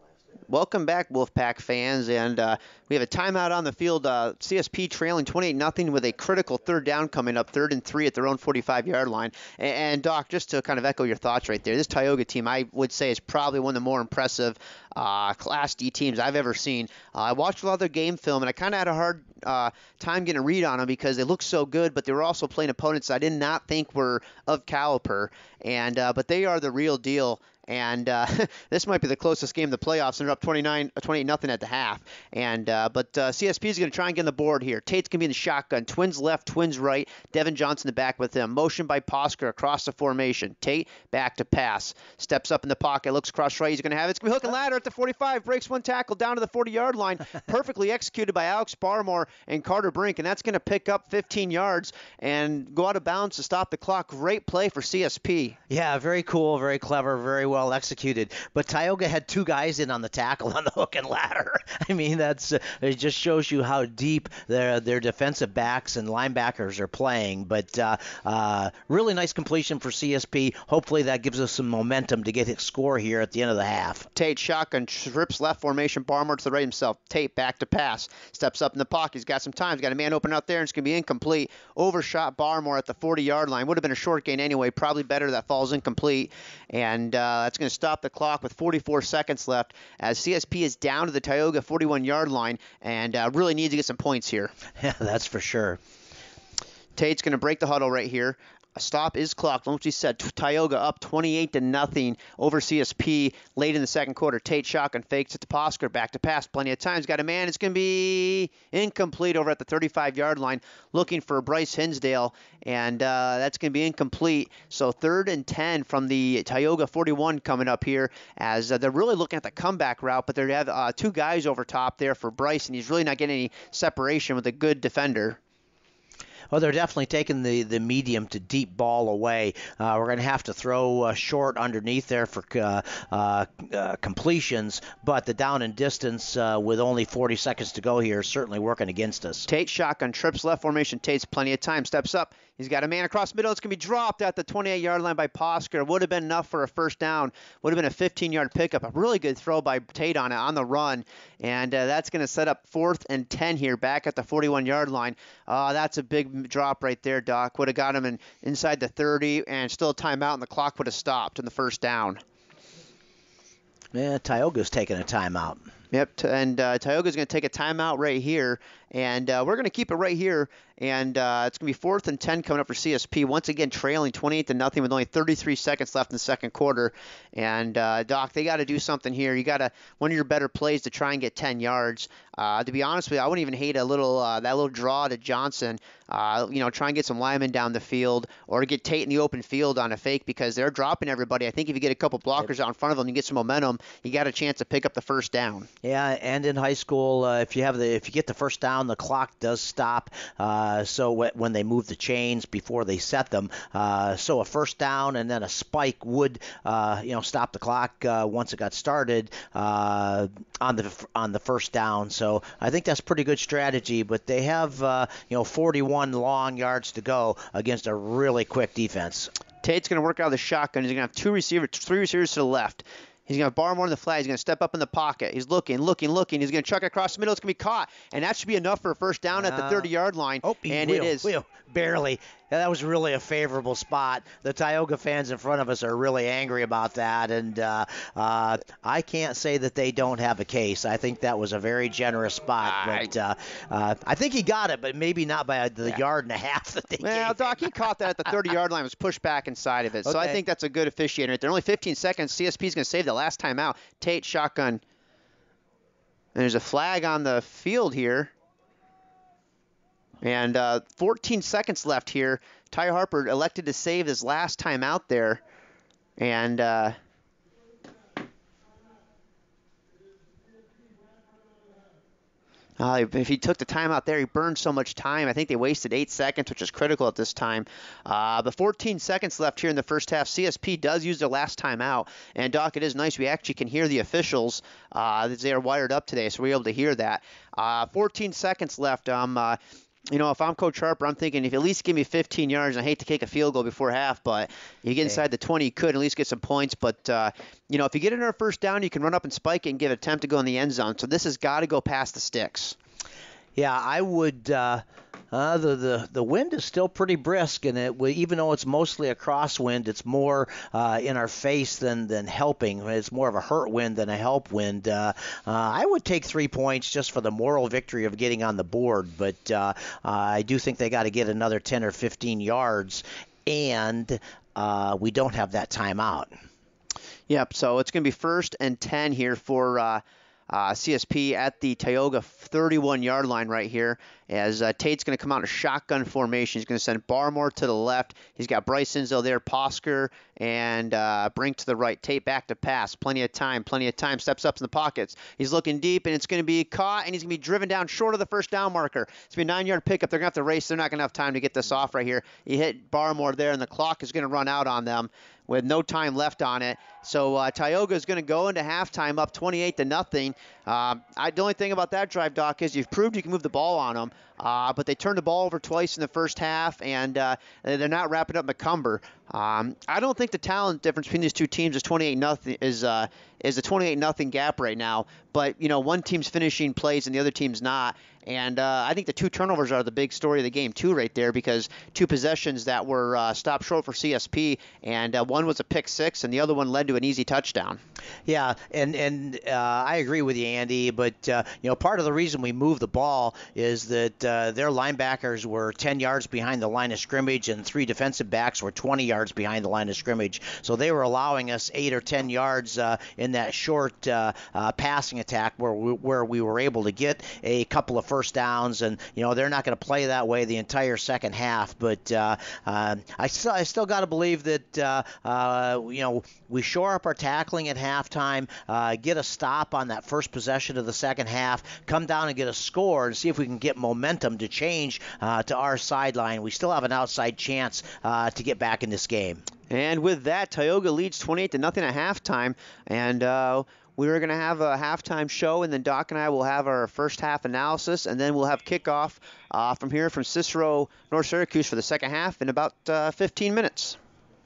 Welcome back, Wolfpack fans, and uh, we have a timeout on the field. Uh, C S P trailing twenty-eight nothing with a critical third down coming up, third and three at their own forty-five-yard line. And, and, Doc, just to kind of echo your thoughts right there, this Tioga team I would say is probably one of the more impressive uh, Class D teams I've ever seen. Uh, I watched a lot of their game film, and I kind of had a hard uh, time getting a read on them because they looked so good, but they were also playing opponents I did not think were of caliber. And uh, but they are the real deal. And uh, this might be the closest game of the playoffs, and they're up twenty-nine, twenty-eight nothing at the half. And uh, but uh, C S P is going to try and get on the board here. Tate's going to be in the shotgun. Twins left, twins right. Devin Johnson in the back with him. Motion by Posker across the formation. Tate back to pass. Steps up in the pocket. Looks across right. He's going to have it. It's going to be hook and ladder at the forty-five. Breaks one tackle down to the forty-yard line. Perfectly executed by Alex Barmore and Carter Brink. And that's going to pick up fifteen yards and go out of bounds to stop the clock. Great play for C S P. Yeah, very cool, very clever, very well executed. But Tioga had two guys in on the tackle on the hook and ladder. I mean, that's uh, it just shows you how deep their their defensive backs and linebackers are playing. But uh, uh, really nice completion for C S P. Hopefully that gives us some momentum to get a score here at the end of the half. Tate shotgun, trips left formation, Barmore to the right himself. Tate back to pass. Steps up in the pocket. He's got some time. He's got a man open out there, and it's going to be incomplete. Overshot Barmore at the forty-yard line. Would have been a short gain anyway. Probably better that falls incomplete. And uh, that's going to stop the clock with forty-four seconds left as C S P is down to the Tioga forty-one-yard line and uh, really needs to get some points here. Yeah, that's for sure. Tate's going to break the huddle right here. A stop is clocked. Once we said Tioga up twenty-eight to nothing over C S P late in the second quarter. Tate shotgun fakes it to Posker. Back to pass. Plenty of time. He's got a man. It's going to be incomplete over at the thirty-five-yard line looking for Bryce Hinsdale, and uh, that's going to be incomplete. So third and ten from the Tioga forty-one coming up here as uh, they're really looking at the comeback route, but they have uh, two guys over top there for Bryce, and he's really not getting any separation with a good defender. Well, they're definitely taking the, the medium to deep ball away. Uh, we're going to have to throw uh, short underneath there for uh, uh, uh, completions, but the down and distance uh, with only forty seconds to go here is certainly working against us. Tate shotgun, trips left formation. Tate's plenty of time. Steps up. He's got a man across the middle. It's going to be dropped at the twenty-eight-yard line by Posker. Would have been enough for a first down. Would have been a fifteen-yard pickup. A really good throw by Tate on it on the run. And uh, that's going to set up fourth and ten here back at the forty-one-yard line. Uh, that's a big drop right there, Doc. Would have got him in, inside the thirty and still a timeout, and the clock would have stopped in the first down. Yeah, Tioga's taking a timeout. Yep, and uh, Tioga's going to take a timeout right here, and uh, we're going to keep it right here, and uh, it's going to be fourth and ten coming up for C S P. Once again, trailing twenty-eight to nothing with only thirty-three seconds left in the second quarter. And uh, Doc, they got to do something here. You got to one of your better plays to try and get ten yards. Uh, to be honest with you, I wouldn't even hate a little uh, that little draw to Johnson. Uh, you know, try and get some linemen down the field, or get Tate in the open field on a fake because they're dropping everybody. I think if you get a couple blockers out in front of them, you get some momentum. You got a chance to pick up the first down. Yeah, and in high school, uh, if you have the if you get the first down, the clock does stop. Uh, so w- when they move the chains before they set them, uh, so a first down and then a spike would uh, you know stop the clock uh, once it got started uh, on the on the first down. So I think that's pretty good strategy. But they have uh, you know forty-one long yards to go against a really quick defense. Tate's going to work out of the shotgun. He's going to have two receivers, three receivers to the left. He's going to bar more in the flat. He's going to step up in the pocket. He's looking, looking, looking. He's going to chuck it across the middle. It's going to be caught, and that should be enough for a first down uh, at the thirty-yard line. Oh, and will, it is. Will, barely. Yeah, that was really a favorable spot. The Tioga fans in front of us are really angry about that, and uh, uh, I can't say that they don't have a case. I think that was a very generous spot, but uh, uh, I think he got it, but maybe not by the yeah. yard and a half that they well, gave Doc, him. he caught that at the thirty-yard line, was pushed back inside of it, okay. so I think that's a good officiator right there. Only fifteen seconds. C S P's going to save the last time out. Tate shotgun. And there's a flag on the field here. And uh, fourteen seconds left here. Ty Harper elected to save his last time out there. And uh, uh, if he took the time out there, he burned so much time. I think they wasted eight seconds, which is critical at this time. Uh, but fourteen seconds left here in the first half. C S P does use their last time out. And, Doc, it is nice. We actually can hear the officials. Uh, they are wired up today, so we're able to hear that. Uh, fourteen seconds left. Um, uh, you know, if I'm Coach Harper, I'm thinking if you at least give me fifteen yards, and I hate to kick a field goal before half, but you get inside the twenty, you could at least get some points. But, uh, you know, if you get another first down, you can run up and spike it and give an attempt to go in the end zone. So this has got to go past the sticks. Yeah, I would uh, – Uh, the, the the wind is still pretty brisk, and it even though it's mostly a crosswind, it's more uh, in our face than than helping. It's more of a hurt wind than a help wind. Uh, uh, I would take three points just for the moral victory of getting on the board, but uh, uh, I do think they got to get another ten or fifteen yards, and uh, we don't have that timeout. Yep. So it's going to be first and ten here for. Uh, Uh, C S P at the Tioga thirty-one-yard line right here, as uh, Tate's going to come out in a shotgun formation. He's going to send Barmore to the left. He's got Bryce Insel there, Posker, and uh, Brink to the right. Tate back to pass. Plenty of time, plenty of time. Steps up in the pockets. He's looking deep, and it's going to be caught, and he's going to be driven down short of the first down marker. It's going to be a nine-yard pickup. They're going to have to race. They're not going to have time to get this off right here. He hit Barmore there, and the clock is going to run out on them with no time left on it. So uh, Tioga is going to go into halftime up twenty-eight to nothing. Um, I, the only thing about that drive, Doc, is you've proved you can move the ball on them, uh, but they turned the ball over twice in the first half, and uh, they're not wrapping up McCumber. Um, I don't think the talent difference between these two teams is twenty-eight nothing is uh, is a twenty-eight nothing gap right now. But you know, one team's finishing plays and the other team's not. And uh, I think the two turnovers are the big story of the game, too, right there, because two possessions that were uh, stopped short for C S P, and uh, one was a pick six, and the other one led to an easy touchdown. Yeah, and and uh, I agree with you, Andy, but, uh, you know, part of the reason we moved the ball is that uh, their linebackers were ten yards behind the line of scrimmage, and three defensive backs were twenty yards behind the line of scrimmage. So they were allowing us eight or ten yards uh, in that short uh, uh, passing attack where we, where we were able to get a couple of first downs, and you know they're not going to play that way the entire second half. But uh, uh, I still I still got to believe that uh, uh, you know we shore up our tackling at halftime, uh, get a stop on that first possession of the second half, come down and get a score, and see if we can get momentum to change uh, to our sideline. We still have an outside chance uh, to get back in this game. And with that, Tioga leads twenty-eight to nothing at halftime, and. Uh, We were going to have a halftime show, and then Doc and I will have our first half analysis, and then we'll have kickoff uh, from here from Cicero, North Syracuse for the second half in about uh, fifteen minutes.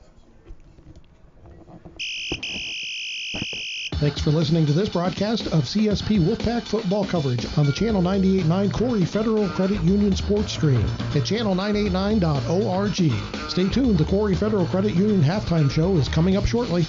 Thanks for listening to this broadcast of C S P Wolfpack football coverage on the Channel ninety-eight point nine Corry Federal Credit Union sports stream at channel nine eighty-nine dot org. Stay tuned. The Corry Federal Credit Union halftime show is coming up shortly.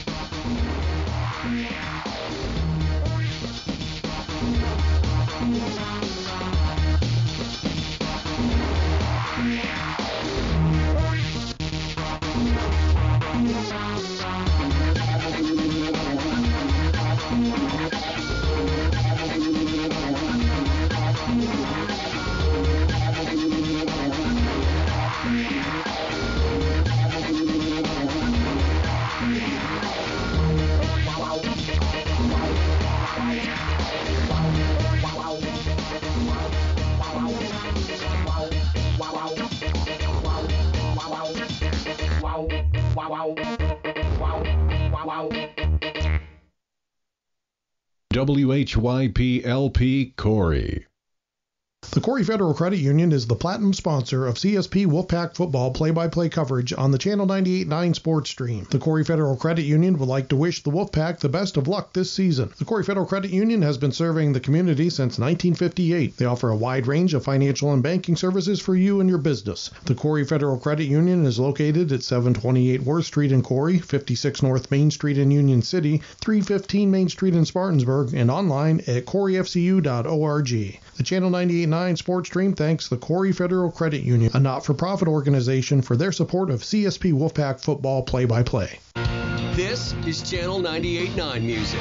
W H Y P L P Corry. The Corry Federal Credit Union is the platinum sponsor of C S P Wolfpack football play-by-play coverage on the Channel ninety-eight point nine sports stream. The Corry Federal Credit Union would like to wish the Wolfpack the best of luck this season. The Corry Federal Credit Union has been serving the community since nineteen fifty-eight. They offer a wide range of financial and banking services for you and your business. The Corry Federal Credit Union is located at seven twenty-eight Worth Street in Corry, fifty-six North Main Street in Union City, three fifteen Main Street in Spartanburg, and online at corry f c u dot org. The Channel ninety-eight point nine sports stream thanks the Corry Federal Credit Union, a not-for-profit organization, for their support of C S P Wolfpack football play-by-play. This is Channel ninety-eight point nine music.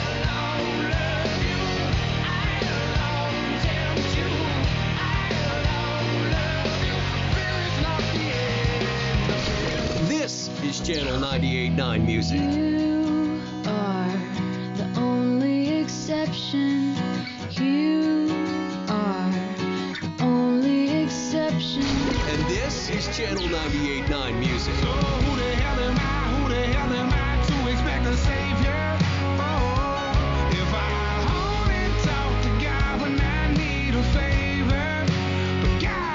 This is Channel ninety-eight point nine music. You are the only exception. You are the only exception. And this is Channel ninety-eight point nine music. So who the hell am I? Who the hell am I to expect a savior? Oh, if I only talk to God when I need a favor. But God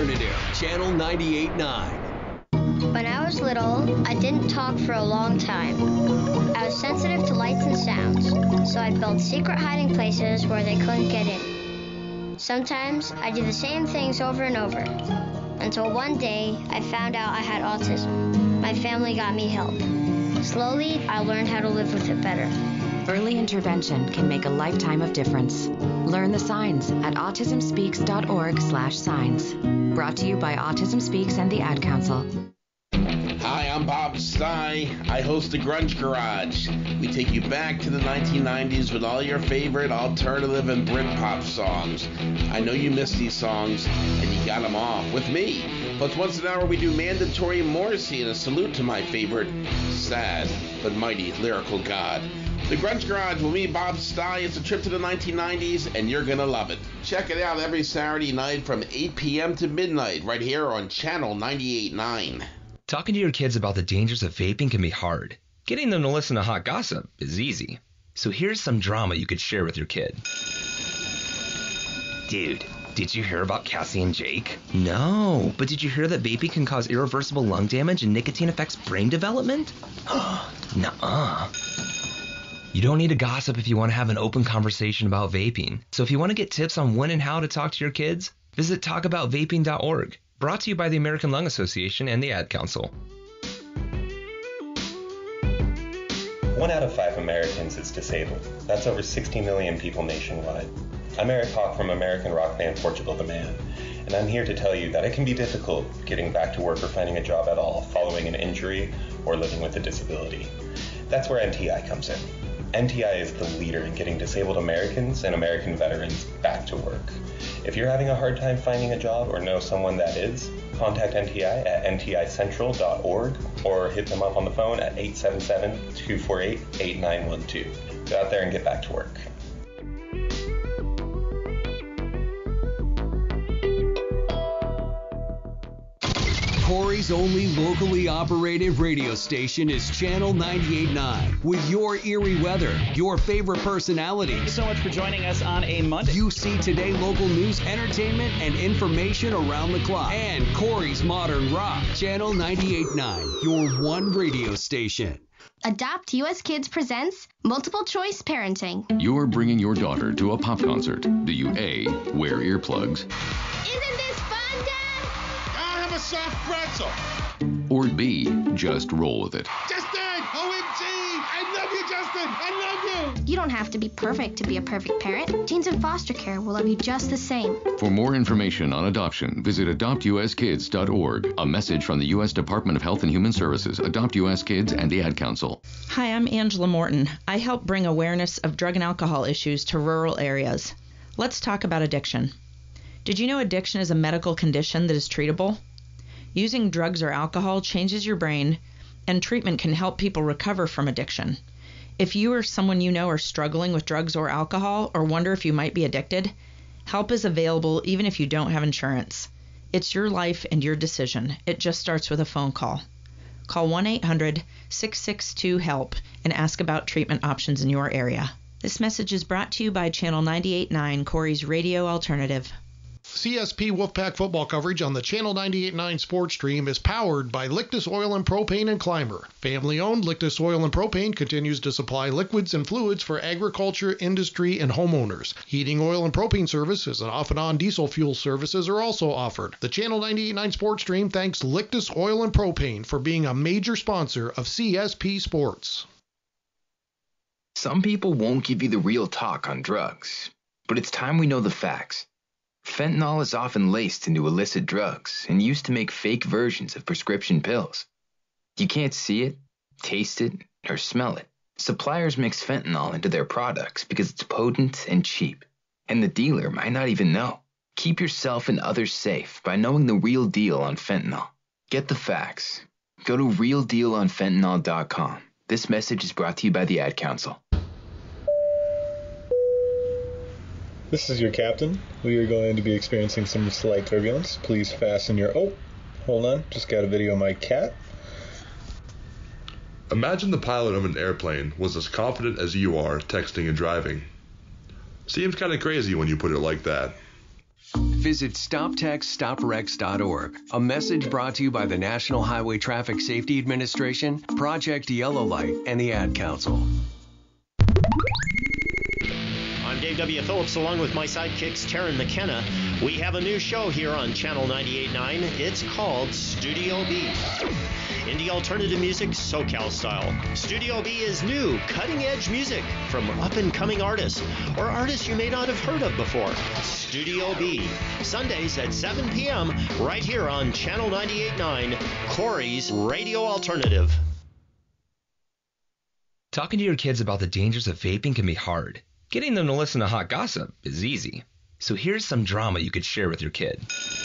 alternative, Channel ninety-eight point nine. When I was little, I didn't talk for a long time. I was sensitive to lights and sounds, so I built secret hiding places where they couldn't get in. Sometimes I did the same things over and over, until one day I found out I had autism. My family got me help. Slowly, I learned how to live with it better. Early intervention can make a lifetime of difference. Learn the signs at autism speaks dot org slash signs. Brought to you by Autism Speaks and the Ad Council. Hi, I'm Bob Stye. I host the Grunge Garage. We take you back to the nineteen nineties with all your favorite alternative and Britpop songs. I know you miss these songs, and you got them all with me. Plus, once an hour, we do mandatory Morrissey and a salute to my favorite sad but mighty lyrical god. The Grunge Garage with me, Bob Stye. It's a trip to the nineteen nineties, and you're going to love it. Check it out every Saturday night from eight p.m. to midnight right here on Channel ninety-eight point nine. Talking to your kids about the dangers of vaping can be hard. Getting them to listen to hot gossip is easy. So here's some drama you could share with your kid. Dude, did you hear about Cassie and Jake? No, but did you hear that vaping can cause irreversible lung damage and nicotine affects brain development? Nuh-uh. You don't need to gossip if you want to have an open conversation about vaping. So if you want to get tips on when and how to talk to your kids, visit talk about vaping dot org. Brought to you by the American Lung Association and the Ad Council. One out of five Americans is disabled. That's over sixty million people nationwide. I'm Eric Hawk from American rock band Portugal the Man, and I'm here to tell you that it can be difficult getting back to work or finding a job at all following an injury or living with a disability. That's where N T I comes in. N T I is the leader in getting disabled Americans and American veterans back to work. If you're having a hard time finding a job or know someone that is, contact N T I at N T I central dot org or hit them up on the phone at eight seven seven, two four eight, eight nine one two. Go out there and get back to work. Corry's only locally operated radio station is Channel ninety-eight point nine. With your eerie weather, your favorite personalities. Thank you so much for joining us on a Monday. You see today local news, entertainment, and information around the clock. And Corry's Modern Rock. Channel ninety-eight point nine, your one radio station. Adopt U S Kids presents Multiple Choice Parenting. You're bringing your daughter to a pop concert. Do you A, wear earplugs? Isn't this fun, Dad? I have a soft pretzel. Or B, just roll with it? Justin! O M G! I love you, Justin! I love you! You don't have to be perfect to be a perfect parent. Teens in foster care will love you just the same. For more information on adoption, visit adopt u s kids dot org. A message from the U S Department of Health and Human Services, Adopt U S Kids, and the Ad Council. Hi, I'm Angela Morton. I help bring awareness of drug and alcohol issues to rural areas. Let's talk about addiction. Did you know addiction is a medical condition that is treatable? Using drugs or alcohol changes your brain, and treatment can help people recover from addiction. If you or someone you know are struggling with drugs or alcohol or wonder if you might be addicted, help is available even if you don't have insurance. It's your life and your decision. It just starts with a phone call. Call one eight hundred, six six two, HELP and ask about treatment options in your area. This message is brought to you by Channel ninety-eight point nine, Corry's radio alternative. C S P Wolfpack football coverage on the Channel ninety-eight point nine sports stream is powered by Lictus Oil and Propane and Clymer. Family-owned Lictus Oil and Propane continues to supply liquids and fluids for agriculture, industry, and homeowners. Heating oil and propane services and off-and-on diesel fuel services are also offered. The Channel ninety-eight point nine sports stream thanks Lictus Oil and Propane for being a major sponsor of C S P Sports. Some people won't give you the real talk on drugs, but it's time we know the facts. Fentanyl is often laced into illicit drugs and used to make fake versions of prescription pills. You can't see it, taste it, or smell it. Suppliers mix fentanyl into their products because it's potent and cheap, and the dealer might not even know. Keep yourself and others safe by knowing the real deal on fentanyl. Get the facts. Go to real deal on fentanyl dot com. This message is brought to you by the Ad Council. This is your captain. We are going to be experiencing some slight turbulence. Please fasten your... Oh, hold on. Just got a video of my cat. Imagine the pilot of an airplane was as confident as you are texting and driving. Seems kind of crazy when you put it like that. visit stop text stop wrecks dot org. A message brought to you by the National Highway Traffic Safety Administration, Project Yellow Light, and the Ad Council. I'm Dave W. Phillips, along with my sidekicks, Taryn McKenna. We have a new show here on Channel ninety-eight point nine. It's called Studio B. Indie alternative music, SoCal style. Studio B is new, cutting-edge music from up-and-coming artists or artists you may not have heard of before. Studio B, Sundays at seven p.m. right here on Channel ninety-eight point nine, Corry's Radio Alternative. Talking to your kids about the dangers of vaping can be hard. Getting them to listen to hot gossip is easy. So here's some drama you could share with your kid.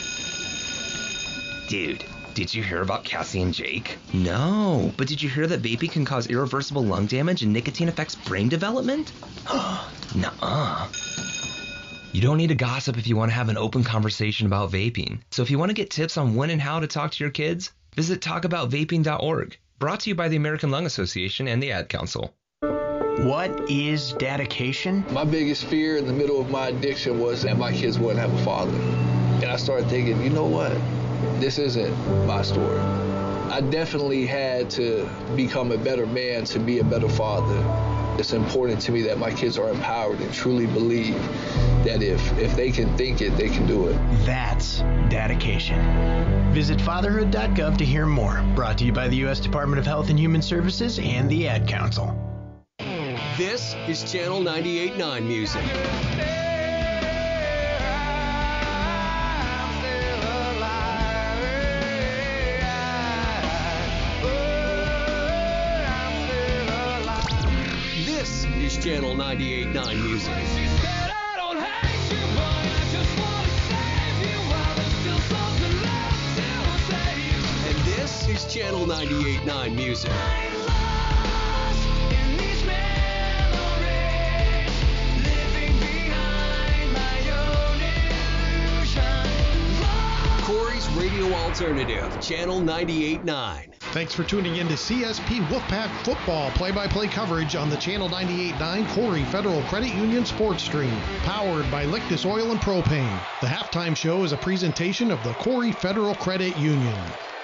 Dude, did you hear about Cassie and Jake? No, but did you hear that vaping can cause irreversible lung damage and nicotine affects brain development? Nuh-uh. You don't need to gossip if you want to have an open conversation about vaping. So if you want to get tips on when and how to talk to your kids, visit talk about vaping dot org. Brought to you by the American Lung Association and the Ad Council. What is dedication? My biggest fear in the middle of my addiction was that my kids wouldn't have a father. And I started thinking, you know what? This isn't my story. I definitely had to become a better man to be a better father. It's important to me that my kids are empowered and truly believe that if, if they can think it, they can do it. That's dedication. Visit fatherhood dot gov to hear more. Brought to you by the U S Department of Health and Human Services and the Ad Council. This is Channel ninety-eight point nine Music. This is Channel ninety-eight point nine Music. And this is Channel ninety-eight point nine Music. Corry's Radio Alternative, Channel ninety-eight point nine. Thanks for tuning in to C S P Wolfpack Football play-by-play coverage on the Channel ninety-eight point nine Corry Federal Credit Union Sports Stream, powered by Lictus Oil and Propane. The halftime show is a presentation of the Corry Federal Credit Union.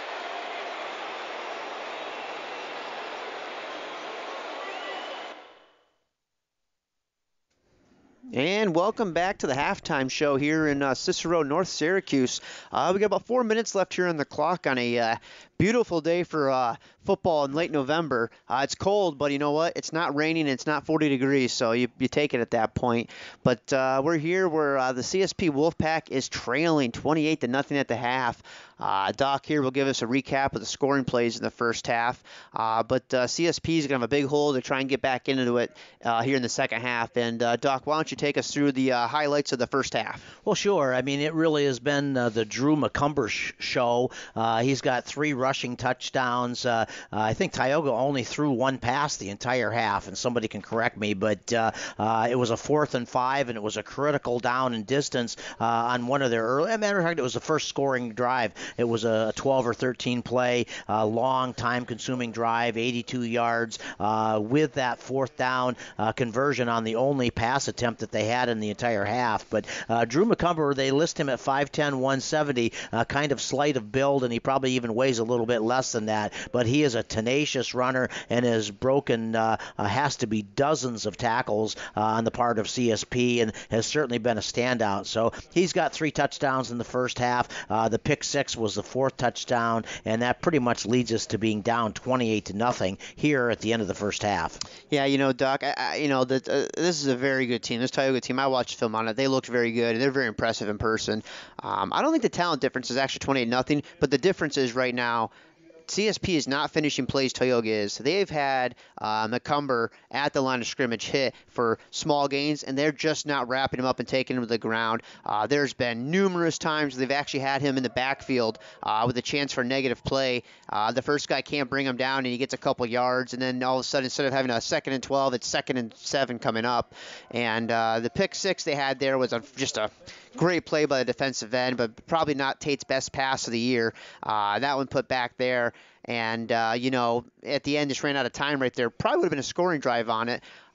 And welcome back to the halftime show here in uh, Cicero, North Syracuse. Uh, we got about four minutes left here on the clock on a uh, beautiful day for uh, football in late November. Uh, it's cold, but you know what? It's not raining. It's not forty degrees, so you, you take it at that point. But uh, we're here where uh, the C S P Wolfpack is trailing twenty-eight to nothing at the half. Uh, Doc here will give us a recap of the scoring plays in the first half. Uh, but uh, C S P is going to have a big hole to try and get back into it uh, here in the second half. And uh, Doc, why don't you take us through the uh, highlights of the first half? Well, sure. I mean, it really has been uh, the Drew McCumber sh- show. Uh, he's got three rushing touchdowns. Uh, uh, I think Tioga only threw one pass the entire half, and somebody can correct me, but uh, uh, it was a fourth and five, and it was a critical down and distance uh, on one of their early. As a matter of fact, it was the first scoring drive. It was a twelve or thirteen play, uh, long, time-consuming drive, eighty-two yards, uh, with that fourth down uh, conversion on the only pass attempt that they had in the entire half. But uh, Drew McCumber, they list him at five ten, one seventy, uh, kind of slight of build, and he probably even weighs a little bit less than that. But he is a tenacious runner and has broken, uh, uh, has to be dozens of tackles uh, on the part of C S P, and has certainly been a standout. So he's got three touchdowns in the first half. Uh, the pick six was the fourth touchdown, and that pretty much leads us to being down twenty-eight to nothing here at the end of the first half. Yeah, you know, Doc, I, I, you know, the, uh, this is a very good team. This Tioga team, I watched film on it. They looked very good, and they're very impressive in person. Um, I don't think the talent difference is actually twenty-eight nothing, but the difference is right now C S P is not finishing plays Tioga is. They've had uh, McCumber at the line of scrimmage hit for small gains, and they're just not wrapping him up and taking him to the ground. Uh, there's been numerous times they've actually had him in the backfield uh, with a chance for negative play. Uh, the first guy can't bring him down, and he gets a couple yards, and then all of a sudden, instead of having a second and twelve, it's second and seven coming up. And uh, the pick six they had there was a, just a great play by the defensive end, but probably not Tate's best pass of the year. Uh, that one put back there. And, uh, you know, at the end, just ran out of time right there. Probably would have been a scoring drive on it.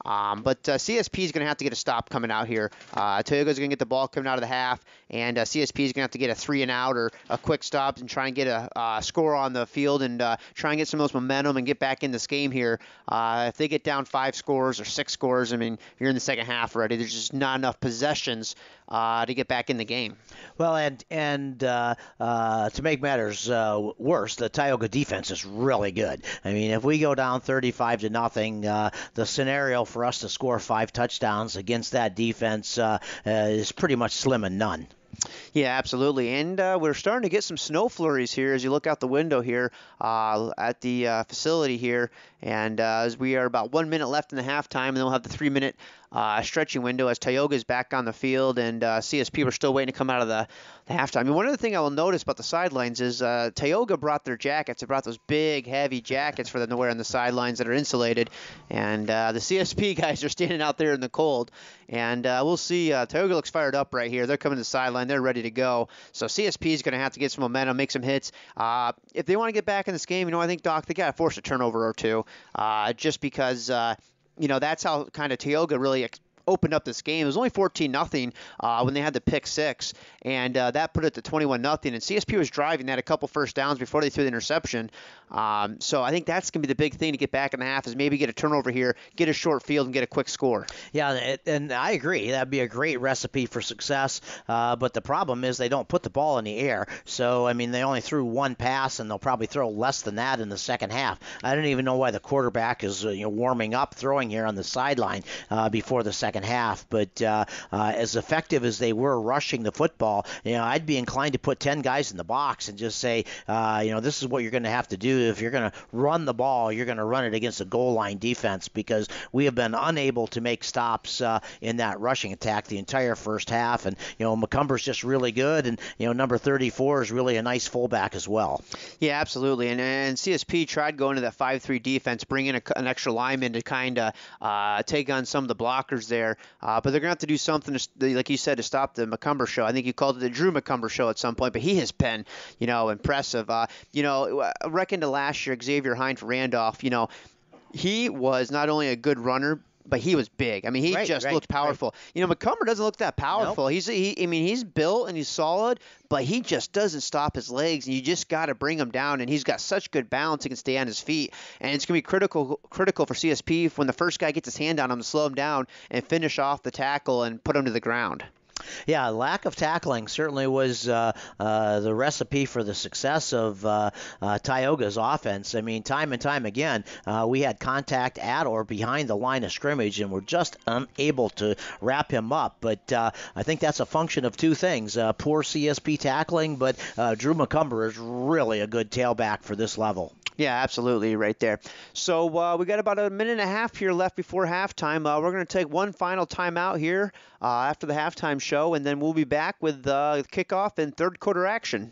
Um, but uh, C S P is going to have to get a stop coming out here. Uh, Tioga is going to get the ball coming out of the half, and uh, C S P is going to have to get a three and out or a quick stop and try and get a uh, score on the field and uh, try and get some of those momentum and get back in this game here. Uh, if they get down five scores or six scores, I mean, you're in the second half already. There's just not enough possessions uh, to get back in the game. Well, and and uh, uh, to make matters uh, worse, the Tioga defense is really good. I mean, if we go down thirty-five to nothing, uh, the scenario for us to score five touchdowns against that defense uh, uh, is pretty much slim and none. Yeah, absolutely. And uh, we're starting to get some snow flurries here as you look out the window here uh, at the uh, facility here. And uh, as we are about one minute left in the halftime, and then we'll have the three-minute uh, stretching window as Tioga is back on the field, and uh, C S P are still waiting to come out of the, the halftime. I mean, one other thing I will notice about the sidelines is uh, Tioga brought their jackets. They brought those big, heavy jackets for them to wear on the sidelines that are insulated. And uh, the C S P guys are standing out there in the cold. And uh, we'll see. Uh, Tioga looks fired up right here. They're coming to the sideline. They're ready to go. So C S P is going to have to get some momentum, make some hits. Uh, if they want to get back in this game, you know, I think, Doc, they got to force a turnover or two uh, just because, uh, you know, that's how kind of Tioga really ex- opened up this game. It was only fourteen nothing uh, when they had the pick six, and uh, that put it to twenty-one nothing. And C S P was driving. They had a couple first downs before they threw the interception. Um, so I think that's going to be the big thing to get back in the half is maybe get a turnover here, get a short field, and get a quick score. Yeah, and I agree. That'd be a great recipe for success. Uh, but the problem is they don't put the ball in the air. So, I mean, they only threw one pass, and they'll probably throw less than that in the second half. I don't even know why the quarterback is uh, you know, warming up, throwing here on the sideline uh, before the second half. But uh, uh, as effective as they were rushing the football, you know, I'd be inclined to put ten guys in the box and just say, uh, you know, this is what you're going to have to do. If you're going to run the ball, you're going to run it against a goal line defense because we have been unable to make stops uh, in that rushing attack the entire first half. And, you know, McCumber's just really good. And, you know, number thirty-four is really a nice fullback as well. Yeah, absolutely. And, and C S P tried going to that five three defense, bring in a, an extra lineman to kind of uh, take on some of the blockers there. Uh, but they're going to have to do something, to, like you said, to stop the McCumber show. I think you called it the Drew McCumber show at some point, but he has been, you know, impressive. Uh, you know, I reckon to last year, Xavier Hine for Randolph, you know, he was not only a good runner, but he was big. I mean, he right, just right, looked powerful. Right. You know, McCumber doesn't look that powerful. Nope. He's, he, I mean, he's built and he's solid, but he just doesn't stop his legs, and you just got to bring him down. And he's got such good balance; he can stay on his feet. And it's going to be critical, critical for C S P when the first guy gets his hand on him to slow him down and finish off the tackle and put him to the ground. Yeah, lack of tackling certainly was uh, uh, the recipe for the success of uh, uh, Tioga's offense. I mean, time and time again, uh, we had contact at or behind the line of scrimmage, and we're just unable to wrap him up. But uh, I think that's a function of two things. Uh, poor C S P tackling, but uh, Drew McCumber is really a good tailback for this level. Yeah, absolutely, right there. So uh, we got about a minute and a half here left before halftime. Uh, we're going to take one final timeout here uh, after the halftime show, and then we'll be back with uh, kickoff and third quarter action.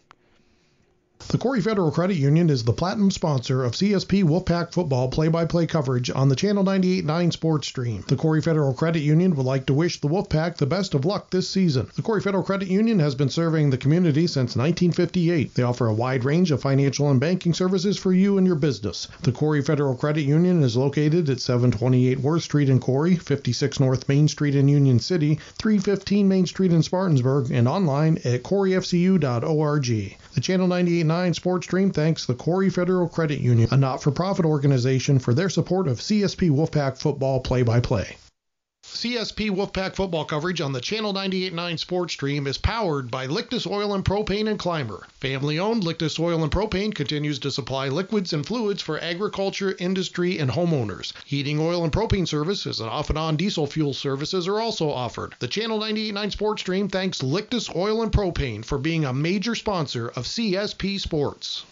The Corry Federal Credit Union is the platinum sponsor of C S P Wolfpack Football play-by-play coverage on the Channel ninety-eight point nine Sports Stream. The Corry Federal Credit Union would like to wish the Wolfpack the best of luck this season. The Corry Federal Credit Union has been serving the community since nineteen fifty-eight. They offer a wide range of financial and banking services for you and your business. The Corry Federal Credit Union is located at seven twenty-eight Worth Street in Corry, fifty-six North Main Street in Union City, three fifteen Main Street in Spartanburg, and online at corry f c u dot org. The Channel ninety-eight point nine Sports Stream thanks the Corry Federal Credit Union, a not-for-profit organization, for their support of C S P Wolfpack Football play-by-play. C S P Wolfpack Football coverage on the Channel ninety-eight point nine Sports Stream is powered by Lictus Oil and Propane and Clymer. Family-owned, Lictus Oil and Propane continues to supply liquids and fluids for agriculture, industry, and homeowners. Heating oil and propane services and off-and-on diesel fuel services are also offered. The Channel ninety-eight point nine Sports Stream thanks Lictus Oil and Propane for being a major sponsor of C S P Sports.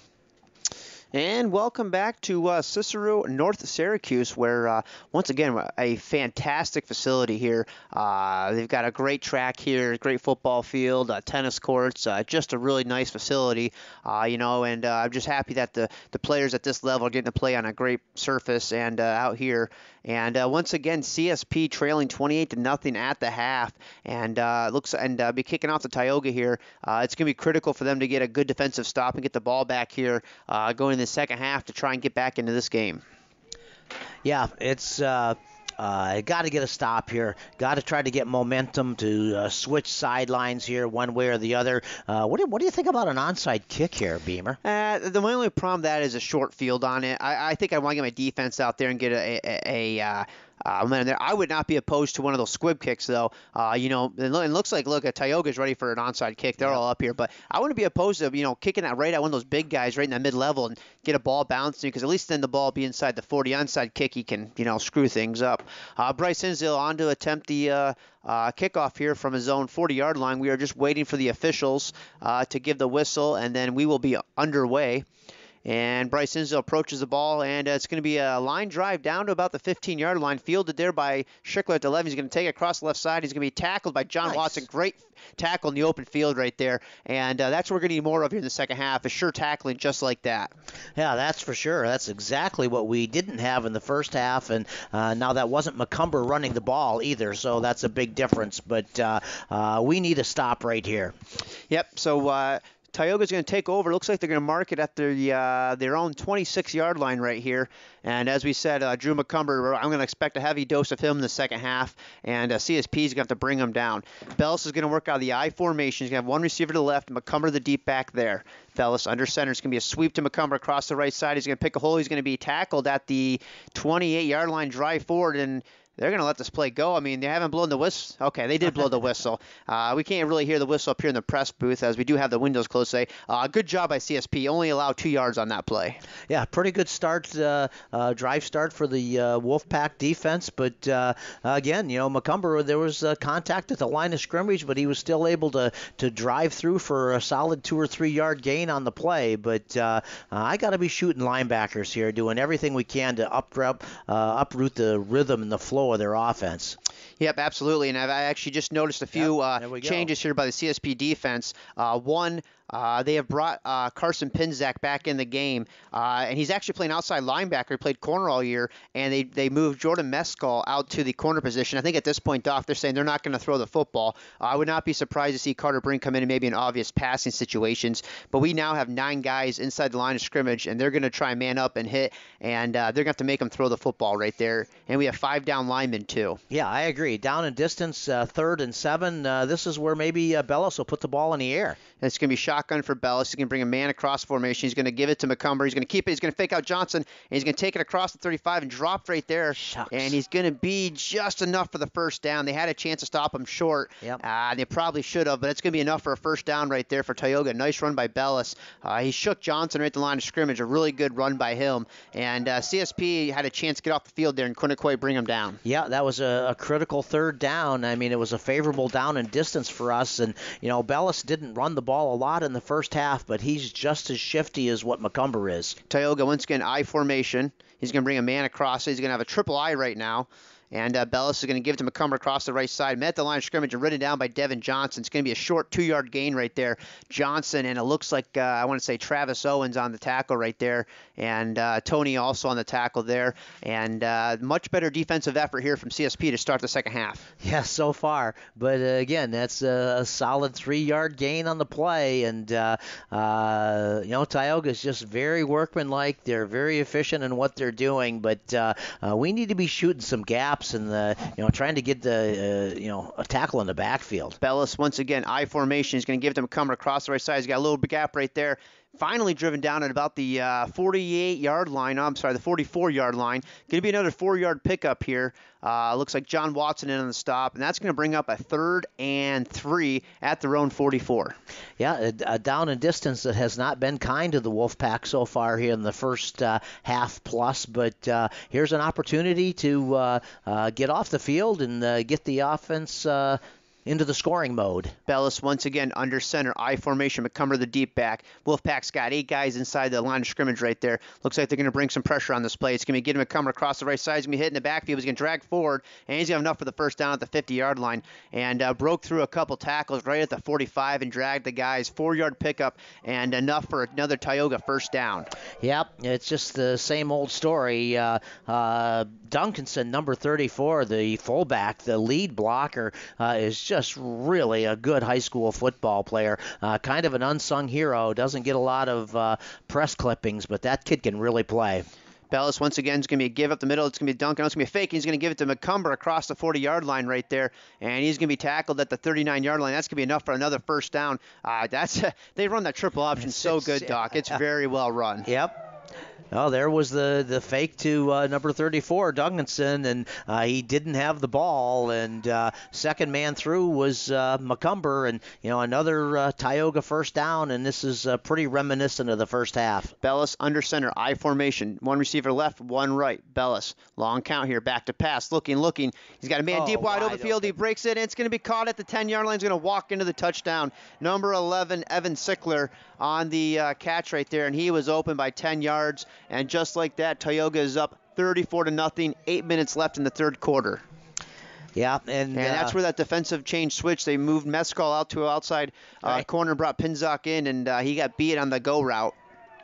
And welcome back to uh, Cicero, North Syracuse, where, uh, once again, a fantastic facility here. Uh, they've got a great track here, great football field, uh, tennis courts, uh, just a really nice facility, uh, you know, and uh, I'm just happy that the, the players at this level are getting to play on a great surface and uh, out here. And uh, once again, C S P trailing twenty-eight to nothing at the half, and uh, looks and uh, be kicking off the Tioga here. Uh, it's going to be critical for them to get a good defensive stop and get the ball back here, uh, going in the second half to try and get back into this game. Yeah, it's. Uh... uh, got to get a stop here. Got to try to get momentum to uh, switch sidelines here one way or the other. Uh, what, do, what do you think about an onside kick here, Beamer? Uh, the only problem that is a short field on it. I, I think I want to get my defense out there and get a, a, a uh, Uh, man, there, I would not be opposed to one of those squib kicks, though. Uh, you know, it, lo- it looks like, look, Tioga's ready for an onside kick. They're yeah. all up here. But I wouldn't be opposed to, you know, kicking that right at one of those big guys right in that mid-level and get a ball bouncing, because at least then the ball will be inside the forty. Onside kick, he can, you know, screw things up. Uh, Bryce Hinsdale on to attempt the uh, uh, kickoff here from his own forty-yard line. We are just waiting for the officials uh, to give the whistle, and then we will be underway. And Bryce Hinsdale approaches the ball, and uh, it's going to be a line drive down to about the fifteen-yard line, fielded there by Schickler at the eleven. He's going to take it across the left side. He's going to be tackled by John nice. Watson. Great tackle in the open field right there. And uh, that's what we're going to need more of here in the second half, is sure tackling just like that. Yeah, that's for sure. That's exactly what we didn't have in the first half. And uh, now that wasn't McCumber running the ball either, so that's a big difference. But uh, uh, we need a stop right here. Yep, so... Uh, Tioga's going to take over. Looks like they're going to mark it at their uh, their own twenty-six-yard line right here. And as we said, uh, Drew McCumber, I'm going to expect a heavy dose of him in the second half. And uh, C S P is going to have to bring him down. Bellis is going to work out of the I formation. He's going to have one receiver to the left, and McCumber the deep back there. Bellis under center. It's going to be a sweep to McCumber across the right side. He's going to pick a hole. He's going to be tackled at the twenty-eight-yard line, drive forward, and they're going to let this play go. I mean, they haven't blown the whistle. Okay, they did blow the whistle. Uh, we can't really hear the whistle up here in the press booth, as we do have the windows closed today. Uh, good job by C S P. Only allowed two yards on that play. Yeah, pretty good start, uh, uh, drive start for the uh, Wolfpack defense. But, uh, again, you know, McCumber, there was uh, contact at the line of scrimmage, but he was still able to, to drive through for a solid two- or three-yard gain on the play. But uh, I got to be shooting linebackers here, doing everything we can to uproot, uh, uproot the rhythm and the flow of their offense. Yep, absolutely. And I've I actually just noticed a few yep, uh, changes here by the C S P defense. Uh, one, uh, they have brought uh, Carson Pinzak back in the game, uh, and he's actually playing outside linebacker. He played corner all year, and they, they moved Jordan Mescal out to the corner position. I think at this point, Doc, they're saying they're not going to throw the football. Uh, I would not be surprised to see Carter Brink come in and maybe in obvious passing situations. But we now have nine guys inside the line of scrimmage, and they're going to try and man up and hit, and uh, they're going to have to make them throw the football right there. And we have five down linemen, too. Yeah, I agree. Down in distance, uh, third and seven. Uh, this is where maybe uh, Bellis will put the ball in the air. And it's going to be shotgun for Bellis. He's going to bring a man across formation. He's going to give it to McCumber. He's going to keep it. He's going to fake out Johnson, and he's going to take it across the thirty-five and drop right there. Shucks. And he's going to be just enough for the first down. They had a chance to stop him short. Yep. Uh, they probably should have, but it's going to be enough for a first down right there for Tioga. Nice run by Bellis. Uh, he shook Johnson right at the line of scrimmage. A really good run by him. And uh, C S P had a chance to get off the field there and couldn't quite bring him down. Yeah, that was a, a critical third down. I mean, it was a favorable down and distance for us. And, you know, Bellis didn't run the ball a lot in the first half, but he's just as shifty as what McCumber is. Tioga, once again, I formation. He's going to bring a man across. He's going to have a triple I right now. And uh, Bellis is going to give it to McCumber across the right side. Met the line of scrimmage and ridden down by Devin Johnson. It's going to be a short two-yard gain right there. Johnson, and it looks like, uh, I want to say Travis Owens on the tackle right there. And uh, Tony also on the tackle there. And uh, much better defensive effort here from C S P to start the second half. Yeah, so far. But, uh, again, that's a, a solid three-yard gain on the play. And, uh, uh, you know, Tioga's just very workmanlike. They're very efficient in what they're doing. But uh, uh, we need to be shooting some gaps and the you know trying to get the uh, you know a tackle in the backfield. Bellis once again I formation. He's going to give it to McCumber across the right side. He's got a little gap right there. Finally driven down at about the uh, forty-eight-yard line. Oh, I'm sorry, the forty-four-yard line. Going to be another four-yard pickup here. Uh, looks like John Watson in on the stop, and that's going to bring up a third and three at their own forty-four. Yeah, a, a down and distance that has not been kind to the Wolfpack so far here in the first uh, half plus, but uh, here's an opportunity to uh, uh, get off the field and uh, get the offense uh, into the scoring mode. Bellis once again under center, I formation, McCumber the deep back. Wolfpack's got eight guys inside the line of scrimmage right there. Looks like they're going to bring some pressure on this play. It's going to be getting McCumber across the right side. He's going to be hitting the backfield. He's going to drag forward, and he's going to have enough for the first down at the fifty-yard line. And uh, broke through a couple tackles right at the forty-five and dragged the guys. Four-yard pickup and enough for another Tioga first down. Yep, it's just the same old story. Uh, uh, Duncanson, number thirty-four, the fullback, the lead blocker, uh, is just really a good high school football player. Uh, kind of an unsung hero. Doesn't get a lot of uh, press clippings, but that kid can really play. Bellis once again is going to be a give up the middle. It's going to be Duncan. It's going to be a fake. He's going to give it to McCumber across the forty-yard line right there, and he's going to be tackled at the thirty-nine-yard line. That's going to be enough for another first down. Uh, that's they run that triple option so good, Doc. It's very well run. Yep. Oh, there was the, the fake to uh, number thirty-four, Duncanson, and uh, he didn't have the ball. And uh, second man through was uh, McCumber, and you know another uh, Tioga first down. And this is uh, pretty reminiscent of the first half. Bellis under center, I formation, one receiver left, one right. Bellis, long count here, back to pass, looking, looking. He's got a man oh, deep wide, wide open field. Open. He breaks it, and it's going to be caught at the ten-yard line. He's going to walk into the touchdown. Number eleven, Evan Sickler on the uh, catch right there, and he was open by ten yards. And just like that, Tioga is up thirty-four to nothing. Eight minutes left in the third quarter. Yeah, and, and uh, that's where that defensive change switched. They moved Mescal out to outside uh, right. corner, brought Pinzock in, and uh, he got beat on the go route.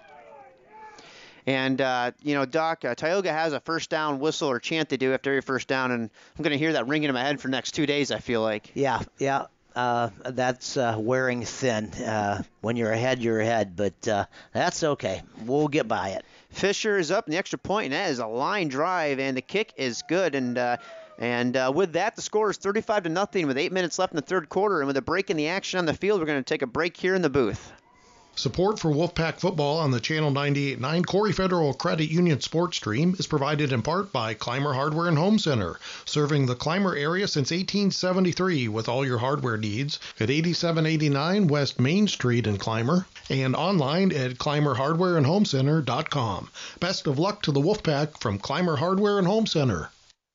And, uh, you know, Doc, uh, Tioga has a first down whistle or chant they do after every first down, and I'm going to hear that ringing in my head for the next two days, I feel like. Yeah, yeah. Uh, that's uh, wearing thin. Uh, when you're ahead, you're ahead, but uh, that's okay. We'll get by it. Fisher is up in the extra point, and that is a line drive, and the kick is good. And uh, and uh, with that, the score is thirty-five to nothing with eight minutes left in the third quarter. And with a break in the action on the field, we're going to take a break here in the booth. Support for Wolfpack Football on the Channel ninety-eight point nine Corry Federal Credit Union Sports Stream is provided in part by Clymer Hardware and Home Center, serving the Clymer area since eighteen seventy-three with all your hardware needs at eighty-seven eighty-nine West Main Street in Clymer and online at clymer hardware and home center dot com. Best of luck to the Wolfpack from Clymer Hardware and Home Center.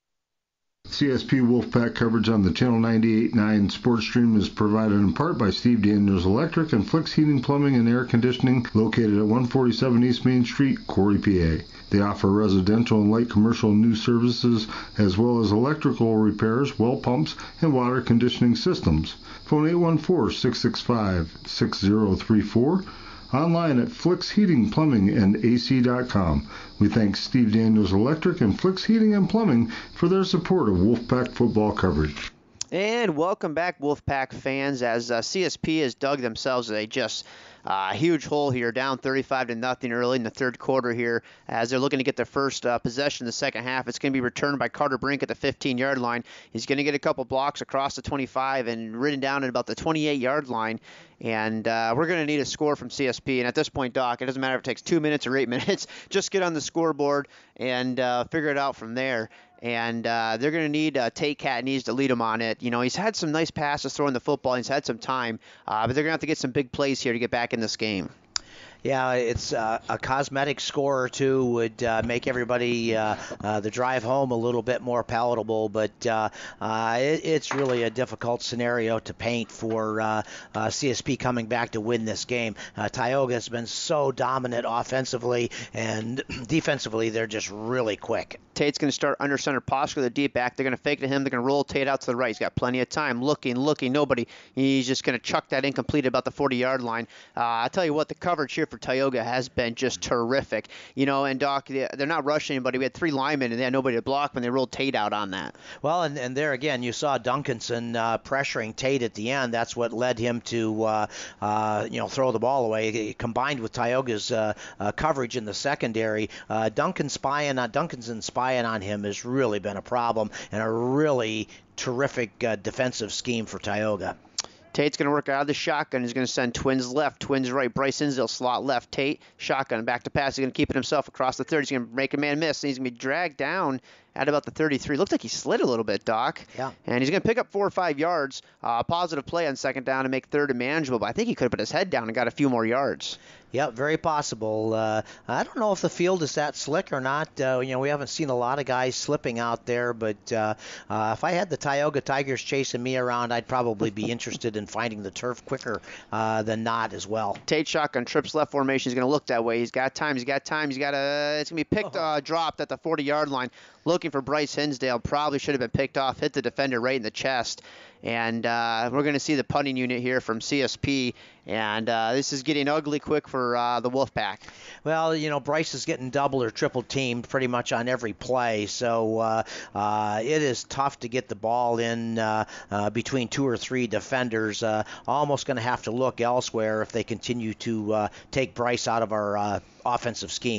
C S P Wolfpack coverage on the Channel ninety-eight point nine Sports Stream is provided in part by Steve Daniels Electric and Flex Heating, Plumbing, and Air Conditioning, located at one forty-seven East Main Street, Corry, P A. They offer residential and light commercial new services, as well as electrical repairs, well pumps, and water conditioning systems. Phone eight one four, six six five, six zero three four. Online at Flex Heating, Plumbing, and A C dot com. We thank Steve Daniels Electric and Flex Heating and Plumbing for their support of Wolfpack football coverage. And welcome back, Wolfpack fans, as uh, C S P has dug themselves a just uh, huge hole here, down thirty-five to nothing early in the third quarter here, as they're looking to get their first uh, possession in the second half. It's going to be returned by Carter Brink at the fifteen-yard line. He's going to get a couple blocks across the twenty-five and ridden down at about the twenty-eight-yard line. And uh, we're going to need a score from C S P. And at this point, Doc, it doesn't matter if it takes two minutes or eight minutes. Just get on the scoreboard and uh, figure it out from there. And uh, they're going to need uh, Tate Cat needs to lead him on it. You know, he's had some nice passes throwing the football. He's had some time. Uh, but they're going to have to get some big plays here to get back in this game. Yeah, it's uh, a cosmetic score or two would uh, make everybody uh, uh, the drive home a little bit more palatable, but uh, uh, it, it's really a difficult scenario to paint for uh, uh, C S P coming back to win this game. Uh, Tioga has been so dominant offensively, and defensively they're just really quick. Tate's going to start under center posture with a deep back. They're going to fake it to him. They're going to roll Tate out to the right. He's got plenty of time. Looking, looking, nobody. He's just going to chuck that incomplete about the forty-yard line. Uh, I'll tell you what, the coverage here for Tioga has been just terrific. You know, and Doc, they're not rushing anybody. We had three linemen, and they had nobody to block when they rolled Tate out on that. Well, and, and there again, you saw Duncanson uh, pressuring Tate at the end. That's what led him to, uh, uh, you know, throw the ball away. Combined with Tioga's uh, uh, coverage in the secondary, uh, Duncan spying on Duncanson spying on him has really been a problem and a really terrific uh, defensive scheme for Tioga. Tate's going to work out of the shotgun. He's going to send twins left, twins right. Bryce Insdale slot left. Tate, shotgun, back to pass. He's going to keep it himself across the thirty. He's going to make a man miss, and he's going to be dragged down at about the thirty-three. Looked like he slid a little bit, Doc. Yeah. And he's going to pick up four or five yards. Uh, positive play on second down to make third and manageable, but I think he could have put his head down and got a few more yards. Yeah, very possible. Uh, I don't know if the field is that slick or not. Uh, you know, we haven't seen a lot of guys slipping out there, but uh, uh, if I had the Tioga Tigers chasing me around, I'd probably be interested in finding the turf quicker uh, than not as well. Tate shotgun, trips left formation. He's going to look that way. He's got time. He's got time. He's got a. It's going to be picked, uh, dropped at the forty-yard line. Looking for Bryce Hinsdale. Probably should have been picked off. Hit the defender right in the chest. And uh, we're going to see the punting unit here from C S P. And uh, this is getting ugly quick for uh, the Wolfpack. Well, you know, Bryce is getting double or triple teamed pretty much on every play. So uh, uh, it is tough to get the ball in uh, uh, between two or three defenders. Uh, almost going to have to look elsewhere if they continue to uh, take Bryce out of our uh, offensive scheme.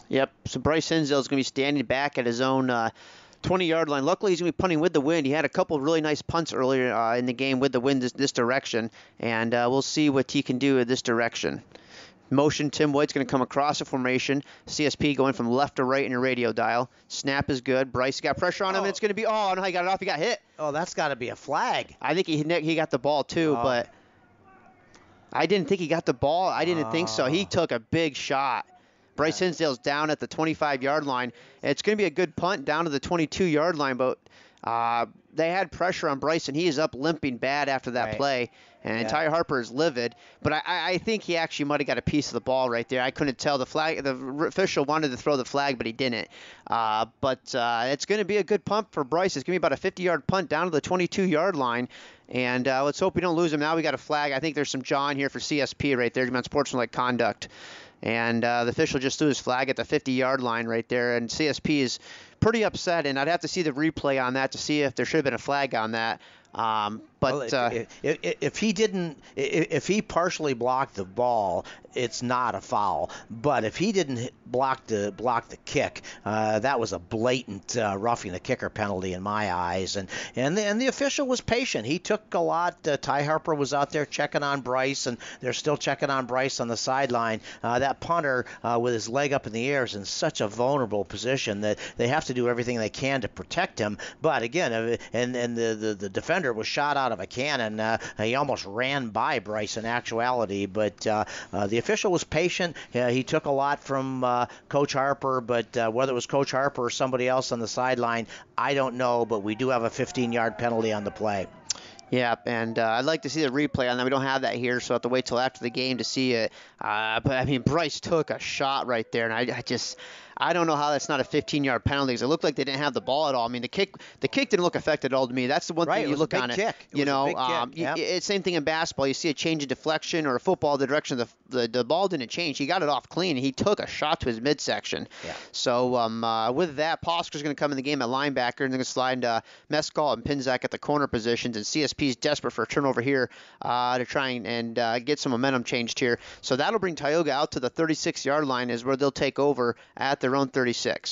Yep, so Bryce Hinsdale is going to be standing back at his own uh, twenty-yard line. Luckily, he's going to be punting with the wind. He had a couple of really nice punts earlier uh, in the game with the wind this, this direction, and uh, we'll see what he can do in this direction. Motion, Tim White's going to come across the formation. C S P going from left to right in your radio dial. Snap is good. Bryce got pressure on him. Oh. It's going to be, oh, no, he got it off. He got hit. Oh, that's got to be a flag. I think he he got the ball too, oh. but I didn't think he got the ball. I didn't oh. think so. He took a big shot. Bryce Hinsdale's down at the twenty-five-yard line. It's going to be a good punt down to the twenty-two-yard line, but uh, they had pressure on Bryce, and he is up limping bad after that right. play. And yeah. Ty Harper is livid, but I, I think he actually might have got a piece of the ball right there. I couldn't tell. The flag, the official wanted to throw the flag, but he didn't. Uh, but uh, it's going to be a good punt for Bryce. It's going to be about a fifty-yard punt down to the twenty-two-yard line. And uh, let's hope we don't lose him. Now we got a flag. I think there's some jaw in here for C S P right there, unsportsmanlike conduct. And uh, the official just threw his flag at the fifty-yard line right there. And C S P is pretty upset, and I'd have to see the replay on that to see if there should have been a flag on that. Um, but well, if, uh, if, if, if he didn't, if he partially blocked the ball, it's not a foul. But if he didn't hit, block the block the kick, uh, that was a blatant uh, roughing the kicker penalty in my eyes. And and the, and the official was patient. He took a lot. Uh, Ty Harper was out there checking on Bryce, and they're still checking on Bryce on the sideline. Uh, that punter uh, with his leg up in the air is in such a vulnerable position that they have to do everything they can to protect him. But again, uh, and and the the, the defender was shot out of a cannon. Uh, he almost ran by Bryce in actuality, but uh, uh, the official was patient. Uh, he took a lot from uh, Coach Harper, but uh, whether it was Coach Harper or somebody else on the sideline, I don't know, but we do have a fifteen-yard penalty on the play. Yeah, and uh, I'd like to see the replay on that. We don't have that here, so I have to wait till after the game to see it. Uh, but, I mean, Bryce took a shot right there, and I, I just – I don't know how that's not a fifteen-yard penalty because it looked like they didn't have the ball at all. I mean, the kick the kick didn't look affected at all to me. That's the one right, thing you look on kick. it. it you know, um, yep. It's same thing in basketball. You see a change in deflection or a football, the direction of the, the, the ball didn't change. He got it off clean, and he took a shot to his midsection. Yeah. So um, uh, with that, Posker's going to come in the game at linebacker, and they're going to slide uh, Mescal and Pinzak at the corner positions, and C S P's desperate for a turnover here uh, to try and, and uh, get some momentum changed here. So that'll bring Tioga out to the thirty-six-yard line is where they'll take over at their own thirty-six.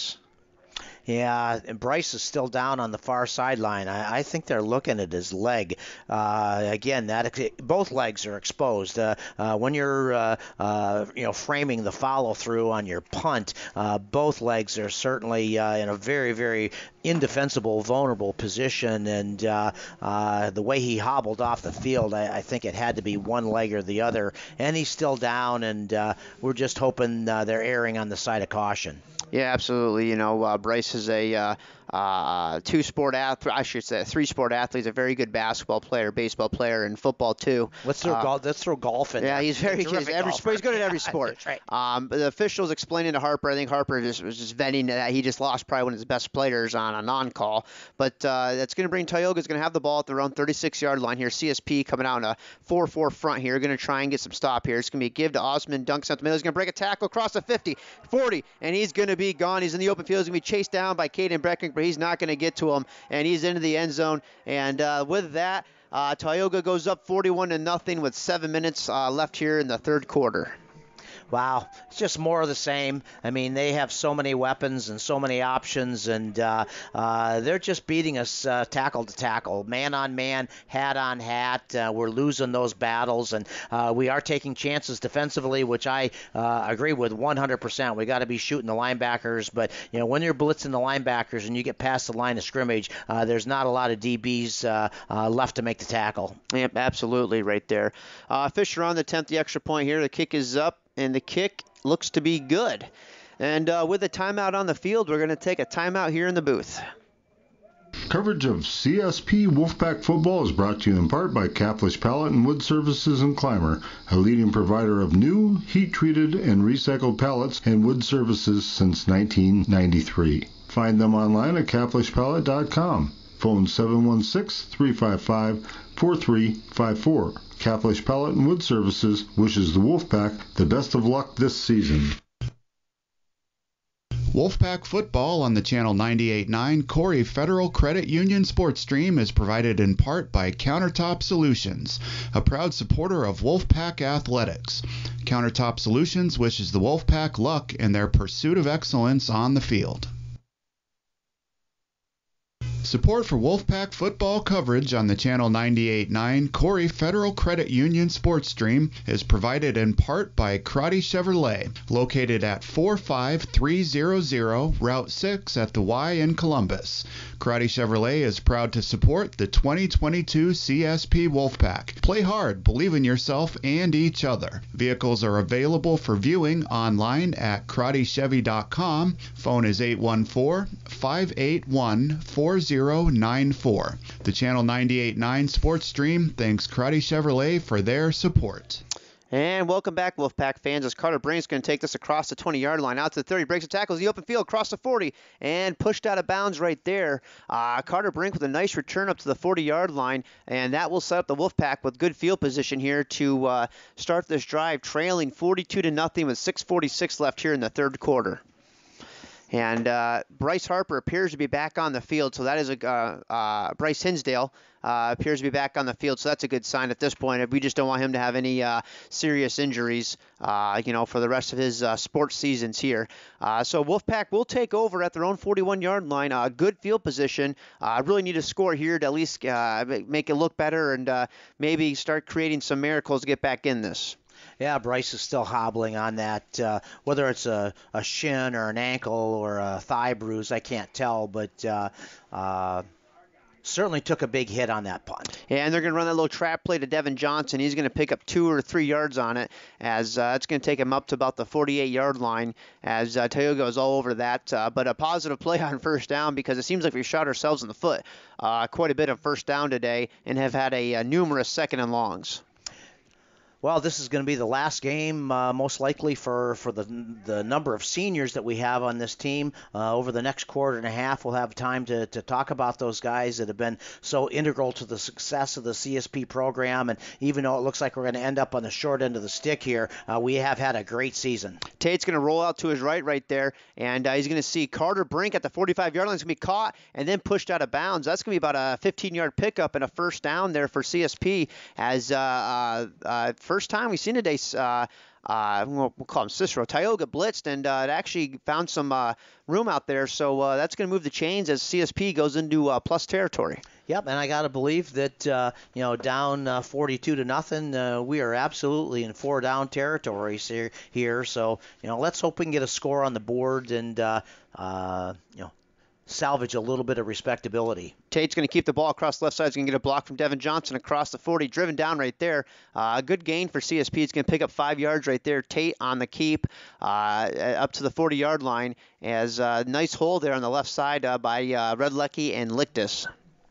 Yeah, and Bryce is still down on the far sideline. I, I think they're looking at his leg. Uh, again, that both legs are exposed. Uh, uh, when you're uh, uh, you know framing the follow through on your punt, uh, both legs are certainly uh, in a very very indefensible, vulnerable position. And uh, uh, the way he hobbled off the field, I, I think it had to be one leg or the other. And he's still down, and uh, we're just hoping uh, they're erring on the side of caution. Yeah, absolutely. You know, uh, Bryce is a uh, uh, two-sport athlete. I should say a three-sport athlete. He's a very good basketball player, baseball player, and football too. Let's throw uh, golf. Let's throw golf in. Yeah, there. he's very good. Every sport, he's good at every sport. That's right. Um, but the officials explaining to Harper. I think Harper just was just venting that he just lost probably one of his best players on a non-call. But uh, that's going to bring Tioga is going to have the ball at their own thirty-six-yard line here. C S P coming out in a four four front here. Going to try and get some stop here. It's going to be a give to Osman. Dunks out the middle. He's going to break a tackle across the fifty, forty, and he's going to be gone. He's in the open field. He's going to be chased down by Caden Breckink, but he's not going to get to him, and he's into the end zone. And uh, with that, uh, Tioga goes up forty-one to nothing with seven minutes uh, left here in the third quarter. Wow, it's just more of the same. I mean, they have so many weapons and so many options, and uh, uh, they're just beating us uh, tackle to tackle, man on man, hat on hat. Uh, we're losing those battles, and uh, we are taking chances defensively, which I uh, agree with one hundred percent. We got to be shooting the linebackers, but you know, when you're blitzing the linebackers and you get past the line of scrimmage, uh, there's not a lot of D Bs uh, uh, left to make the tackle. Yep, absolutely, right there. Uh, Fisher on the tenth, the extra point here. The kick is up. And the kick looks to be good. And uh, with a timeout on the field, we're going to take a timeout here in the booth. Coverage of C S P Wolfpack Football is brought to you in part by Caflisch Pallet and Wood Services in Clymer, a leading provider of new, heat-treated, and recycled pallets and wood services since nineteen ninety-three. Find them online at caflisch pallet dot com. Phone seven one six, three five five, four three five four. Caflisch Pallet and Wood Services wishes the Wolfpack the best of luck this season. Wolfpack Football on the Channel ninety-eight point nine Corry Federal Credit Union sports stream is provided in part by Countertop Solutions, a proud supporter of Wolfpack Athletics. Countertop Solutions wishes the Wolfpack luck in their pursuit of excellence on the field. Support for Wolfpack football coverage on the Channel ninety-eight point nine Corry Federal Credit Union sports stream is provided in part by Crotty Chevrolet, located at four five three hundred Route six at the Y in Columbus. Crotty Chevrolet is proud to support the twenty twenty-two C S P Wolfpack. Play hard, believe in yourself and each other. Vehicles are available for viewing online at crotty chevy dot com. Phone is eight one four, five eight one, four zero nine four. The Channel ninety-eight point nine sports stream thanks Crotty Chevrolet for their support. And welcome back, Wolfpack fans, as Carter Brink's going to take this across the twenty-yard line, out to the thirty, breaks the tackles, the open field, across the forty, and pushed out of bounds right there. Uh, Carter Brink with a nice return up to the forty-yard line, and that will set up the Wolfpack with good field position here to uh, start this drive, trailing forty-two to nothing with six forty-six left here in the third quarter. And uh, Bryce Harper appears to be back on the field, so that is a uh, uh, Bryce Hinsdale uh, appears to be back on the field, so that's a good sign at this point. We just don't want him to have any uh, serious injuries, uh, you know, for the rest of his uh, sports seasons here. Uh, so Wolfpack will take over at their own forty-one-yard line. Uh, good field position. Uh, really need a score here to at least uh, make it look better and uh, maybe start creating some miracles to get back in this. Yeah, Bryce is still hobbling on that. Uh, whether it's a, a shin or an ankle or a thigh bruise, I can't tell, but uh, uh, certainly took a big hit on that punt. Yeah, and they're going to run that little trap play to Devin Johnson. He's going to pick up two or three yards on it, as uh, it's going to take him up to about the forty-eight-yard line, as uh, Tioga is all over that. Uh, but a positive play on first down, because it seems like we shot ourselves in the foot uh, quite a bit on first down today and have had a, a numerous second and longs. Well, this is going to be the last game, uh, most likely for, for the the number of seniors that we have on this team. Uh, over the next quarter and a half, we'll have time to, to talk about those guys that have been so integral to the success of the C S P program. And even though it looks like we're going to end up on the short end of the stick here, uh, we have had a great season. Tate's going to roll out to his right right there, and uh, he's going to see Carter Brink at the forty-five-yard line. He's going to be caught and then pushed out of bounds. That's going to be about a fifteen-yard pickup and a first down there for C S P, as uh, uh, uh, first time we've seen today, uh, uh, we'll call him Cicero, Tioga blitzed, and uh, it actually found some uh, room out there, so uh, that's going to move the chains as C S P goes into uh, plus territory. Yep, and I got to believe that, uh, you know, down uh, forty-two to nothing, uh, we are absolutely in four down territories here, here, so, you know, let's hope we can get a score on the board and, uh, uh, you know, salvage a little bit of respectability. Tate's going to keep the ball across the left side. He's going to get a block from Devin Johnson across the forty, driven down right there. Uh, a good gain for C S P. It's going to pick up five yards right there. Tate on the keep uh, up to the forty-yard line. As a nice hole there on the left side uh, by uh, Redlecky and Lictus.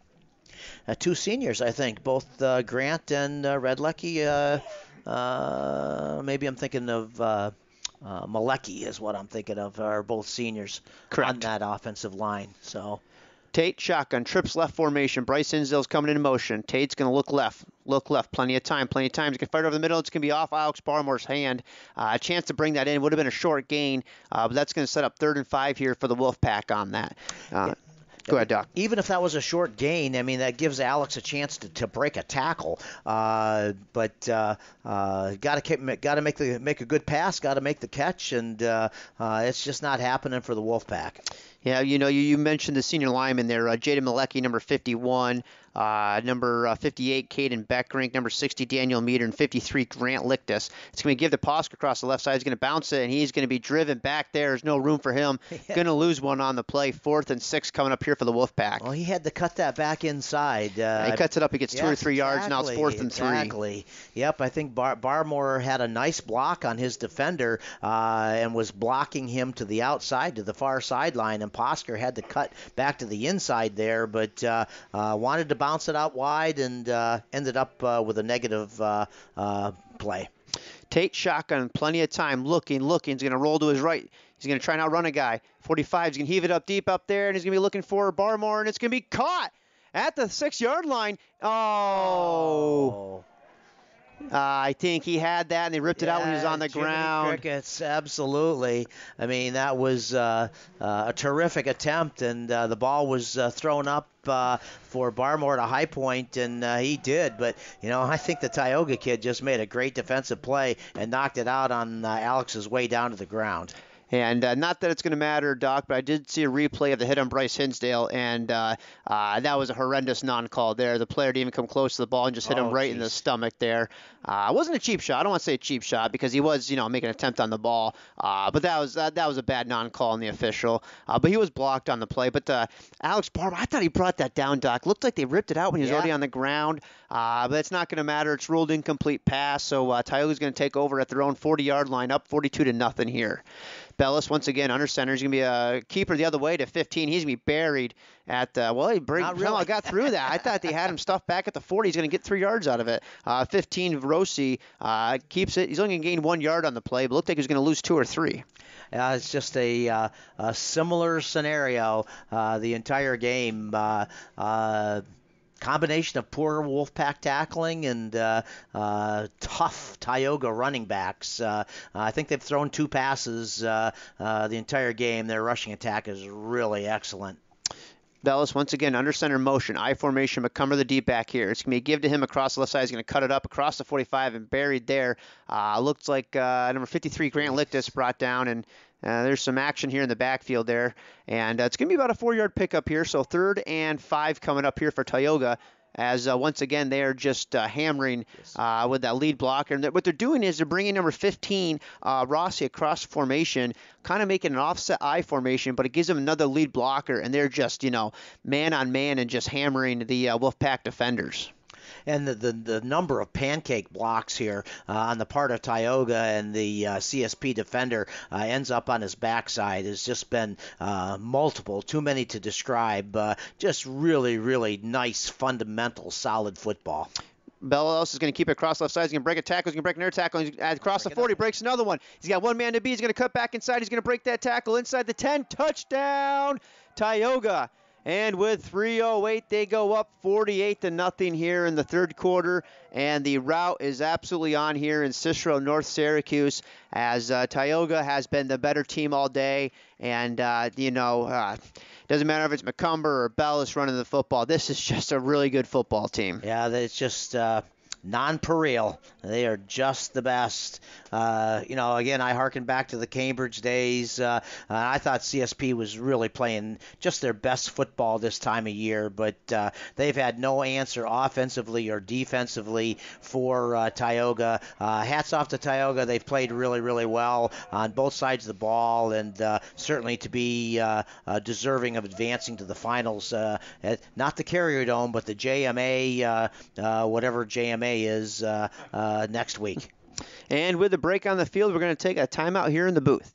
Uh, two seniors, I think, both uh, Grant and uh, Redlecky. Uh, uh, maybe I'm thinking of uh, Uh, Malecki is what I'm thinking of, are both seniors. Correct. On that offensive line. So Tate shotgun, trips left formation. Bryce Hinsdale's coming into motion. Tate's going to look left, look left. Plenty of time, plenty of time. He's going to fire over the middle. It's going to be off Alex Barmore's hand. Uh, a chance to bring that in. Would have been a short gain, uh, but that's going to set up third and five here for the Wolfpack on that. Uh, yeah. Go ahead, Doc. Even if that was a short gain, I mean, that gives Alex a chance to, to break a tackle. Uh, but uh, uh, got to got to make the make a good pass, got to make the catch, and uh, uh, it's just not happening for the Wolfpack. Yeah, you know, you, you mentioned the senior lineman there, uh, Jaden Malecki, number fifty-one, uh, number uh, fifty-eight, Caden Beckrink, number sixty, Daniel Meter, and fifty-three, Grant Lictus. It's going to give to Posk across the left side. He's going to bounce it, and he's going to be driven back there. There's no room for him. Yeah. Going to lose one on the play. Fourth and six coming up here for the Wolfpack. Well, he had to cut that back inside. Uh, he cuts it up. He gets yes, two or three exactly, yards. Now it's fourth and three. Exactly. Yep, I think Bar- Barmore had a nice block on his defender uh, and was blocking him to the outside, to the far sideline, and Posker had to cut back to the inside there, but uh, uh, wanted to bounce it out wide and uh, ended up uh, with a negative uh, uh, play. Tate shotgun, plenty of time, looking, looking. He's going to roll to his right. He's going to try and outrun a guy. forty-five, he's going to heave it up deep up there, and he's going to be looking for Barmore, and it's going to be caught at the six-yard line. Oh. oh. Uh, I think he had that, and they ripped it yeah, out when he was on the Jiminy ground. Crickets, absolutely. I mean, that was uh, uh, a terrific attempt, and uh, the ball was uh, thrown up uh, for Barmore to high point, and uh, he did. But, you know, I think the Tioga kid just made a great defensive play and knocked it out on uh, Alex's way down to the ground. And uh, not that it's going to matter, Doc, but I did see a replay of the hit on Bryce Hinsdale, and uh, uh, that was a horrendous non-call there. The player didn't even come close to the ball and just hit oh, him right geez. in the stomach there. Uh, it wasn't a cheap shot. I don't want to say a cheap shot because he was, you know, making an attempt on the ball. Uh, but that was that, that was a bad non-call on the official. Uh, but he was blocked on the play. But uh, Alex Barber, I thought he brought that down, Doc. Looked like they ripped it out when he was yeah. already on the ground. Uh, but it's not going to matter. It's ruled incomplete pass. So uh, Tioga's going to take over at their own forty-yard line, up forty-two to nothing here. Bellis, once again, under center. He's going to be a keeper the other way to fifteen. He's going to be buried at, uh, well, he break, really. got through that. I thought they had him stuffed back at the forty. He's going to get three yards out of it. Uh, fifteen, Rossi uh, keeps it. He's only going to gain one yard on the play, but looked like he was going to lose two or three. Uh, it's just a, uh, a similar scenario uh, the entire game. Uh, uh, combination of poor Wolfpack tackling and uh, uh, tough Tioga running backs. Uh, I think they've thrown two passes uh, uh, the entire game. Their rushing attack is really excellent. Bellis, once again, under center motion, I formation, McCumber the deep back here. It's going to be a give to him across the left side. He's going to cut it up across the forty-five and buried there. Uh, looks like uh, number fifty-three, Grant Lictus, brought down, and uh, there's some action here in the backfield there. And uh, it's going to be about a four-yard pickup here, so third and five coming up here for Tioga. As uh, once again they are just uh, hammering uh, with that lead blocker. And what they're doing is they're bringing number fifteen, uh, Rossi, across formation, kind of making an offset I formation, but it gives them another lead blocker, and they're just, you know, man on man and just hammering the uh, Wolfpack defenders. And the, the, the number of pancake blocks here uh, on the part of Tioga and the uh, C S P defender uh, ends up on his backside has just been uh, multiple, too many to describe. Uh, just really, really nice, fundamental, solid football. Bellis is going to keep it across left side. He's going to break a tackle. He's going to break another tackle. He's across the forty, breaks another one. He's got one man to beat. He's going to cut back inside. He's going to break that tackle inside the ten. Touchdown, Tioga. And with three oh eight, they go up forty-eight to nothing here in the third quarter. And the route is absolutely on here in Cicero, North Syracuse, as uh, Tioga has been the better team all day. And, uh, you know, uh, doesn't matter if it's McCumber or Bellis running the football. This is just a really good football team. Yeah, it's just uh, non-pareil. They are just the best. Uh, you know, again, I harken back to the Cambridge days. Uh, uh, I thought C S P was really playing just their best football this time of year, but uh, they've had no answer offensively or defensively for uh, Tioga. Uh, hats off to Tioga. They've played really, really well on both sides of the ball, and uh, certainly to be uh, uh, deserving of advancing to the finals. Uh, at, not the Carrier Dome, but the J M A, uh, uh, whatever J M A is, uh, uh, next week. And with the break on the field, we're going to take a timeout here in the booth.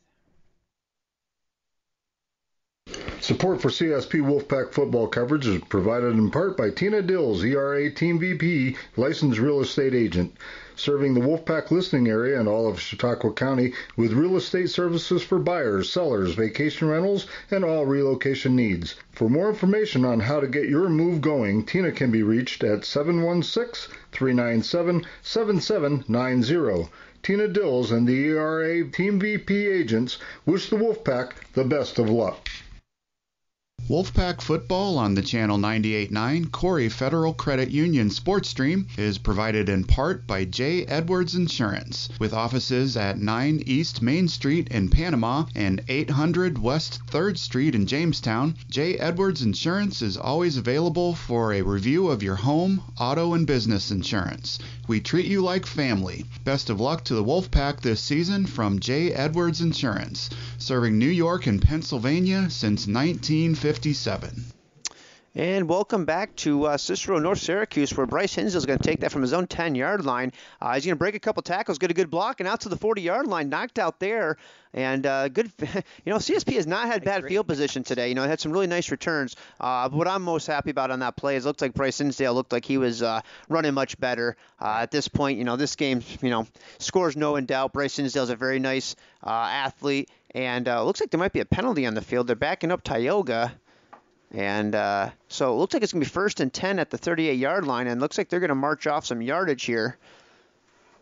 Support for C S P Wolfpack football coverage is provided in part by Tina Dills, E R A Team V P, licensed real estate agent, serving the Wolfpack listening area and all of Chautauqua County with real estate services for buyers, sellers, vacation rentals, and all relocation needs. For more information on how to get your move going, Tina can be reached at seven one six, three nine seven, seven seven nine zero. Tina Dills and the E R A Team V P agents wish the Wolfpack the best of luck. Wolfpack Football on the Channel ninety-eight point nine Corry Federal Credit Union Sports Stream is provided in part by J. Edwards Insurance, with offices at nine East Main Street in Panama and eight hundred West third Street in Jamestown. J. Edwards Insurance is always available for a review of your home, auto, and business insurance. We treat you like family. Best of luck to the Wolfpack this season from J. Edwards Insurance, serving New York and Pennsylvania since nineteen fifty-seven. And welcome back to uh, Cicero, North Syracuse, where Bryce Hinsdale is going to take that from his own ten-yard line. Uh, he's going to break a couple tackles, get a good block, and out to the forty-yard line, knocked out there. And uh, good, you know, C S P has not had bad field position today. You know, it had some really nice returns. Uh, but what I'm most happy about on that play is it looked like Bryce Hinsdale looked like he was uh, running much better. Uh, at this point, you know, this game, you know, scores no in doubt. Bryce Hinsdale's a very nice uh, athlete. And uh, it looks like there might be a penalty on the field. They're backing up Tioga. And uh, so it looks like it's going to be first and ten at the thirty-eight-yard line, and it looks like they're going to march off some yardage here.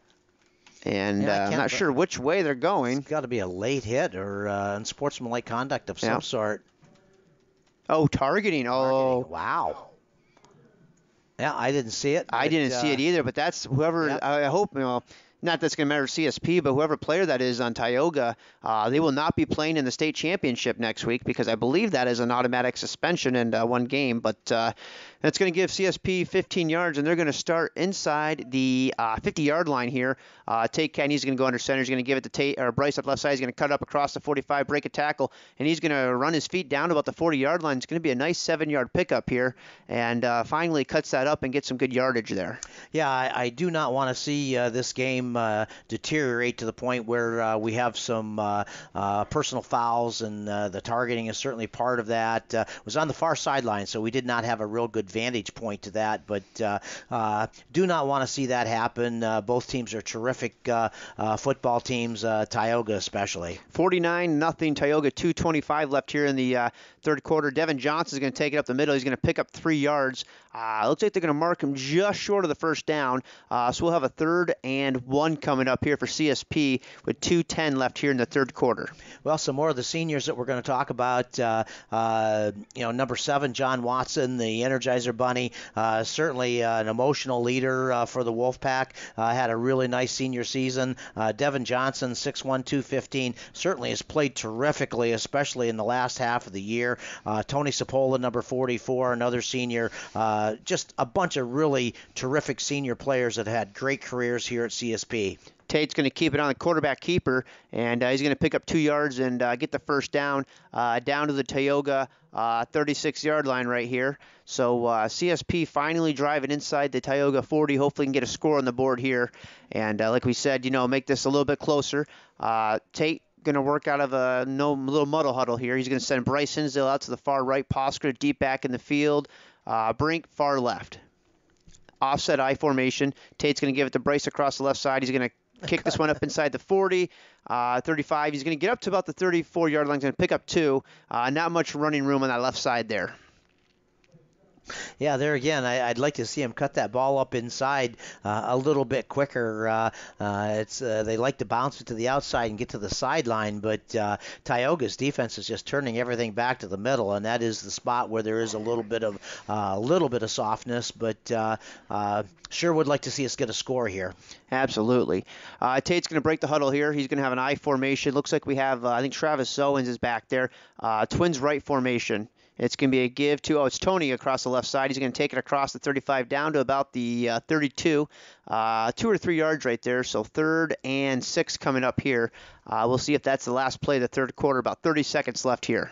And Yeah, I uh, I'm can't- not sure which way they're going. It's got to be a late hit or uh, unsportsmanlike conduct of some Yeah. sort. Oh, targeting. Oh, wow. Yeah, I didn't see it. I but, didn't see uh, it either, but that's whoever, Yep. I hope, you know, not that's going to matter to C S P, but whoever player that is on Tioga, uh, they will not be playing in the state championship next week because I believe that is an automatic suspension in uh, one game. But uh, that's going to give C S P fifteen yards, and they're going to start inside the fifty-yard line here. Uh, Tate Kenny's going to go under center. He's going to give it to Tate, or Bryce up left side. He's going to cut up across the forty-five, break a tackle, and he's going to run his feet down to about the forty-yard line. It's going to be a nice seven-yard pickup here, and uh, finally cuts that up and gets some good yardage there. Yeah, I, I do not want to see uh, this game uh, deteriorate to the point where uh, we have some uh, uh, personal fouls, and uh, the targeting is certainly part of that. Uh, it was on the far sideline, so we did not have a real good vantage point to that, but uh, uh, do not want to see that happen. Uh, both teams are terrific uh, uh, football teams, uh, Tioga especially. forty-nine nothing Tioga, two twenty-five left here in the uh, third quarter. Devin Johnson is going to take it up the middle. He's going to pick up three yards. Uh, looks like they're going to mark him just short of the first down. Uh, so we'll have a third and one coming up here for C S P with two ten left here in the third quarter. Well, some more of the seniors that we're going to talk about. Uh, uh, you know, number seven, John Watson, the Energizer Bunny, uh, certainly uh, an emotional leader uh, for the Wolfpack. Uh, had a really nice senior season. Uh, Devin Johnson, six one, two fifteen, certainly has played terrifically, especially in the last half of the year. Uh, Tony Sapola, number forty-four, another senior. Uh, just a bunch of really terrific senior players that had great careers here at C S P. Tate's going to keep it on the quarterback keeper, and uh, he's going to pick up two yards and uh, get the first down uh, down to the Tioga uh, thirty-six-yard line right here. So uh, C S P finally driving inside the Tioga forty. Hopefully can get a score on the board here. And uh, like we said, you know, make this a little bit closer. Uh, Tate going to work out of a no little muddle huddle here. He's going to send Bryce Hinsdale out to the far right, Posker deep back in the field, uh, Brink far left. Offset I formation. Tate's going to give it to Bryce across the left side. He's going to kick this one up inside the forty, uh, thirty-five. He's going to get up to about the thirty-four-yard line. He's going to pick up two. Uh, not much running room on that left side there. Yeah, there again, I, I'd like to see him cut that ball up inside uh, a little bit quicker. Uh, uh, it's uh, they like to bounce it to the outside and get to the sideline, but uh, Tioga's defense is just turning everything back to the middle, and that is the spot where there is a little bit of a uh, little bit of softness. But uh, uh, sure would like to see us get a score here. Absolutely. Uh, Tate's going to break the huddle here. He's going to have an I formation. Looks like we have, uh, I think Travis Owens is back there. Uh, twins right formation. It's going to be a give to, oh, it's Tony across the left side. He's going to take it across the thirty-five down to about the uh, thirty-two. Uh, two or three yards right there, so third and six coming up here. Uh, we'll see if that's the last play of the third quarter. About thirty seconds left here.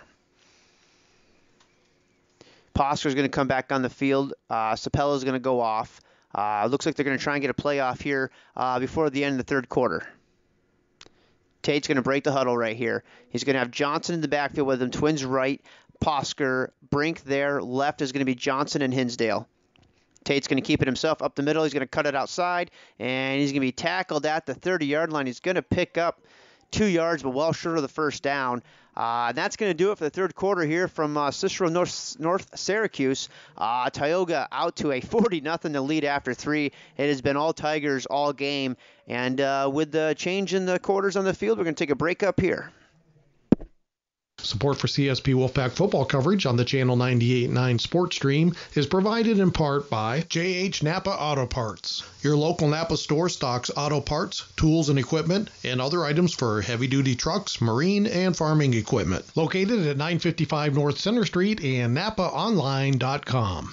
Posker's going to come back on the field. Uh, Sapella's going to go off. Uh, looks like they're going to try and get a playoff here uh, before the end of the third quarter. Tate's going to break the huddle right here. He's going to have Johnson in the backfield with him, twins right, Posker, Brink there. Left is going to be Johnson and Hinsdale. Tate's going to keep it himself up the middle. He's going to cut it outside, and he's going to be tackled at the thirty-yard line. He's going to pick up two yards, but well short of the first down. Uh, and that's going to do it for the third quarter here from uh, Cicero North, North Syracuse. Uh, Tioga out to a forty nothing to lead after three. It has been all Tigers all game. And uh, with the change in the quarters on the field, we're going to take a break up here. Support for C S P Wolfpack football coverage on the Channel ninety-eight point nine Sports Stream is provided in part by J H Napa Auto Parts. Your local Napa store stocks auto parts, tools and equipment, and other items for heavy-duty trucks, marine, and farming equipment. Located at nine fifty-five North Center Street and napa online dot com.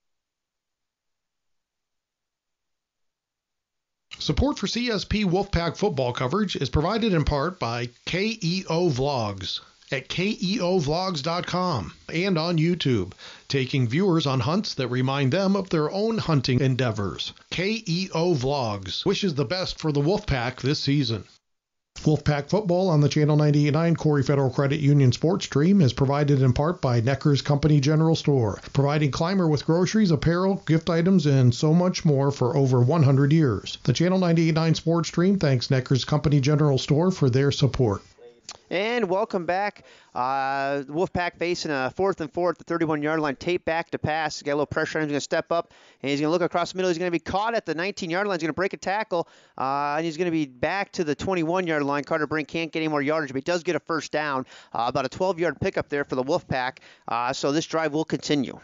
Support for C S P Wolfpack football coverage is provided in part by Keo Vlogs at keo vlogs dot com and on YouTube, taking viewers on hunts that remind them of their own hunting endeavors. Keo Vlogs wishes the best for the Wolfpack this season. Wolfpack football on the Channel ninety-eight point nine Corry Federal Credit Union Sports Stream is provided in part by Necker's Company General Store, providing Clymer with groceries, apparel, gift items, and so much more for over one hundred years. The Channel ninety-eight point nine Sports Stream thanks Necker's Company General Store for their support. And welcome back. Uh, Wolfpack facing a fourth and four at the thirty-one-yard line. Tate back to pass. He's got a little pressure on him. He's going to step up, and he's going to look across the middle. He's going to be caught at the nineteen-yard line. He's going to break a tackle, uh, and he's going to be back to the twenty-one-yard line. Carter Brent can't get any more yardage, but he does get a first down. Uh, about a twelve-yard pickup there for the Wolfpack. Uh, so this drive will continue.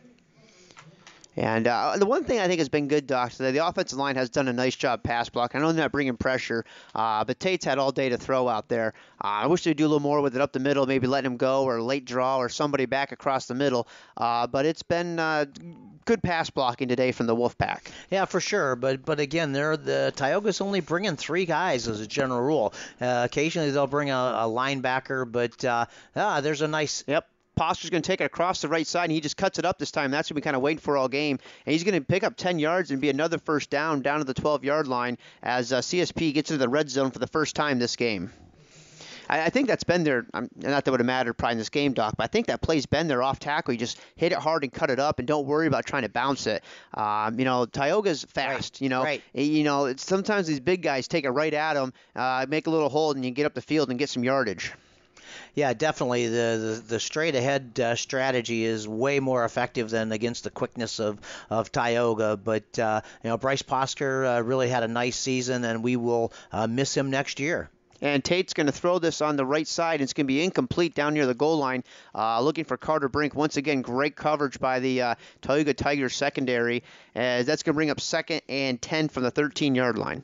And uh, the one thing I think has been good, Doc, today, the offensive line has done a nice job pass block. I know they're not bringing pressure, uh, but Tate's had all day to throw out there. Uh, I wish they'd do a little more with it up the middle, maybe letting him go or late draw or somebody back across the middle. Uh, but it's been uh, good pass blocking today from the Wolfpack. Yeah, for sure. But but again, they're the Tioga's only bringing three guys as a general rule. Uh, occasionally they'll bring a, a linebacker, but uh, ah, there's a nice. Yep. Poster's going to take it across the right side, and he just cuts it up this time. That's what we kind of waiting for all game. And he's going to pick up ten yards and be another first down down to the twelve-yard line as uh, C S P gets into the red zone for the first time this game. I, I think that's been there. Um, not that it would have mattered probably in this game, Doc, but I think that play's been there off tackle. You just hit it hard and cut it up, and don't worry about trying to bounce it. Um, you know, Tioga's fast. Right. You know, right. you know. It's, sometimes these big guys take it right at him, uh, make a little hold, and you get up the field and get some yardage. Yeah, definitely. The the, the straight ahead uh, strategy is way more effective than against the quickness of, of Tioga. But uh, you know, Bryce Posker uh, really had a nice season, and we will uh, miss him next year. And Tate's going to throw this on the right side. It's going to be incomplete down near the goal line. Uh, looking for Carter Brink. Once again, great coverage by the uh, Tioga Tigers secondary. As that's going to bring up second and ten from the thirteen-yard line.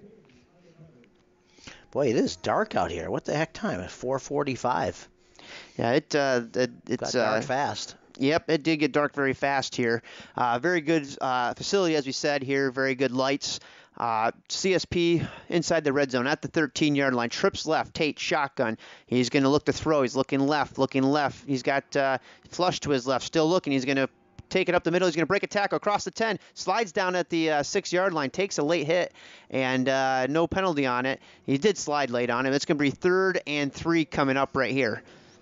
Boy, it is dark out here. What the heck time? It's four forty-five. Yeah, it, uh, it it's Got dark uh, fast. Yep, it did get dark very fast here. Uh, very good uh, facility, as we said here. Very good lights. Uh, C S P inside the red zone at the thirteen-yard line. Trips left. Tate shotgun. He's going to look to throw. He's looking left, looking left. He's got uh, flush to his left. Still looking. He's going to take it up the middle. He's going to break a tackle across the ten. Slides down at the uh, six-yard line. Takes a late hit, and uh, no penalty on it. He did slide late on him. It's going to be third and three coming up right here.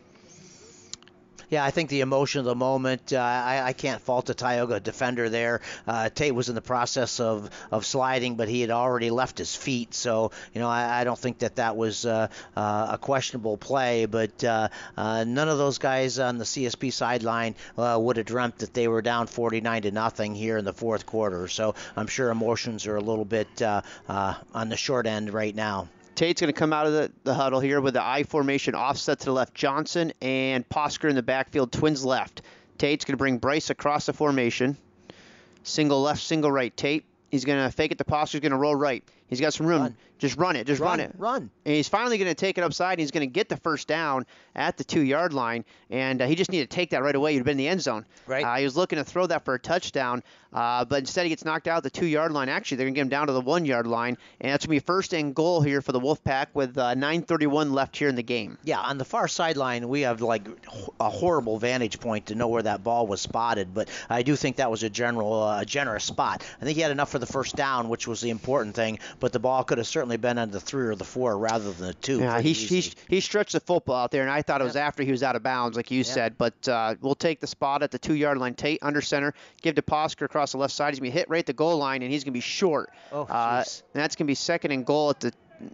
Yeah, I think the emotion of the moment, uh, I, I can't fault the Tioga defender there. Uh, Tate was in the process of, of sliding, but he had already left his feet. So, you know, I, I don't think that that was uh, uh, a questionable play. But uh, uh, none of those guys on the C S P sideline uh, would have dreamt that they were down forty-nine to nothing here in the fourth quarter. So I'm sure emotions are a little bit uh, uh, on the short end right now. Tate's going to come out of the, the huddle here with the I formation offset to the left. Johnson and Posker in the backfield, twins left. Tate's going to bring Bryce across the formation. Single left, single right. Tate, he's going to fake it to Posker. He's going to roll right. He's got some room. Run. Just run it. Just run, run it. Run. And he's finally going to take it upside. And he's going to get the first down at the two-yard line. And uh, he just needed to take that right away. He'd have been in the end zone. Right. Uh, he was looking to throw that for a touchdown. Uh, but instead he gets knocked out at the two-yard line. Actually, they're going to get him down to the one-yard line. And that's going to be first and goal here for the Wolfpack with uh, nine thirty-one left here in the game. Yeah, on the far sideline, we have like a horrible vantage point to know where that ball was spotted. But I do think that was a general, uh, generous spot. I think he had enough for the first down, which was the important thing. But the ball could have certainly been on the three or the four rather than the two. Yeah, he, he he stretched the football out there, and I thought it was after he was out of bounds, like you Yep. said. But uh, we'll take the spot at the two-yard line. Tate under center, give to Posker across the left side. He's going to be hit right at the goal line, and he's going to be short. Oh, uh, and that's going to be second and goal at the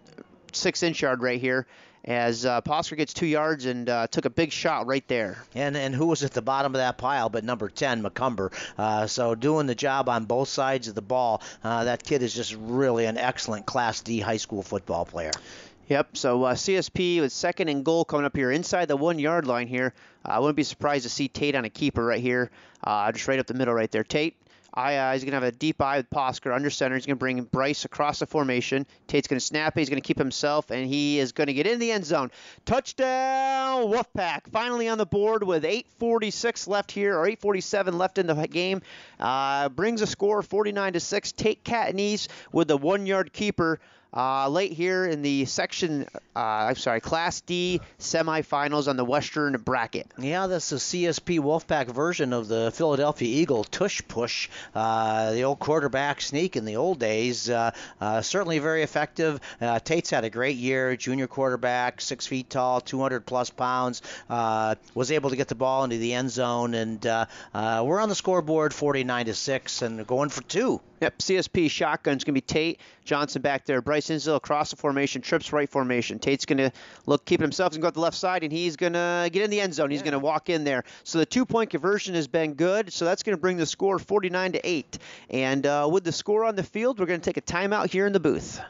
six-inch yard right here, as uh, Posker gets two yards and uh, took a big shot right there. And and who was at the bottom of that pile but number ten, McCumber. Uh, so doing the job on both sides of the ball. Uh, that kid is just really an excellent Class D high school football player. Yep, so uh, C S P with second and goal coming up here inside the one-yard line here. Uh, I wouldn't be surprised to see Tate on a keeper right here, uh, just right up the middle right there. Tate, I, uh, he's going to have a deep eye with Posker under center. He's going to bring Bryce across the formation. Tate's going to snap it. He's going to keep himself, and he is going to get in the end zone. Touchdown, Wolfpack. Finally on the board with eight forty-six left here, or eight forty-seven left in the game. Uh, brings a score forty-nine to six. Tate Catanese with the one-yard keeper. Uh, late here in the section, uh, I'm sorry, Class D semifinals on the Western bracket. Yeah, that's the C S P Wolfpack version of the Philadelphia Eagle tush push. Uh, the old quarterback sneak in the old days. Uh, uh, certainly very effective. Uh, Tate's had a great year. Junior quarterback, six feet tall, two hundred plus pounds. Uh, was able to get the ball into the end zone, and uh, uh, we're on the scoreboard forty-nine to six, and going for two. Yep, C S P shotgun's going to be Tate. Johnson back there. Bryce Bryce Hinsdale across the formation, trips right formation. Tate's going to look, keep it himself, and go up the left side, and he's going to get in the end zone. He's yeah. going to walk in there. So the two-point conversion has been good, so that's going to bring the score forty-nine to eight. And uh, with the score on the field, we're going to take a timeout here in the booth.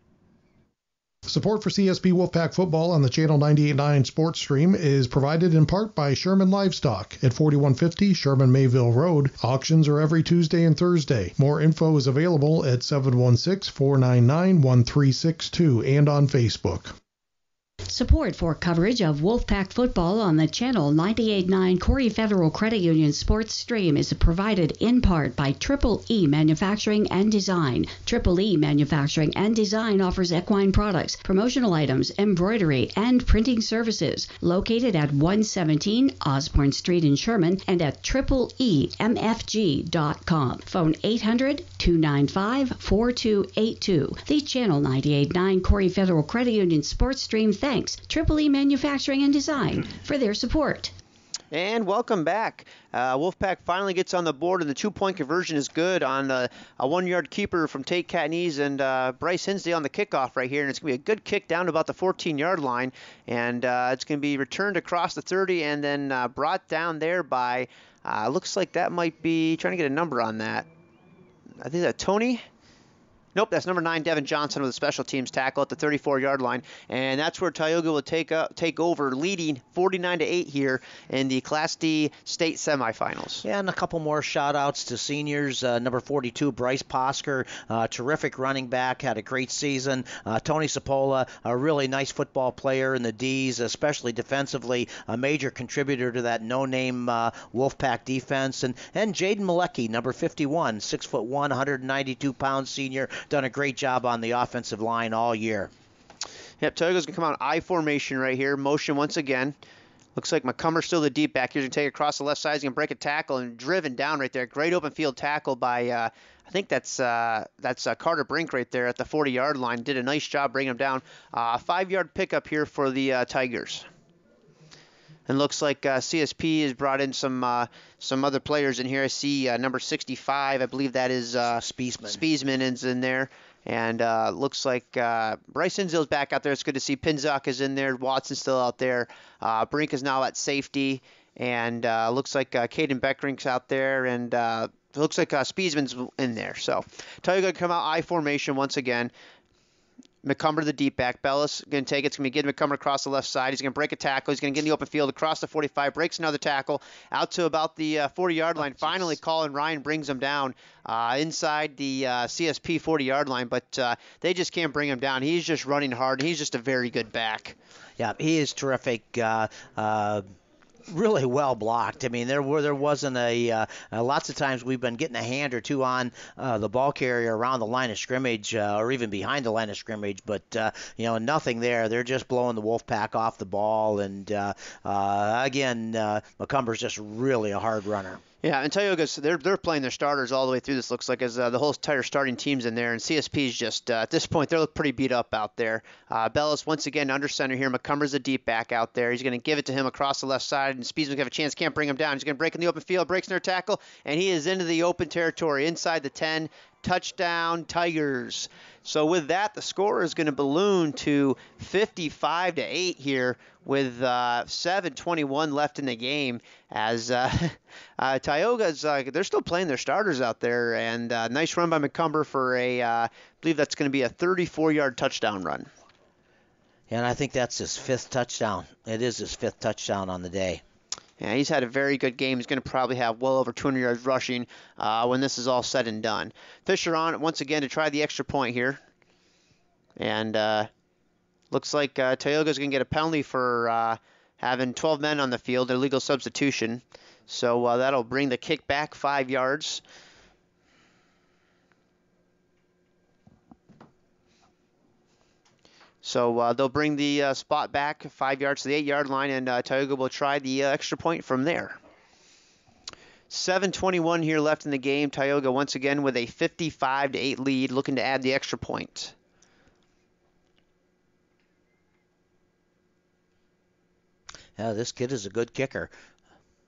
Support for C S P Wolfpack Football on the Channel ninety-eight point nine Sports Stream is provided in part by Sherman Livestock at forty-one fifty Sherman Mayville Road. Auctions are every Tuesday and Thursday. More info is available at seven one six, four nine nine, one three six two and on Facebook. Support for coverage of Wolfpack football on the Channel ninety-eight point nine Corry Federal Credit Union Sports Stream is provided in part by Triple E Manufacturing and Design. Triple E Manufacturing and Design offers equine products, promotional items, embroidery, and printing services. Located at one seventeen Osborne Street in Sherman and at triple e m f g dot com. Phone eight hundred, two nine five, four two eight two. The Channel ninety-eight point nine Corry Federal Credit Union Sports Stream thanks Triple E Manufacturing and Design for their support. And welcome back. Uh, Wolfpack finally gets on the board, and the two-point conversion is good on uh, a one-yard keeper from Tate Catnese and uh, Bryce Hinsdale on the kickoff right here. And it's going to be a good kick down to about the fourteen-yard line. And uh, it's going to be returned across the thirty and then uh, brought down there by, uh, looks like that might be, trying to get a number on that. I think that Tony? Nope, that's number nine, Devin Johnson, with a special teams tackle at the thirty-four-yard line. And that's where Tioga will take up, take over, leading forty-nine to eight here in the Class D state semifinals. Yeah, and a couple more shout-outs to seniors. Uh, number forty-two, Bryce Posker, uh, terrific running back, had a great season. Uh, Tony Sapola, a really nice football player in the D's, especially defensively, a major contributor to that no-name uh, Wolfpack defense. And, and Jaden Malecki, number fifty-one, six foot one, one hundred ninety-two pound senior, done a great job on the offensive line all year. Yep, Tioga's going to come out I formation right here. Motion once again. Looks like McCumber's still the deep back. He's going to take it across the left side. He's going to break a tackle and driven down right there. Great open field tackle by, uh, I think that's uh, that's uh, Carter Brink right there at the forty-yard line. Did a nice job bringing him down. Uh, five-yard pickup here for the uh, Tigers. And looks like uh, C S P has brought in some uh, some other players in here. I see uh, number sixty-five. I believe that is uh, Spiesman. Spiesman is in there. And uh, looks like uh, Bryce Hinsdale's back out there. It's good to see Pinzock is in there. Watson's still out there. Uh, Brink is now at safety. And uh, looks like uh, Caden Beckrink's out there. And uh, looks like uh, Spiesman's in there. So Tioga come out I formation once again. McCumber, the deep back. Bellis going to take it. It's going to be getting McCumber across the left side. He's going to break a tackle. He's going to get in the open field across the forty-five. Breaks another tackle out to about the uh, forty-yard line. Oh, finally, Colin Ryan brings him down uh, inside the uh, C S P forty-yard line, but uh, they just can't bring him down. He's just running hard. He's just a very good back. Yeah, he is terrific. Uh, uh, really well blocked. I mean, there were there wasn't a uh, uh, lots of times we've been getting a hand or two on uh, the ball carrier around the line of scrimmage uh, or even behind the line of scrimmage, but uh, you know, nothing there. They're just blowing the Wolfpack off the ball, and uh, uh, again, uh, McCumber's just really a hard runner. Yeah, and Tioga's, they're they're playing their starters all the way through this, looks like, as uh, the whole entire starting team's in there, and C S P's just, uh, at this point, they're pretty beat up out there. Uh, Bellis, once again, under center here. McCumber's a deep back out there. He's going to give it to him across the left side, and Spiesman's going to have a chance, can't bring him down. He's going to break in the open field, breaks in their tackle, and he is into the open territory, inside the ten. Touchdown, Tigers. So with that, the score is going to balloon to fifty-five to eight here with uh, seven twenty-one left in the game, as uh, uh, Tioga's, uh, they're still playing their starters out there, and uh, nice run by McCumber for a, uh, I believe that's going to be a thirty-four-yard touchdown run. And I think that's his fifth touchdown. It is his fifth touchdown on the day. Yeah, he's had a very good game. He's going to probably have well over two hundred yards rushing uh, when this is all said and done. Fisher on it once again to try the extra point here. And uh, looks like uh, Tioga's going to get a penalty for uh, having twelve men on the field, illegal substitution. So uh, that'll bring the kick back five yards. So uh, they'll bring the uh, spot back five yards to the eight-yard line, and uh, Tioga will try the uh, extra point from there. seven twenty-one here left in the game. Tioga once again with a fifty-five to eight lead, looking to add the extra point. Yeah, this kid is a good kicker.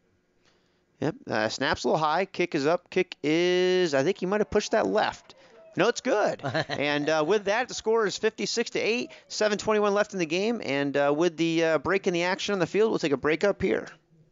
Yep, uh, snap's a little high. Kick is up. Kick is, I think he might have pushed that left. No, it's good. and uh, with that, the score is fifty-six to eight, seven twenty-one left in the game. And uh, with the uh, break in the action on the field, we'll take a break up here.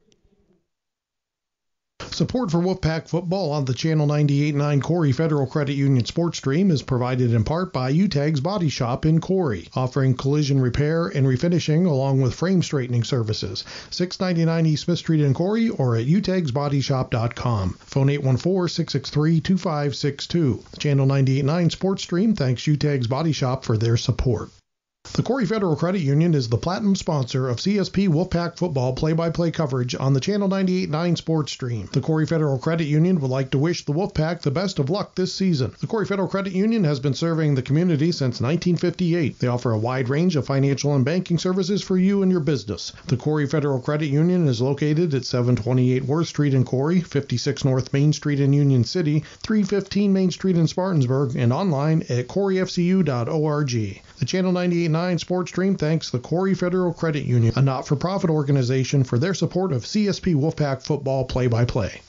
Support for Wolfpack Football on the Channel ninety-eight point nine Corry Federal Credit Union sports stream is provided in part by Utegg's Body Shop in Corry, offering collision repair and refinishing along with frame straightening services. six ninety-nine East Smith Street in Corry or at uteggs body shop dot com. Phone eight one four, six six three, two five six two. The Channel ninety-eight point nine sports stream thanks Utegg's Body Shop for their support. The Corry Federal Credit Union is the platinum sponsor of C S P Wolfpack Football play-by-play coverage on the Channel ninety-eight point nine sports stream. The Corry Federal Credit Union would like to wish the Wolfpack the best of luck this season. The Corry Federal Credit Union has been serving the community since nineteen fifty-eight. They offer a wide range of financial and banking services for you and your business. The Corry Federal Credit Union is located at seven twenty-eight Worth Street in Corry, fifty-six North Main Street in Union City, three fifteen Main Street in Spartanburg, and online at corry f c u dot org. The Channel ninety-eight point nine sports stream thanks the Corry Federal Credit Union, a not-for-profit organization, for their support of C S P Wolfpack Football play-by-play.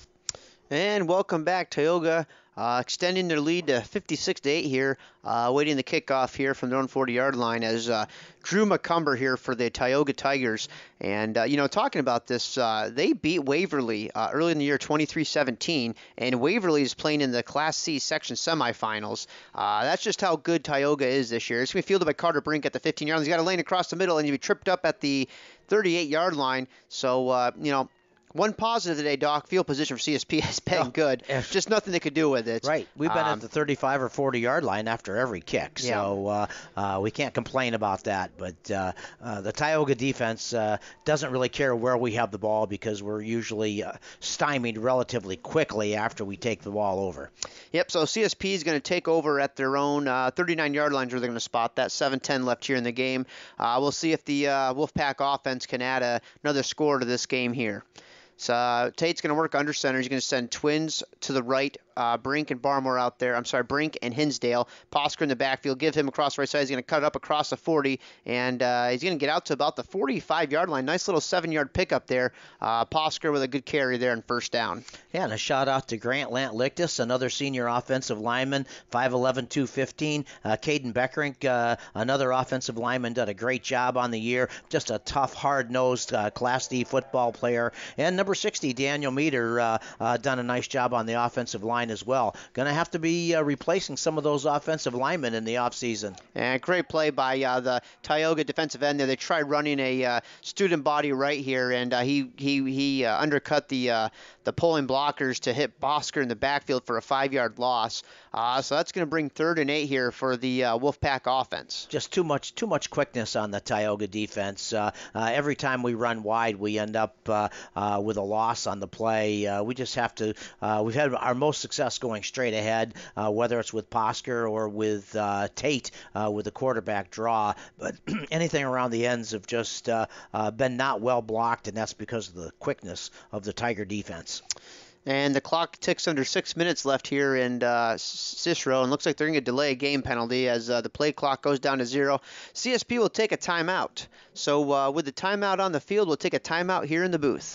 And welcome back, Tioga. Uh, extending their lead to fifty-six to eight here, uh, waiting the kickoff here from their own forty-yard line as uh, Drew McCumber here for the Tioga Tigers. And, uh, you know, talking about this, uh, they beat Waverly uh, early in the year twenty-three seventeen, and Waverly is playing in the Class C section semifinals. Uh, that's just how good Tioga is this year. It's going to be fielded by Carter Brink at the fifteen-yard line. He's got a lane across the middle, and he'll be tripped up at the thirty-eight-yard line. So, uh, you know, one positive today, Doc, field position for C S P has been oh, good. If, Just nothing they could do with it. Right. We've been um, at the thirty-five or forty-yard line after every kick, yeah. so uh, uh, we can't complain about that. But uh, uh, the Tioga defense uh, doesn't really care where we have the ball because we're usually uh, stymied relatively quickly after we take the ball over. Yep, so C S P is going to take over at their own uh, thirty-nine-yard line where they're going to spot that. seven ten left here in the game. Uh, we'll see if the uh, Wolfpack offense can add a, another score to this game here. So uh, Tate's going to work under center. He's going to send Twins to the right. Uh, Brink and Barmore out there. I'm sorry, Brink and Hinsdale. Posker in the backfield. Give him across the right side. He's going to cut it up across the forty, and uh, he's going to get out to about the forty-five-yard line. Nice little seven-yard pickup there. Uh, Posker with a good carry there and first down. Yeah, and a shout out to Grant Lant Lictus, another senior offensive lineman, five eleven, two fifteen. Uh, Caden Beckerink, uh, another offensive lineman, did a great job on the year. Just a tough, hard-nosed uh, Class D football player. And number sixty, Daniel Meter, uh, uh, done a nice job on the offensive line as well. Going to have to be uh, replacing some of those offensive linemen in the offseason. And great play by uh, the Tioga defensive end there. They tried running a uh, student body right here, and uh, he he he uh, undercut the uh, the pulling blockers to hit Bosker in the backfield for a five-yard loss. Uh, so that's going to bring third and eight here for the uh, Wolfpack offense. Just too much too much quickness on the Tioga defense. Uh, uh, every time we run wide, we end up uh, uh, with a loss on the play. Uh, we just have to. Uh, we've had our most success going straight ahead, uh, whether it's with Posker or with uh, Tate uh, with the quarterback draw. But anything around the ends have just uh, uh, been not well blocked, and that's because of the quickness of the Tiger defense. And the clock ticks under six minutes left here in uh, Cicero, and looks like they're going to delay a game penalty as uh, the play clock goes down to zero. C S P will take a timeout. So uh, with the timeout on the field, we'll take a timeout here in the booth.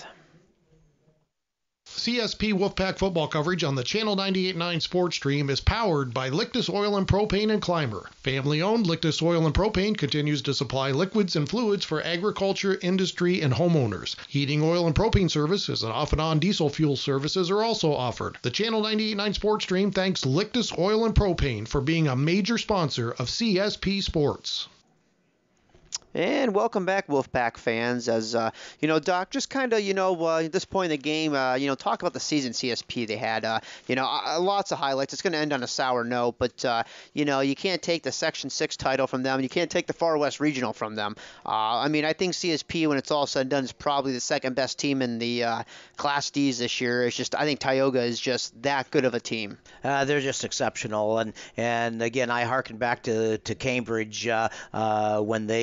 C S P Wolfpack football coverage on the Channel ninety-eight point nine sports stream is powered by Lictus Oil and Propane and Clymer. Family-owned Lictus Oil and Propane continues to supply liquids and fluids for agriculture, industry, and homeowners. Heating oil and propane services and off-and-on diesel fuel services are also offered. The Channel ninety-eight point nine sports stream thanks Lictus Oil and Propane for being a major sponsor of C S P Sports. And welcome back, Wolfpack fans. As uh, you know, Doc, just kind of, you know, uh, at this point in the game, uh, you know, talk about the season C S P they had. Uh, you know, uh, lots of highlights. It's going to end on a sour note, but uh, you know, you can't take the Section Six title from them. You can't take the Far West Regional from them. Uh, I mean, I think C S P, when it's all said and done, is probably the second best team in the uh, Class D's this year. It's just, I think Tioga is just that good of a team. Uh, they're just exceptional, and and again, I harken back to to Cambridge uh, uh, when they were.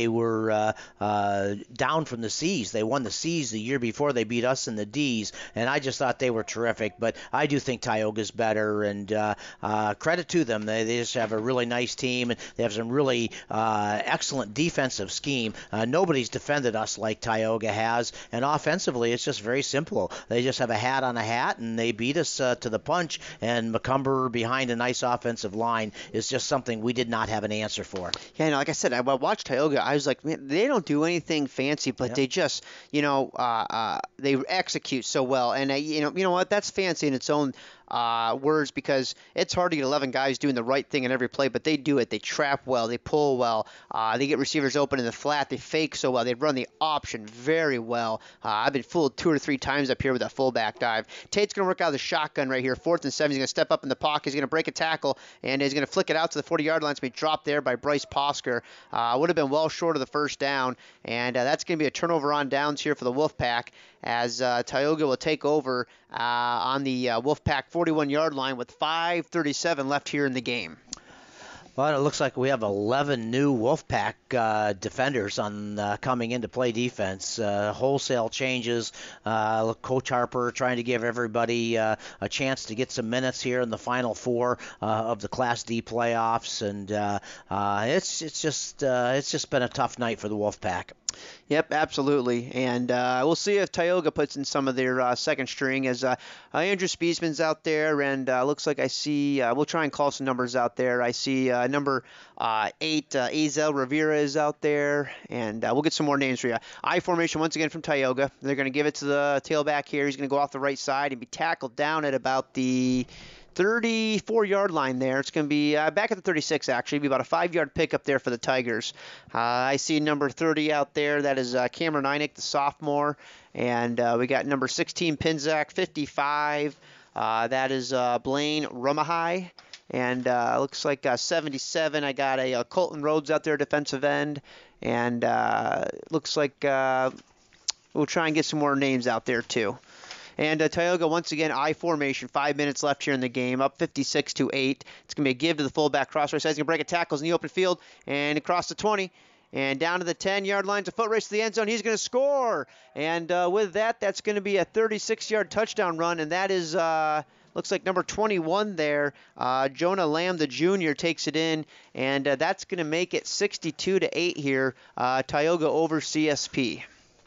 were uh, uh, down from the C's. They won the C's the year before they beat us in the D's, and I just thought they were terrific. But I do think Tioga's better, and uh, uh, credit to them. They, they just have a really nice team, and they have some really uh, excellent defensive scheme. Uh, nobody's defended us like Tioga has, and offensively, it's just very simple. They just have a hat on a hat, and they beat us uh, to the punch, and McCumber behind a nice offensive line is just something we did not have an answer for. Yeah, no, like I said, I watched Tioga. I was like, man, they don't do anything fancy, but yep. they just, you know, uh, uh, they execute so well. And, uh, you know, you know what? That's fancy in its own uh, words, because it's hard to get eleven guys doing the right thing in every play, but they do it. They trap well. They pull well. Uh, they get receivers open in the flat. They fake so well. They run the option very well. Uh, I've been fooled two or three times up here with that fullback dive. Tate's going to work out of the shotgun right here. Fourth and seven. He's going to step up in the pocket. He's going to break a tackle, and he's going to flick it out to the forty-yard line. It's going to be dropped there by Bryce Posker. Uh, would have been well short of the first down, and uh, that's going to be a turnover on downs here for the Wolfpack, as uh, Tioga will take over uh, on the uh, Wolfpack forty-one-yard line with five thirty-seven left here in the game. Well, it looks like we have eleven new Wolfpack uh, defenders on uh, coming in to play defense. Uh, wholesale changes. Uh, Coach Harper trying to give everybody uh, a chance to get some minutes here in the final four uh, of the Class D playoffs, and uh, uh, it's it's just uh, it's just been a tough night for the Wolfpack. Yep, absolutely. And uh, we'll see if Tioga puts in some of their uh, second string, as uh, uh, Andrew Spiesman's out there, and uh, looks like I see, uh, we'll try and call some numbers out there. I see uh, number uh, eight, uh, Azel Rivera is out there, and uh, we'll get some more names for you. I formation once again from Tioga. They're going to give it to the tailback here. He's going to go off the right side and be tackled down at about the thirty-four-yard line there. It's going to be uh, back at the thirty-six, actually. It'll be about a five-yard pickup there for the Tigers. Uh, I see number thirty out there. That is uh, Cameron Einig, the sophomore. And uh, we got number sixteen, Pinzak, fifty-five. Uh, that is uh, Blaine Rumahai. And uh, looks like uh, seventy-seven. I got a uh, Colton Rhodes out there, defensive end. And uh, looks like uh, we'll try and get some more names out there, too. And uh, Tioga, once again, I formation. Five minutes left here in the game, up fifty-six to eight. It's going to be a give to the fullback. Cross right side. He's going to break a tackles in the open field and across the twenty. And down to the ten-yard line, to foot race to the end zone. He's going to score. And uh, with that, that's going to be a thirty-six-yard touchdown run. And that is, uh, looks like number twenty-one there. Uh, Jonah Lamb, the junior, takes it in. And uh, that's going to make it sixty-two to eight here. Uh, Tioga over C S P.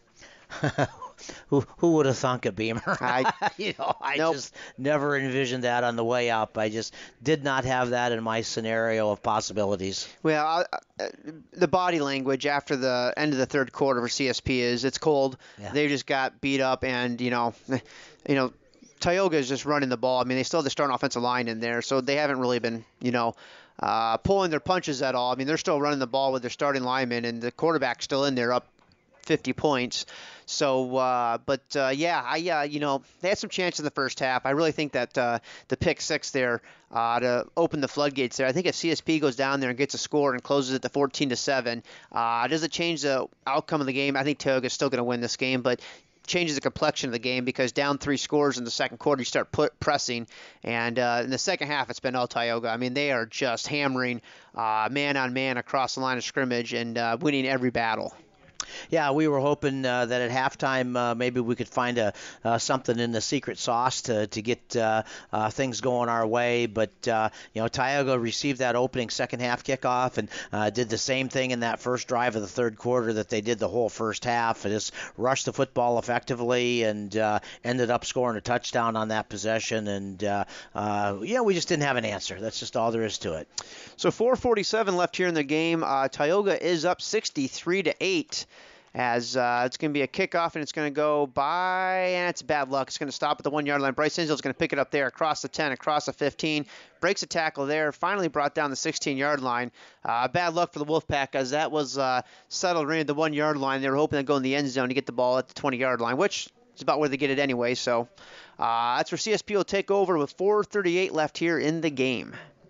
Who who would have thunk it, Beamer? I, you know, I nope. just never envisioned that on the way up. I just did not have that in my scenario of possibilities. Well, uh, the body language after the end of the third quarter for C S P is it's cold. Yeah. They just got beat up, and you know, you know, Tioga is just running the ball. I mean, they still have the starting offensive line in there, so they haven't really been, you know, uh, pulling their punches at all. I mean, they're still running the ball with their starting linemen, and the quarterback's still in there up fifty points. So, uh, but, uh, yeah, I, uh, you know, they had some chance in the first half. I really think that uh, the pick six there uh, to open the floodgates there. I think if C S P goes down there and gets a score and closes it to fourteen to seven, uh, does it change the outcome of the game? I think Tioga is still going to win this game, but changes the complexion of the game, because down three scores in the second quarter, you start put, pressing. And uh, in the second half, it's been all Tioga. I mean, they are just hammering uh, man on man across the line of scrimmage and uh, winning every battle. Yeah, we were hoping uh, that at halftime uh, maybe we could find a uh, something in the secret sauce to to get uh, uh, things going our way. But uh, you know, Tioga received that opening second half kickoff and uh, did the same thing in that first drive of the third quarter that they did the whole first half. It just rushed the football effectively and uh, ended up scoring a touchdown on that possession. And uh, uh, yeah, we just didn't have an answer. That's just all there is to it. So four forty-seven left here in the game. Uh, Tioga is up sixty-three to eight. As uh, it's going to be a kickoff, and it's going to go by, and it's bad luck. It's going to stop at the one-yard line. Bryce Inzel's going to pick it up there across the ten, across the fifteen, breaks a tackle there, finally brought down the sixteen-yard line. Uh, bad luck for the Wolfpack, as that was uh, settled right at the one-yard line. They were hoping to go in the end zone to get the ball at the twenty-yard line, which is about where they get it anyway. So uh, that's where C S P will take over with four thirty-eight left here in the game.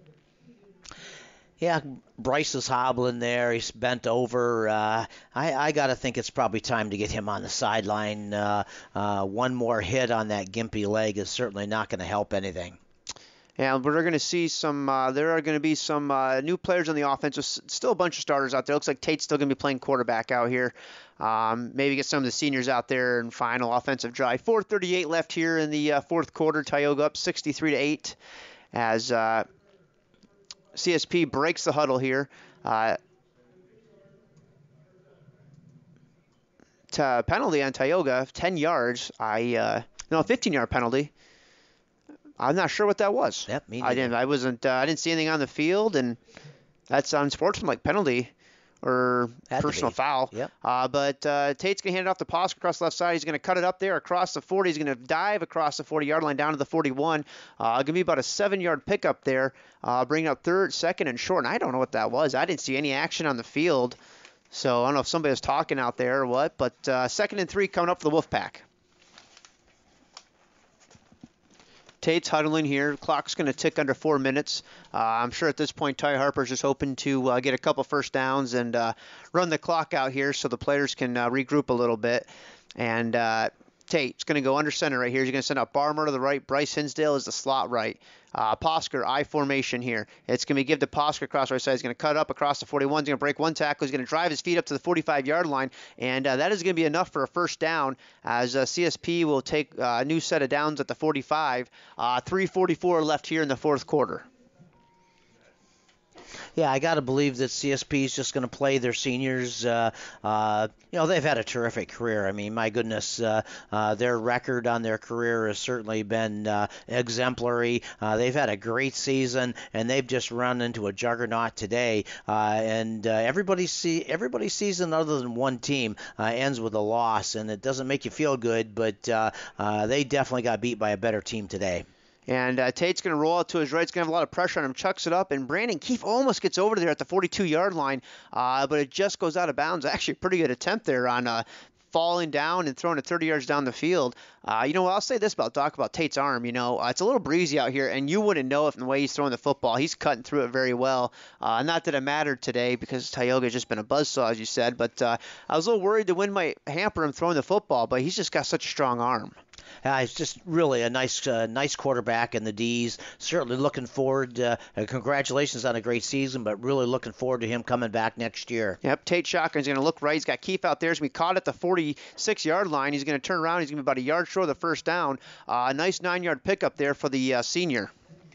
Yeah, Bryce is hobbling there. He's bent over. Uh, I, I got to think it's probably time to get him on the sideline. Uh, uh, one more hit on that gimpy leg is certainly not going to help anything. And we're going to see some, uh, there are going to be some uh, new players on the offense. There's still a bunch of starters out there. Looks like Tate's still going to be playing quarterback out here. Um, maybe get some of the seniors out there in final offensive drive. four thirty-eight left here in the uh, fourth quarter. Tioga up sixty-three to eight as uh, C S P breaks the huddle here. Uh, t- penalty on Tioga, ten yards. I uh, no, fifteen-yard penalty. I'm not sure what that was. Yep, me I didn't. I wasn't. Uh, I didn't see anything on the field, and that's unsportsmanlike penalty or Had to personal be. foul. Yep. Uh, but uh, Tate's gonna hand it off to Posker across the left side. He's gonna cut it up there across the forty. He's gonna dive across the forty-yard line down to the forty-one. Uh, gonna be about a seven-yard pickup there, uh, bringing up third, second, and short. And I don't know what that was. I didn't see any action on the field, so I don't know if somebody was talking out there or what. But uh, second and three coming up for the Wolfpack. Tate's huddling here. Clock's going to tick under four minutes. Uh, I'm sure at this point Ty Harper's just hoping to uh, get a couple first downs and uh, run the clock out here so the players can uh, regroup a little bit. And uh, Tate's going to go under center right here. He's going to send out Barmer to the right. Bryce Hinsdale is the slot right. Uh, Posker, I formation here. It's going to be give to Posker across the right side. He's going to cut up across the forty-one. He's going to break one tackle. He's going to drive his feet up to the forty-five-yard line, and uh, that is going to be enough for a first down as uh, C S P will take uh, a new set of downs at the forty-five. Uh, three forty-four left here in the fourth quarter. Yeah, I got to believe that C S P is just going to play their seniors. Uh, uh, you know, they've had a terrific career. I mean, my goodness, uh, uh, their record on their career has certainly been uh, exemplary. Uh, they've had a great season, and they've just run into a juggernaut today. Uh, and uh, everybody's, see, everybody's season other than one team uh, ends with a loss, and it doesn't make you feel good, but uh, uh, they definitely got beat by a better team today. And uh, Tate's going to roll out to his right. He's going to have a lot of pressure on him. Chucks it up, and Brandon Keefe almost gets over there at the forty-two-yard line, uh, but it just goes out of bounds. Actually, a pretty good attempt there on uh, falling down and throwing it thirty yards down the field. Uh, you know what? I'll say this about Doc about Tate's arm. You know, uh, it's a little breezy out here, and you wouldn't know it from the way he's throwing the football. He's cutting through it very well. Uh, not that it mattered today because Tioga has just been a buzzsaw, as you said, but uh, I was a little worried the wind might hamper him throwing the football, but he's just got such a strong arm. Uh, he's just really a nice uh, nice quarterback in the D's. Certainly looking forward. Uh, congratulations on a great season, but really looking forward to him coming back next year. Yep, Tate shotgun's going to look right. He's got Keefe out there. He's going to be caught at the forty-six-yard line. He's going to turn around. He's going to be about a yard short of the first down. Uh, a nice nine-yard pickup there for the uh, senior.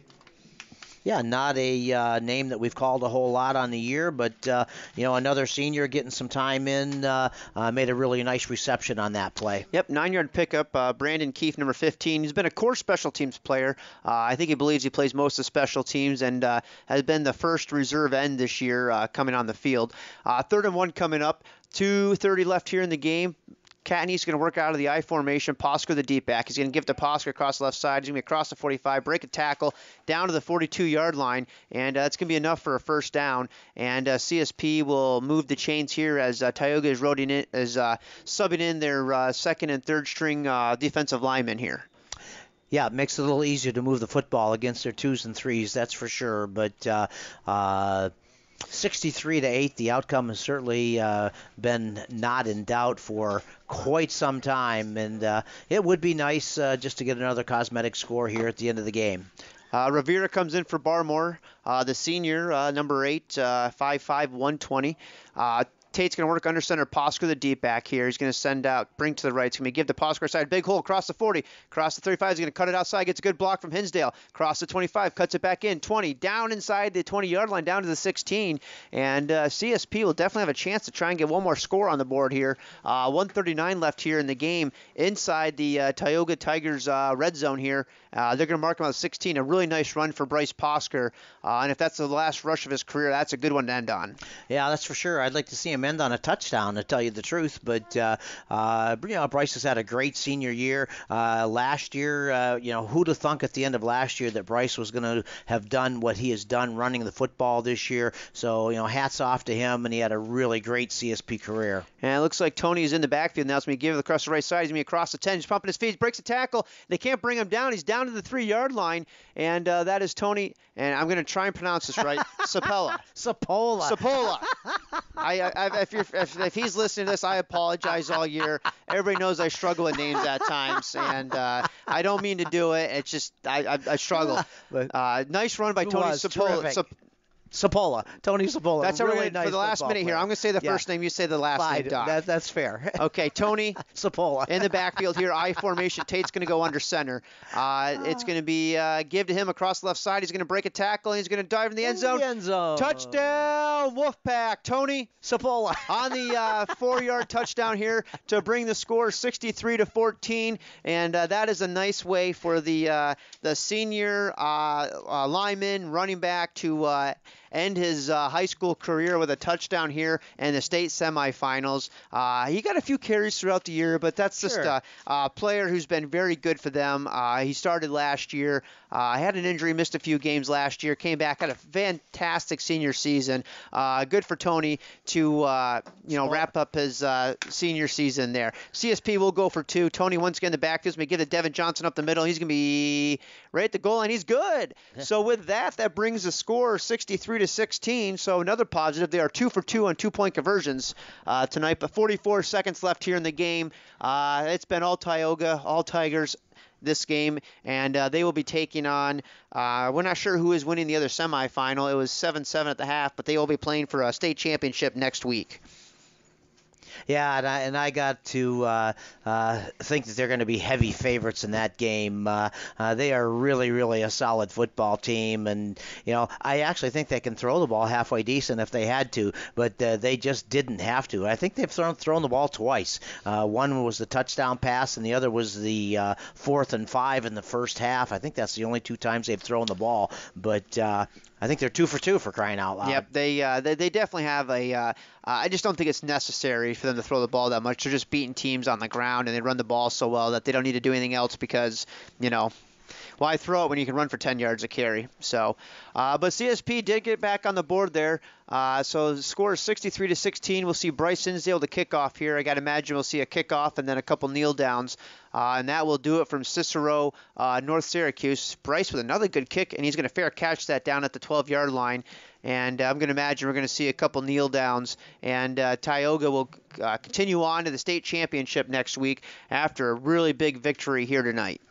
Yeah, not a uh, name that we've called a whole lot on the year, but, uh, you know, another senior getting some time in uh, uh, made a really nice reception on that play. Yep, nine-yard pickup. Uh, Brandon Keefe, number fifteen. He's been a core special teams player. Uh, I think he believes he plays most of special teams and uh, has been the first reserve end this year uh, coming on the field. Uh, third and one coming up. two thirty left here in the game. Catney's going to work out of the I formation. Posker the deep back. He's going to give to Posker across the left side. He's going to be across the forty-five, break a tackle down to the forty-two-yard line, and uh, that's going to be enough for a first down. And uh, C S P will move the chains here as uh, Tioga is, roading in, is uh, subbing in their uh, second and third string uh, defensive linemen here. Yeah, it makes it a little easier to move the football against their twos and threes, that's for sure. But uh, uh, sixty-three to eight, the outcome has certainly uh, been not in doubt for quite some time, and uh, it would be nice uh, just to get another cosmetic score here at the end of the game. Uh, Rivera comes in for Barmore, uh, the senior, uh, number eight, uh, five five, one twenty. Uh, Tate's going to work under center. Posker the deep back here. He's going to send out, bring to the right. He's going to give the Posker side. Big hole across the forty. Across the thirty-five. He's going to cut it outside. Gets a good block from Hinsdale. Across the twenty-five. Cuts it back in. twenty. Down inside the twenty-yard line. Down to the sixteen. And uh, C S P will definitely have a chance to try and get one more score on the board here. Uh, one thirty-nine left here in the game. Inside the uh, Tioga Tigers uh, red zone here. Uh, they're going to mark him on the sixteen. A really nice run for Bryce Posker. Uh, and if that's the last rush of his career, that's a good one to end on. Yeah, that's for sure. I'd like to see him end on a touchdown, to tell you the truth. But, uh, uh, you know, Bryce has had a great senior year. Uh, last year, uh, you know, who'd have thunk at the end of last year that Bryce was going to have done what he has done running the football this year. So, you know, hats off to him, and he had a really great C S P career. And it looks like Tony is in the backfield now. It's going to give it across the right side. He's going to be across the ten. He's pumping his feet. He breaks a tackle. They can't bring him down. He's down to the three-yard line, and uh, that is Tony. And I'm going to try and pronounce this right. Sapola. Sapola. Sapola. I, I if, you're, if if he's listening to this, I apologize all year. Everybody knows I struggle with names at times, and uh, I don't mean to do it. It's just I I, I struggle. Uh, nice run by Tony Sapola. Sapola, Tony Sapola. That's really really nice for the last minute player. here. I'm going to say the yeah. first name. You say the last Fine. name, Doc. That, that's fair. Okay, Tony Sapola in the backfield here. I formation. Tate's going to go under center. Uh, it's going to be uh, give to him across the left side. He's going to break a tackle. And he's going to dive in the end zone. In the end zone. Touchdown, Wolfpack. Tony Sapola on the uh, four-yard touchdown here to bring the score sixty-three to fourteen, and uh, that is a nice way for the uh, the senior uh, uh, lineman running back to uh, end his uh, high school career with a touchdown here in the state semifinals. Uh, he got a few carries throughout the year, but that's just sure. a, a player who's been very good for them. Uh, he started last year. Uh, had an injury, missed a few games last year, came back, had a fantastic senior season. Uh, good for Tony to uh, you know wrap up his uh, senior season there. C S P will go for two. Tony once again in the backfield. We give to Devin Johnson up the middle. He's going to be right at the goal line. He's good. So with that, that brings the score sixty-three to sixteen. So another positive. They are two for two on two-point conversions uh, tonight. But forty-four seconds left here in the game. Uh, it's been all Tioga, all Tigers this game, and uh, they will be taking on, uh, we're not sure who is winning the other semifinal. It was seven seven at the half, but they will be playing for a state championship next week. Yeah, and I, and I got to uh, uh, think that they're going to be heavy favorites in that game. Uh, uh, they are really, really a solid football team, and you know I actually think they can throw the ball halfway decent if they had to, but uh, they just didn't have to. I think they've thrown thrown the ball twice. Uh, one was the touchdown pass, and the other was the uh, fourth and five in the first half. I think that's the only two times they've thrown the ball, but. Uh, I think they're two for two for crying out loud. Yep, they uh, they, they definitely have a. Uh, uh, I just don't think it's necessary for them to throw the ball that much. They're just beating teams on the ground, and they run the ball so well that they don't need to do anything else because, you know, why throw it when you can run for ten yards a carry? So, uh, but C S P did get back on the board there. Uh, so the score is sixty-three to sixteen. We'll see Bryce Hinsdale the kickoff here. I got to imagine we'll see a kickoff and then a couple kneel downs. Uh, and that will do it from Cicero, uh, North Syracuse. Bryce with another good kick, and he's going to fair catch that down at the twelve-yard line. And uh, I'm going to imagine we're going to see a couple kneel downs. And uh, Tioga will uh, continue on to the state championship next week after a really big victory here tonight.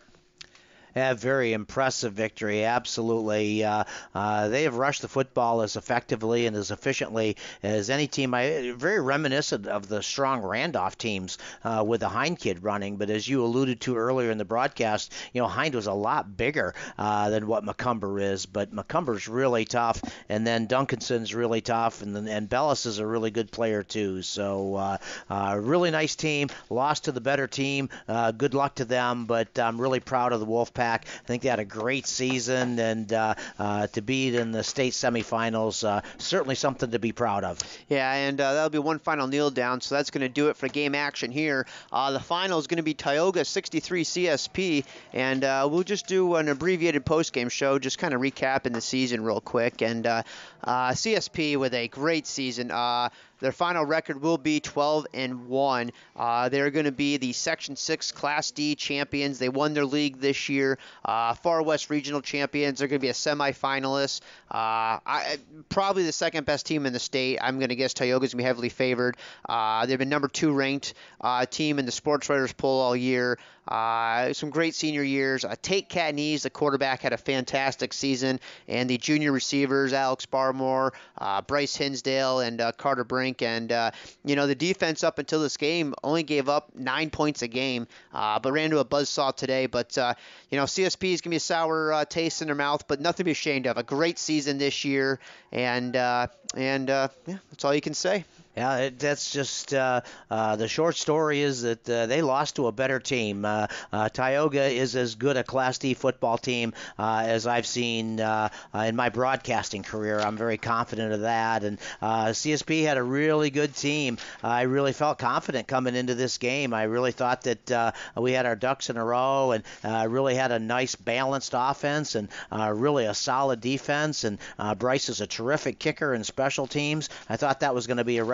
A very impressive victory, absolutely. Uh, uh, they have rushed the football as effectively and as efficiently as any team. I very reminiscent of the strong Randolph teams uh, with the Hind kid running. But as you alluded to earlier in the broadcast, you know Hind was a lot bigger uh, than what McCumber is. But McCumber's really tough, and then Duncanson's really tough, and then and Bellis is a really good player too. So uh, uh, really nice team. Lost to the better team. Uh, good luck to them. But I'm really proud of the Wolfpack. I think they had a great season, and uh, uh, to be in the state semifinals, uh, certainly something to be proud of. Yeah, and uh, that'll be one final kneel down, so that's going to do it for game action here. Uh, the final is going to be Tioga sixty-three C S P, and uh, we'll just do an abbreviated post-game show, just kind of recapping the season real quick. And uh, uh, C S P with a great season. Uh, Their final record will be twelve and one. Uh, they're going to be the Section six Class D champions. They won their league this year. Uh, Far West Regional champions. They're going to be a semifinalist. Uh, I, probably the second best team in the state. I'm going to guess Tioga's going to be heavily favored. Uh, they've been number two ranked uh, team in the Sports Writers poll all year. Uh, some great senior years. Uh, Tate Catnese, the quarterback, had a fantastic season. And the junior receivers, Alex Barmore, uh, Bryce Hinsdale, and uh, Carter Brink. And, uh, you know, the defense up until this game only gave up nine points a game, uh, but ran into a buzzsaw today. But, uh, you know, C S P is going to be a sour uh, taste in their mouth, but nothing to be ashamed of. A great season this year. And, uh, and uh, yeah, that's all you can say. Yeah, it, that's just uh, uh, the short story is that uh, they lost to a better team. Uh, uh, Tioga is as good a Class D football team uh, as I've seen uh, uh, in my broadcasting career. I'm very confident of that. And uh, C S P had a really good team. I really felt confident coming into this game. I really thought that uh, we had our ducks in a row and uh, really had a nice balanced offense and uh, really a solid defense. And uh, Bryce is a terrific kicker and special teams. I thought that was going to be a recipe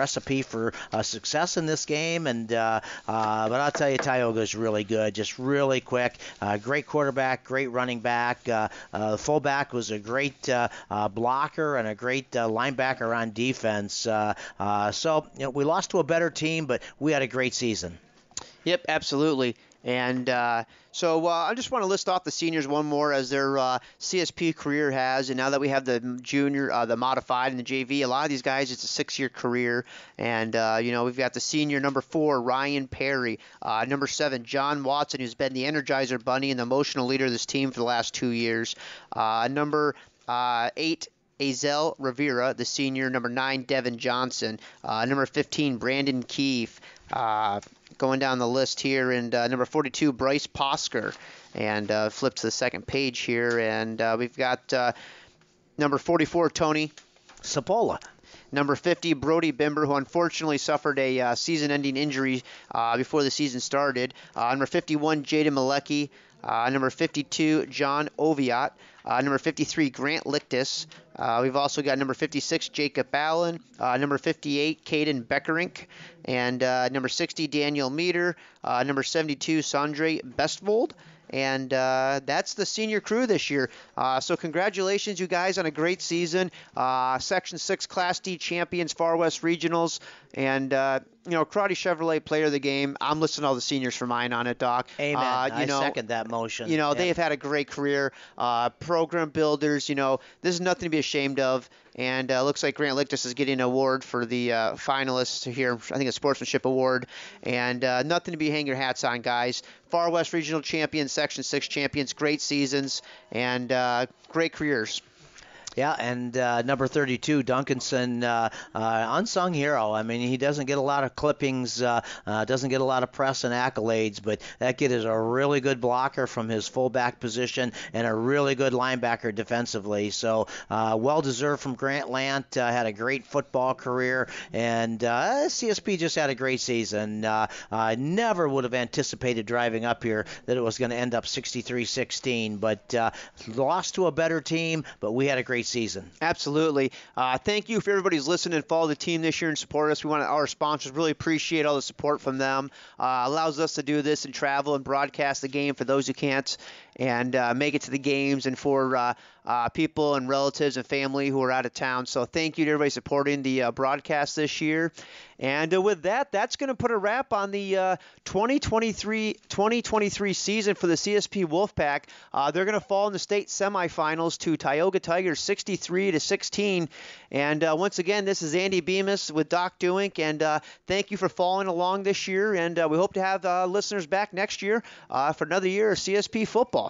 recipe for uh, success in this game. And uh, uh, but I'll tell you, Tioga is really good, just really quick. Uh, great quarterback, great running back. Uh, uh, the fullback was a great uh, uh, blocker and a great uh, linebacker on defense. Uh, uh, so you know, we lost to a better team, but we had a great season. Yep, absolutely. And uh, so uh, I just want to list off the seniors one more as their uh, C S P career has. And now that we have the junior, uh, the modified, and the J V, a lot of these guys, it's a six-year career. And, uh, you know, we've got the senior number four, Ryan Perry. Uh, number seven, John Watson, who's been the Energizer Bunny and the emotional leader of this team for the last two years. Uh, number uh, eight, Azel Rivera, the senior. Number nine, Devin Johnson. Uh, number fifteen, Brandon Keefe. Uh, going down the list here, and uh, number forty-two, Bryce Posker. And uh, flip to the second page here, and uh, we've got uh, number forty-four, Tony Sapola. Number fifty, Brody Bimber, who unfortunately suffered a uh, season-ending injury uh, before the season started. Uh, number fifty-one, Jaden Malecki. Uh, number fifty-two, John Oviat. Uh, number fifty-three, Grant Lictus. Uh, we've also got number fifty-six, Jacob Allen. Uh, number fifty-eight, Caden Beckerink. And uh, number sixty, Daniel Meter. Uh, number seventy-two, Sandre Bestvold. And uh, that's the senior crew this year. Uh, so congratulations, you guys, on a great season. Uh, Section six Class D champions, Far West Regionals. And, uh, you know, Karate Chevrolet player of the game. I'm listing all the seniors for mine on it, Doc. Amen. Uh, you I know, second that motion. You know, yep. they have had a great career. Uh, program builders, you know, this is nothing to be ashamed of. And uh, looks like Grant Lictus is getting an award for the uh, finalists here. I think a sportsmanship award. And uh, nothing to be hanging your hats on, guys. Far West Regional champions, Section six champions, great seasons, and uh, great careers. Yeah, and uh, number thirty-two, Duncanson, uh, uh, unsung hero. I mean, he doesn't get a lot of clippings, uh, uh, doesn't get a lot of press and accolades, but that kid is a really good blocker from his fullback position and a really good linebacker defensively. So uh, well-deserved from Grant Lant, uh, had a great football career, and uh, C S P just had a great season. Uh, I never would have anticipated driving up here that it was going to end up sixty-three sixteen, but uh, lost to a better team, but we had a great season. Absolutely. Uh, thank you for everybody's listening and follow the team this year and support us. We want our sponsors really appreciate all the support from them. Uh, allows us to do this and travel and broadcast the game for those who can't and uh, make it to the games, and for uh, uh, people and relatives and family who are out of town. So thank you to everybody supporting the uh, broadcast this year. And uh, with that, that's going to put a wrap on the uh, twenty twenty-three season for the C S P Wolfpack. Uh, they're going to fall in the state semifinals to Tioga Tigers sixty-three to sixteen. And uh, once again, this is Andy Bemis with Doc Deuink, and uh, thank you for following along this year. And uh, we hope to have uh, listeners back next year uh, for another year of C S P football.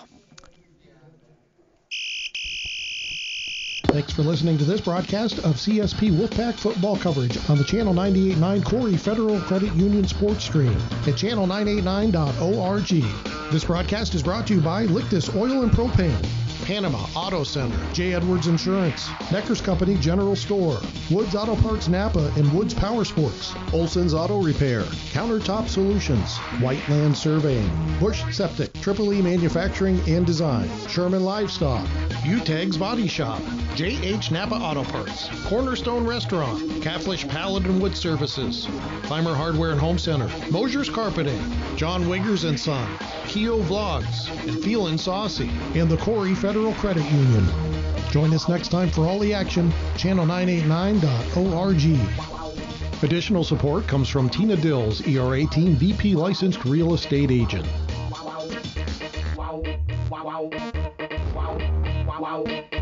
Thanks for listening to this broadcast of C S P Wolfpack football coverage on the Channel ninety-eight point nine Corry Federal Credit Union sports stream at channel nine eighty-nine dot org. This broadcast is brought to you by Lictus Oil and Propane, Panama Auto Center, J. Edwards Insurance, Necker's Company General Store, Woods Auto Parts Napa and Woods Power Sports, Olson's Auto Repair, Countertop Solutions, Whiteland Surveying, Bush Septic, Triple E Manufacturing and Design, Sherman Livestock, Utegg's Body Shop, J H Napa Auto Parts, Cornerstone Restaurant, Caflisch Pallet and Wood Services, Clymer Hardware and Home Center, Mosier's Carpeting, John Wiggers and Son, Keo Vlogs, and Feelin' Saucy, and the Corry Federal Credit Union. Join us next time for all the action, channel nine eighty-nine dot org. Additional support comes from Tina Dills, E R eighteen V P licensed real estate agent. Wow, wow, wow, wow, wow.